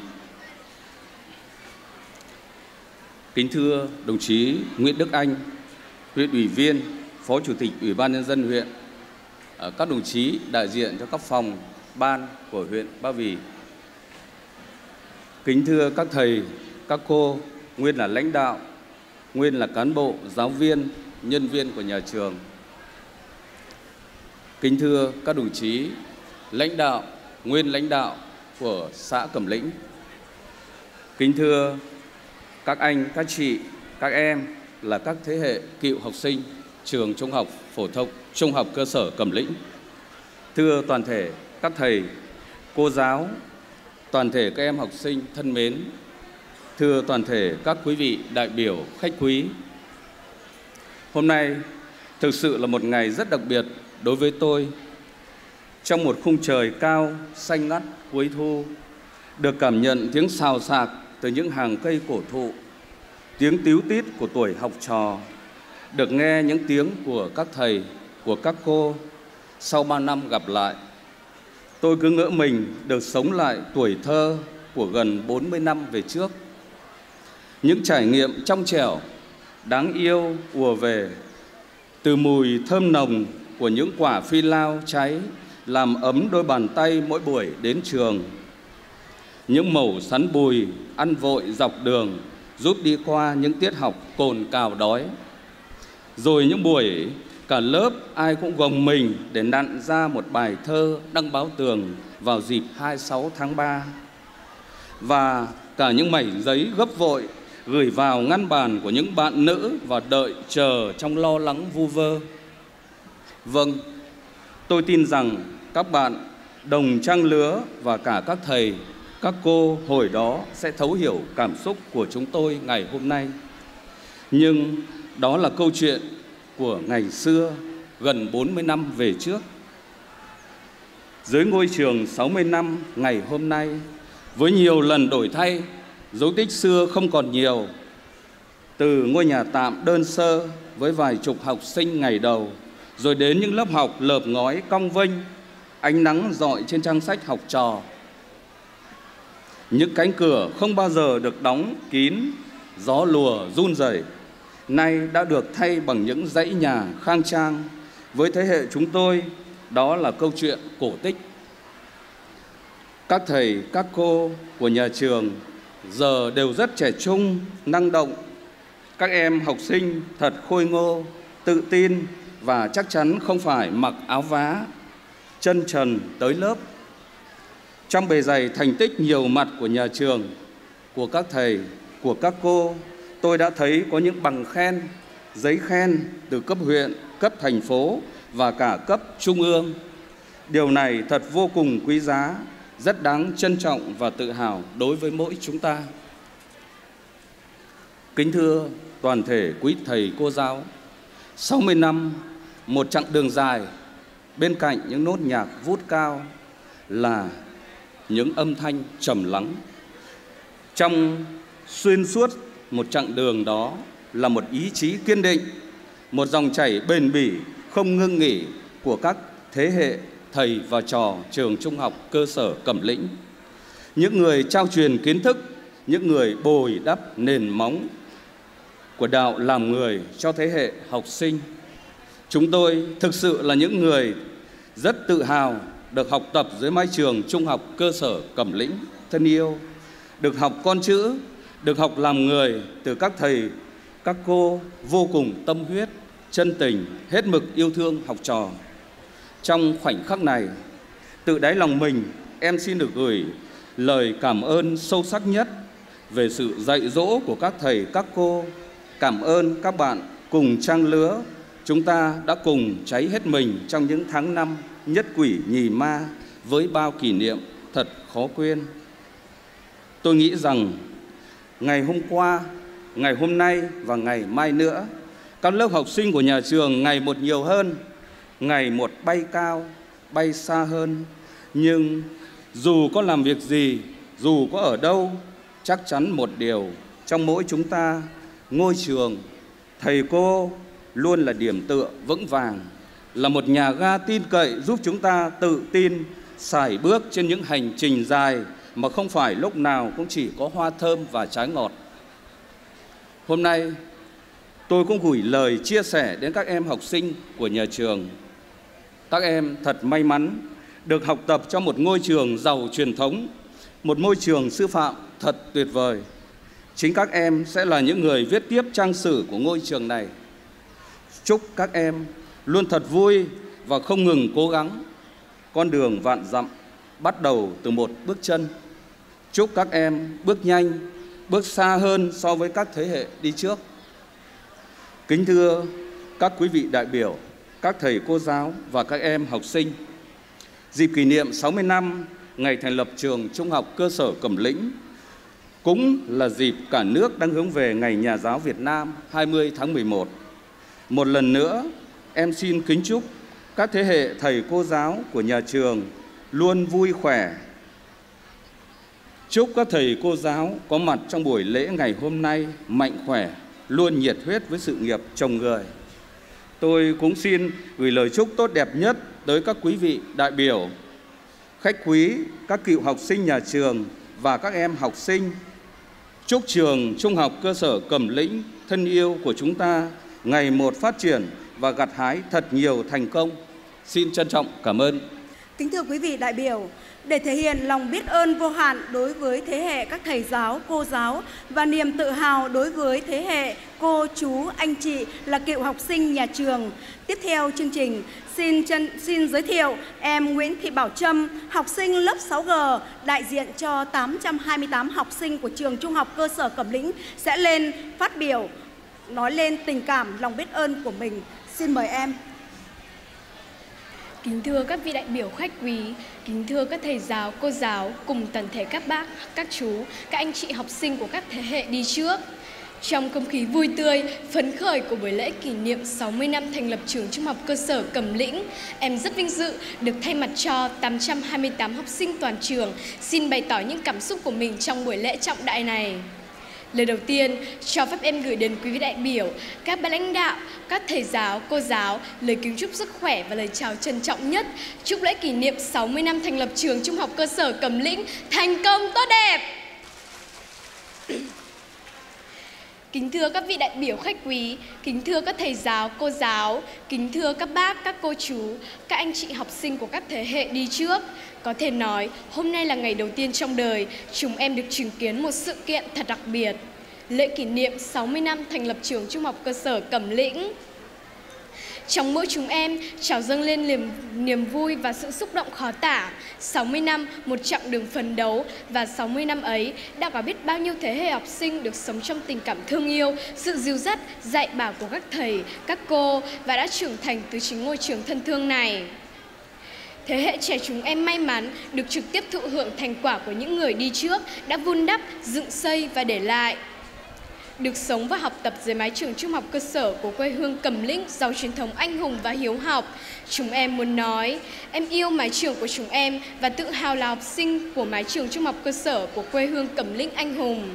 Kính thưa đồng chí Nguyễn Đức Anh, huyện ủy viên, Phó Chủ tịch Ủy ban Nhân dân huyện, các đồng chí đại diện cho các phòng, ban của huyện Ba Vì. Kính thưa các thầy, các cô, nguyên là lãnh đạo, nguyên là cán bộ, giáo viên, nhân viên của nhà trường. Kính thưa các đồng chí lãnh đạo, nguyên lãnh đạo của xã Cẩm Lĩnh. Kính thưa các anh, các chị, các em là các thế hệ cựu học sinh trường Trung học phổ thông Trung học cơ sở Cẩm Lĩnh. Thưa toàn thể các thầy, cô giáo, toàn thể các em học sinh thân mến. Thưa toàn thể các quý vị đại biểu, khách quý. Hôm nay thực sự là một ngày rất đặc biệt đối với tôi. Trong một khung trời cao, xanh ngắt cuối thu, được cảm nhận tiếng xào xạc từ những hàng cây cổ thụ, tiếng tíu tít của tuổi học trò, được nghe những tiếng của các thầy, của các cô sau ba năm gặp lại. Tôi cứ ngỡ mình được sống lại tuổi thơ của gần bốn mươi năm về trước. Những trải nghiệm trong trẻo, đáng yêu ùa về, từ mùi thơm nồng của những quả phi lao cháy làm ấm đôi bàn tay mỗi buổi đến trường. Những mẩu sắn bùi ăn vội dọc đường giúp đi qua những tiết học cồn cào đói. Rồi những buổi cả lớp ai cũng gồng mình để nặn ra một bài thơ đăng báo tường vào dịp hai mươi sáu tháng ba. Và cả những mẩy giấy gấp vội gửi vào ngăn bàn của những bạn nữ và đợi chờ trong lo lắng vu vơ. Vâng, tôi tin rằng các bạn đồng trang lứa và cả các thầy, các cô hồi đó sẽ thấu hiểu cảm xúc của chúng tôi ngày hôm nay. Nhưng đó là câu chuyện của ngày xưa, gần bốn mươi năm về trước. Dưới ngôi trường sáu mươi năm ngày hôm nay, với nhiều lần đổi thay, dấu tích xưa không còn nhiều. Từ ngôi nhà tạm đơn sơ với vài chục học sinh ngày đầu, rồi đến những lớp học lợp ngói cong vênh, ánh nắng rọi trên trang sách học trò. Những cánh cửa không bao giờ được đóng kín, gió lùa run rẩy, nay đã được thay bằng những dãy nhà khang trang. Với thế hệ chúng tôi, đó là câu chuyện cổ tích. Các thầy, các cô của nhà trường giờ đều rất trẻ trung, năng động. Các em học sinh thật khôi ngô, tự tin và chắc chắn không phải mặc áo vá, chân trần tới lớp. Trong bề dày thành tích nhiều mặt của nhà trường, của các thầy, của các cô, tôi đã thấy có những bằng khen, giấy khen từ cấp huyện, cấp thành phố và cả cấp trung ương. Điều này thật vô cùng quý giá, rất đáng trân trọng và tự hào đối với mỗi chúng ta. Kính thưa toàn thể quý thầy cô giáo, sáu mươi năm, một chặng đường dài, bên cạnh những nốt nhạc vút cao là những âm thanh trầm lắng. Trong xuyên suốt một chặng đường đó là một ý chí kiên định, một dòng chảy bền bỉ không ngưng nghỉ của các thế hệ thầy và trò trường Trung học cơ sở Cẩm Lĩnh. Những người trao truyền kiến thức, những người bồi đắp nền móng của đạo làm người cho thế hệ học sinh. Chúng tôi thực sự là những người rất tự hào được học tập dưới mái trường Trung học cơ sở Cẩm Lĩnh thân yêu, được học con chữ, được học làm người từ các thầy, các cô vô cùng tâm huyết, chân tình, hết mực yêu thương học trò. Trong khoảnh khắc này, tự đáy lòng mình, em xin được gửi lời cảm ơn sâu sắc nhất về sự dạy dỗ của các thầy, các cô. Cảm ơn các bạn cùng trang lứa, chúng ta đã cùng cháy hết mình trong những tháng năm nhất quỷ nhì ma với bao kỷ niệm thật khó quên. Tôi nghĩ rằng ngày hôm qua, ngày hôm nay và ngày mai nữa, các lớp học sinh của nhà trường ngày một nhiều hơn, ngày một bay cao, bay xa hơn. Nhưng dù có làm việc gì, dù có ở đâu, chắc chắn một điều trong mỗi chúng ta, ngôi trường, thầy cô luôn là điểm tựa vững vàng, là một nhà ga tin cậy giúp chúng ta tự tin sải bước trên những hành trình dài mà không phải lúc nào cũng chỉ có hoa thơm và trái ngọt. Hôm nay, tôi cũng gửi lời chia sẻ đến các em học sinh của nhà trường. Các em thật may mắn được học tập trong một ngôi trường giàu truyền thống, một môi trường sư phạm thật tuyệt vời. Chính các em sẽ là những người viết tiếp trang sử của ngôi trường này. Chúc các em luôn thật vui và không ngừng cố gắng. Con đường vạn dặm bắt đầu từ một bước chân. Chúc các em bước nhanh, bước xa hơn so với các thế hệ đi trước. Kính thưa các quý vị đại biểu, các thầy cô giáo và các em học sinh, dịp kỷ niệm sáu mươi năm ngày thành lập trường Trung học cơ sở Cẩm Lĩnh cũng là dịp cả nước đang hướng về Ngày Nhà giáo Việt Nam hai mươi tháng mười một. Một lần nữa, em xin kính chúc các thế hệ thầy cô giáo của nhà trường luôn vui khỏe. Chúc các thầy cô giáo có mặt trong buổi lễ ngày hôm nay mạnh khỏe, luôn nhiệt huyết với sự nghiệp trồng người, tôi cũng xin gửi lời chúc tốt đẹp nhất tới các quý vị đại biểu, khách quý, các cựu học sinh nhà trường và các em học sinh. Chúc trường Trung học cơ sở Cẩm Lĩnh thân yêu của chúng ta ngày một phát triển và gặt hái thật nhiều thành công. Xin trân trọng cảm ơn. Kính thưa quý vị đại biểu, để thể hiện lòng biết ơn vô hạn đối với thế hệ các thầy giáo, cô giáo và niềm tự hào đối với thế hệ cô, chú, anh chị là cựu học sinh nhà trường. Tiếp theo chương trình, xin chân, xin giới thiệu em Nguyễn Thị Bảo Trâm, học sinh lớp sáu G, đại diện cho tám trăm hai mươi tám học sinh của trường Trung học cơ sở Cẩm Lĩnh sẽ lên phát biểu nói lên tình cảm, lòng biết ơn của mình. Xin mời em. Kính thưa các vị đại biểu khách quý, kính thưa các thầy giáo, cô giáo cùng toàn thể các bác, các chú, các anh chị học sinh của các thế hệ đi trước. Trong không khí vui tươi, phấn khởi của buổi lễ kỷ niệm sáu mươi năm thành lập trường Trung học cơ sở Cẩm Lĩnh, em rất vinh dự được thay mặt cho tám trăm hai mươi tám học sinh toàn trường xin bày tỏ những cảm xúc của mình trong buổi lễ trọng đại này. Lời đầu tiên, cho phép em gửi đến quý vị đại biểu, các ban lãnh đạo, các thầy giáo, cô giáo lời kính chúc sức khỏe và lời chào trân trọng nhất. Chúc lễ kỷ niệm sáu mươi năm thành lập trường Trung học cơ sở Cẩm Lĩnh thành công tốt đẹp. Kính thưa các vị đại biểu khách quý, kính thưa các thầy giáo, cô giáo, kính thưa các bác, các cô chú, các anh chị học sinh của các thế hệ đi trước. Có thể nói, hôm nay là ngày đầu tiên trong đời, chúng em được chứng kiến một sự kiện thật đặc biệt. Lễ kỷ niệm sáu mươi năm thành lập trường Trung học cơ sở Cẩm Lĩnh. Trong mỗi chúng em trào dâng lên niềm, niềm vui và sự xúc động khó tả. sáu mươi năm, một chặng đường phấn đấu, và sáu mươi năm ấy đã có biết bao nhiêu thế hệ học sinh được sống trong tình cảm thương yêu, sự dìu dắt, dạy bảo của các thầy, các cô và đã trưởng thành từ chính ngôi trường thân thương này. Thế hệ trẻ chúng em may mắn được trực tiếp thụ hưởng thành quả của những người đi trước đã vun đắp, dựng xây và để lại. Được sống và học tập dưới mái trường trung học cơ sở của quê hương Cẩm Lĩnh giàu truyền thống anh hùng và hiếu học, chúng em muốn nói, em yêu mái trường của chúng em và tự hào là học sinh của mái trường trung học cơ sở của quê hương Cẩm Lĩnh anh hùng.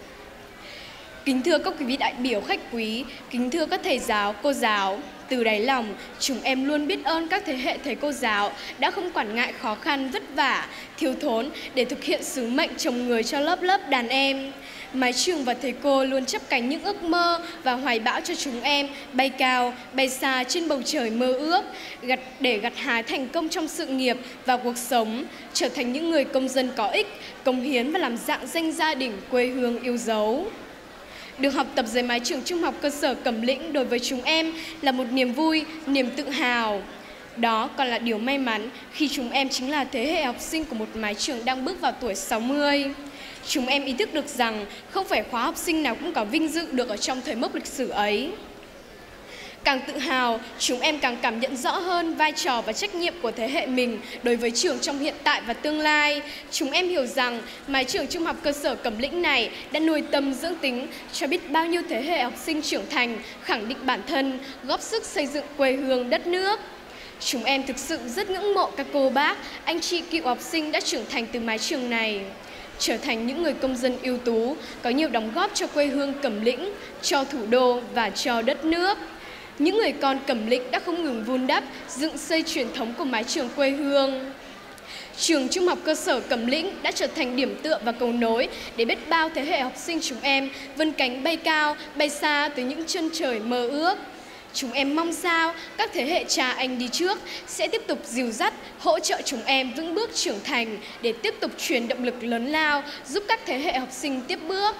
Kính thưa các quý vị đại biểu khách quý, kính thưa các thầy giáo, cô giáo, từ đáy lòng, chúng em luôn biết ơn các thế hệ thầy cô giáo đã không quản ngại khó khăn, vất vả, thiếu thốn để thực hiện sứ mệnh trồng người cho lớp lớp đàn em. Mái trường và thầy cô luôn chắp cánh những ước mơ và hoài bão cho chúng em bay cao, bay xa trên bầu trời mơ ước, gặt để gặt hái thành công trong sự nghiệp và cuộc sống, trở thành những người công dân có ích, cống hiến và làm rạng danh gia đình quê hương yêu dấu. Được học tập dưới mái trường trung học cơ sở Cẩm Lĩnh đối với chúng em là một niềm vui, niềm tự hào. Đó còn là điều may mắn khi chúng em chính là thế hệ học sinh của một mái trường đang bước vào tuổi sáu mươi. Chúng em ý thức được rằng không phải khóa học sinh nào cũng có vinh dự được ở trong thời mốc lịch sử ấy. Càng tự hào, chúng em càng cảm nhận rõ hơn vai trò và trách nhiệm của thế hệ mình đối với trường trong hiện tại và tương lai. Chúng em hiểu rằng mái trường trung học cơ sở Cẩm Lĩnh này đã nuôi tâm dưỡng tính cho biết bao nhiêu thế hệ học sinh trưởng thành, khẳng định bản thân, góp sức xây dựng quê hương đất nước. Chúng em thực sự rất ngưỡng mộ các cô bác, anh chị cựu học sinh đã trưởng thành từ mái trường này, trở thành những người công dân ưu tú, có nhiều đóng góp cho quê hương Cẩm Lĩnh, cho thủ đô và cho đất nước. Những người con Cẩm Lĩnh đã không ngừng vun đắp, dựng xây truyền thống của mái trường quê hương. Trường Trung học cơ sở Cẩm Lĩnh đã trở thành điểm tựa và cầu nối để biết bao thế hệ học sinh chúng em vươn cánh bay cao, bay xa tới những chân trời mơ ước. Chúng em mong sao các thế hệ cha anh đi trước sẽ tiếp tục dìu dắt, hỗ trợ chúng em vững bước trưởng thành để tiếp tục truyền động lực lớn lao giúp các thế hệ học sinh tiếp bước.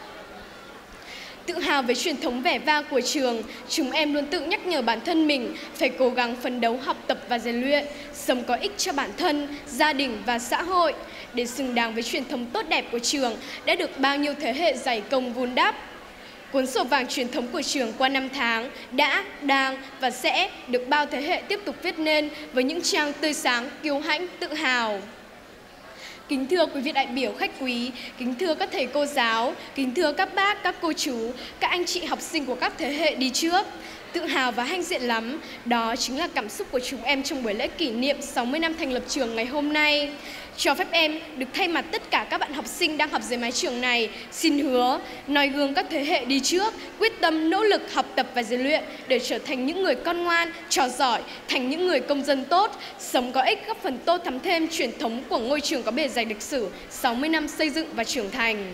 Tự hào với truyền thống vẻ vang của trường, chúng em luôn tự nhắc nhở bản thân mình phải cố gắng phấn đấu học tập và rèn luyện, sống có ích cho bản thân, gia đình và xã hội để xứng đáng với truyền thống tốt đẹp của trường đã được bao nhiêu thế hệ dày công vun đắp. Cuốn sổ vàng truyền thống của trường qua năm tháng đã, đang và sẽ được bao thế hệ tiếp tục viết nên với những trang tươi sáng, kiêu hãnh, tự hào. Kính thưa quý vị đại biểu khách quý, kính thưa các thầy cô giáo, kính thưa các bác, các cô chú, các anh chị học sinh của các thế hệ đi trước. tự hào và hãnh diện lắm. Đó chính là cảm xúc của chúng em trong buổi lễ kỷ niệm sáu mươi năm thành lập trường ngày hôm nay. Cho phép em được thay mặt tất cả các bạn học sinh đang học dưới mái trường này xin hứa noi gương các thế hệ đi trước, quyết tâm nỗ lực học tập và rèn luyện để trở thành những người con ngoan, trò giỏi, thành những người công dân tốt, sống có ích, góp phần tô thắm thêm truyền thống của ngôi trường có bề dày lịch sử sáu mươi năm xây dựng và trưởng thành,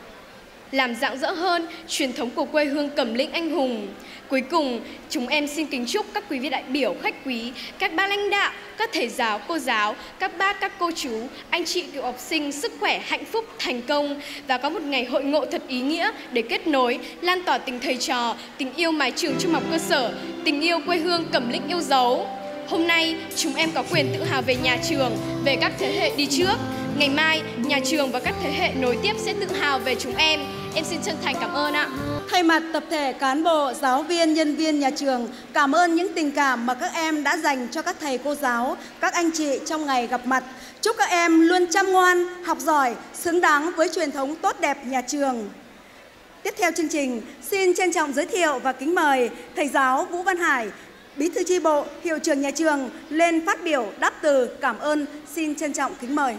làm rạng rỡ hơn truyền thống của quê hương Cẩm Lĩnh anh hùng. Cuối cùng, chúng em xin kính chúc các quý vị đại biểu, khách quý, các ban lãnh đạo, các thầy giáo, cô giáo, các bác, các cô chú, anh chị cựu học sinh sức khỏe, hạnh phúc, thành công và có một ngày hội ngộ thật ý nghĩa để kết nối, lan tỏa tình thầy trò, tình yêu mái trường trung học cơ sở, tình yêu quê hương Cẩm Lĩnh yêu dấu. Hôm nay, chúng em có quyền tự hào về nhà trường, về các thế hệ đi trước. Ngày mai, nhà trường và các thế hệ nối tiếp sẽ tự hào về chúng em. Em xin chân thành cảm ơn ạ. Thay mặt tập thể cán bộ, giáo viên, nhân viên nhà trường, cảm ơn những tình cảm mà các em đã dành cho các thầy cô giáo, các anh chị trong ngày gặp mặt. Chúc các em luôn chăm ngoan, học giỏi, xứng đáng với truyền thống tốt đẹp nhà trường. Tiếp theo chương trình, xin trân trọng giới thiệu và kính mời thầy giáo Vũ Văn Hải, Bí thư chi bộ, hiệu trưởng nhà trường lên phát biểu đáp từ cảm ơn. Xin trân trọng kính mời.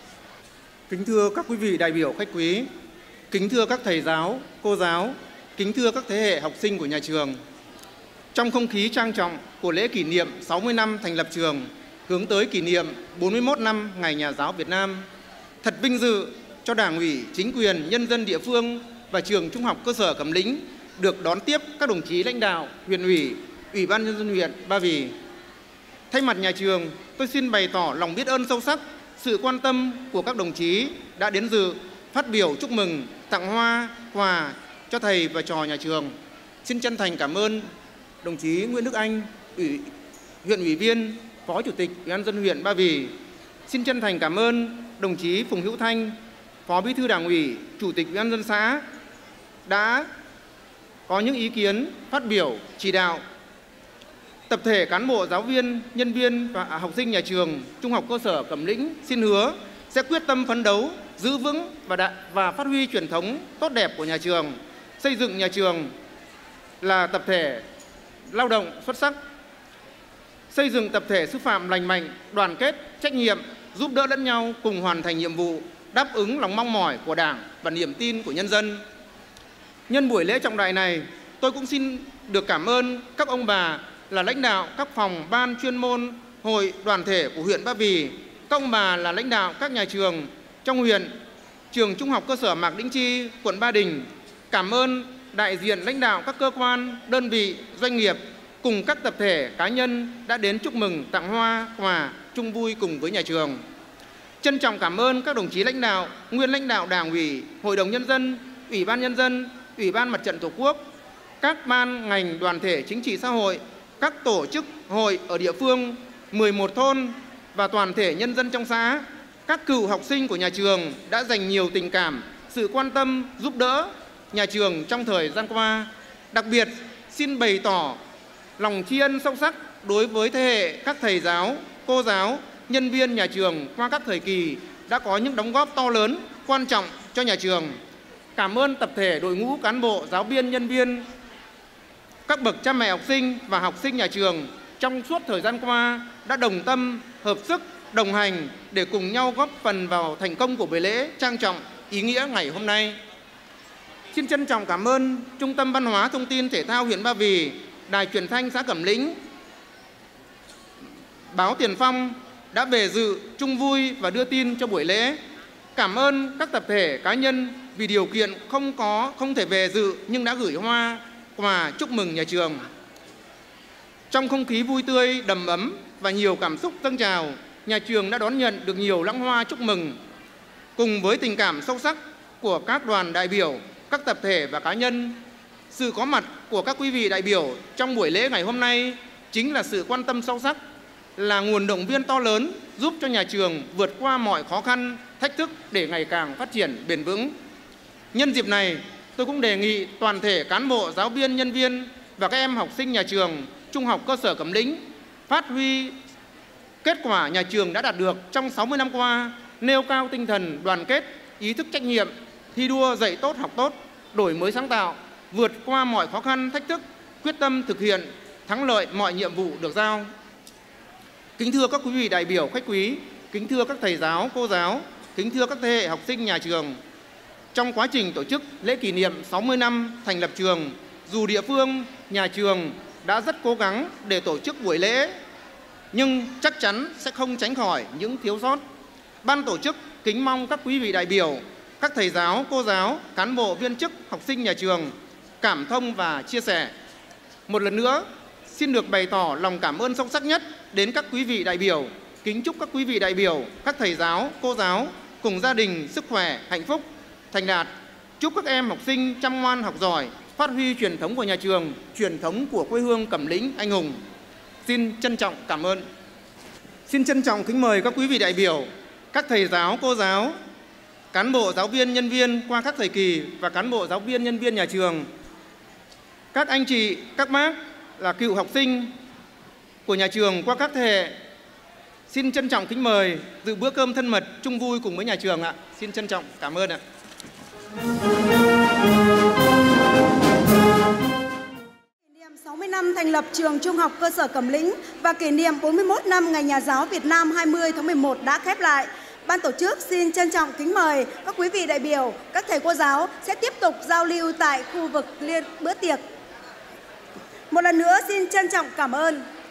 Kính thưa các quý vị đại biểu, khách quý, kính thưa các thầy giáo, cô giáo, kính thưa các thế hệ học sinh của nhà trường. Trong không khí trang trọng của lễ kỷ niệm sáu mươi năm thành lập trường, hướng tới kỷ niệm bốn mươi mốt năm Ngày Nhà giáo Việt Nam, thật vinh dự cho Đảng ủy, chính quyền, nhân dân địa phương và trường Trung học cơ sở Cẩm Lĩnh được đón tiếp các đồng chí lãnh đạo huyện ủy, Ủy ban nhân dân huyện Ba Vì. Thay mặt nhà trường, tôi xin bày tỏ lòng biết ơn sâu sắc sự quan tâm của các đồng chí đã đến dự, phát biểu chúc mừng, tặng hoa, quà cho thầy và trò nhà trường. Xin chân thành cảm ơn đồng chí Nguyễn Đức Anh, ủy, huyện ủy viên, Phó Chủ tịch Ủy ban nhân dân huyện Ba Vì. Xin chân thành cảm ơn đồng chí Phùng Hữu Thanh, Phó Bí thư Đảng ủy, Chủ tịch Ủy ban nhân dân xã đã có những ý kiến, phát biểu, chỉ đạo. Tập thể cán bộ, giáo viên, nhân viên và học sinh nhà trường Trung học cơ sở Cẩm Lĩnh xin hứa sẽ quyết tâm phấn đấu, giữ vững và, đã, và phát huy truyền thống tốt đẹp của nhà trường, xây dựng nhà trường là tập thể lao động xuất sắc, xây dựng tập thể sư phạm lành mạnh, đoàn kết, trách nhiệm, giúp đỡ lẫn nhau cùng hoàn thành nhiệm vụ, đáp ứng lòng mong mỏi của Đảng và niềm tin của nhân dân. Nhân buổi lễ trọng đại này, tôi cũng xin được cảm ơn các ông bà là lãnh đạo các phòng, ban chuyên môn, hội, đoàn thể của huyện Ba Vì, các ông bà là lãnh đạo các nhà trường trong huyện, trường Trung học cơ sở Mạc Đĩnh Chi, quận Ba Đình. Cảm ơn đại diện lãnh đạo các cơ quan, đơn vị, doanh nghiệp cùng các tập thể, cá nhân đã đến chúc mừng, tặng hoa, quà, chung vui cùng với nhà trường. Trân trọng cảm ơn các đồng chí lãnh đạo, nguyên lãnh đạo Đảng ủy, Hội đồng Nhân dân, Ủy ban Nhân dân, Ủy ban Mặt trận Tổ quốc, các ban, ngành, đoàn thể chính trị xã hội, các tổ chức, hội ở địa phương, mười một thôn và toàn thể nhân dân trong xã, các cựu học sinh của nhà trường đã dành nhiều tình cảm, sự quan tâm, giúp đỡ nhà trường trong thời gian qua. Đặc biệt, xin bày tỏ lòng tri ân sâu sắc đối với thế hệ các thầy giáo, cô giáo, nhân viên nhà trường qua các thời kỳ đã có những đóng góp to lớn, quan trọng cho nhà trường. Cảm ơn tập thể đội ngũ cán bộ, giáo viên, nhân viên, các bậc cha mẹ học sinh và học sinh nhà trường trong suốt thời gian qua đã đồng tâm, hợp sức, đồng hành để cùng nhau góp phần vào thành công của buổi lễ trang trọng, ý nghĩa ngày hôm nay. Xin trân trọng cảm ơn Trung tâm Văn hóa Thông tin Thể thao huyện Ba Vì, Đài Truyền thanh xã Cẩm Lĩnh, báo Tiền Phong đã về dự, chung vui và đưa tin cho buổi lễ. Cảm ơn các tập thể, cá nhân vì điều kiện không có không thể về dự nhưng đã gửi hoa, quà chúc mừng nhà trường. Trong không khí vui tươi, đầm ấm và nhiều cảm xúc dâng trào, nhà trường đã đón nhận được nhiều lãng hoa chúc mừng. Cùng với tình cảm sâu sắc của các đoàn đại biểu, các tập thể và cá nhân, sự có mặt của các quý vị đại biểu trong buổi lễ ngày hôm nay chính là sự quan tâm sâu sắc, là nguồn động viên to lớn giúp cho nhà trường vượt qua mọi khó khăn, thách thức để ngày càng phát triển bền vững. Nhân dịp này, tôi cũng đề nghị toàn thể cán bộ, giáo viên, nhân viên và các em học sinh nhà trường Trung học cơ sở Cẩm Lĩnh phát huy kết quả nhà trường đã đạt được trong sáu mươi năm qua, nêu cao tinh thần đoàn kết, ý thức trách nhiệm, thi đua dạy tốt học tốt, đổi mới sáng tạo, vượt qua mọi khó khăn thách thức quyết tâm thực hiện thắng lợi mọi nhiệm vụ được giao. Kính thưa các quý vị đại biểu khách quý, kính thưa các thầy giáo, cô giáo, kính thưa các thế hệ học sinh nhà trường. Trong quá trình tổ chức lễ kỷ niệm sáu mươi năm thành lập trường, dù địa phương, nhà trường đã rất cố gắng để tổ chức buổi lễ, nhưng chắc chắn sẽ không tránh khỏi những thiếu sót. Ban tổ chức kính mong các quý vị đại biểu, các thầy giáo, cô giáo, cán bộ, viên chức, học sinh nhà trường cảm thông và chia sẻ. Một lần nữa, xin được bày tỏ lòng cảm ơn sâu sắc nhất đến các quý vị đại biểu. Kính chúc các quý vị đại biểu, các thầy giáo, cô giáo cùng gia đình sức khỏe, hạnh phúc, thành đạt. Chúc các em học sinh chăm ngoan học giỏi, phát huy truyền thống của nhà trường, truyền thống của quê hương Cẩm Lĩnh anh hùng. Xin trân trọng cảm ơn. Xin trân trọng kính mời các quý vị đại biểu, các thầy giáo, cô giáo, cán bộ, giáo viên, nhân viên qua các thời kỳ và cán bộ, giáo viên, nhân viên nhà trường, các anh chị, các bác là cựu học sinh của nhà trường qua các thế hệ. Xin trân trọng kính mời dự bữa cơm thân mật chung vui cùng với nhà trường ạ. Xin trân trọng cảm ơn ạ. Kỷ niệm sáu mươi năm thành lập trường Trung học cơ sở Cẩm Lĩnh và kỷ niệm bốn mươi mốt năm Ngày Nhà giáo Việt Nam hai mươi tháng mười một đã khép lại. Ban tổ chức xin trân trọng kính mời các quý vị đại biểu, các thầy cô giáo sẽ tiếp tục giao lưu tại khu vực liên bữa tiệc. Một lần nữa xin trân trọng cảm ơn.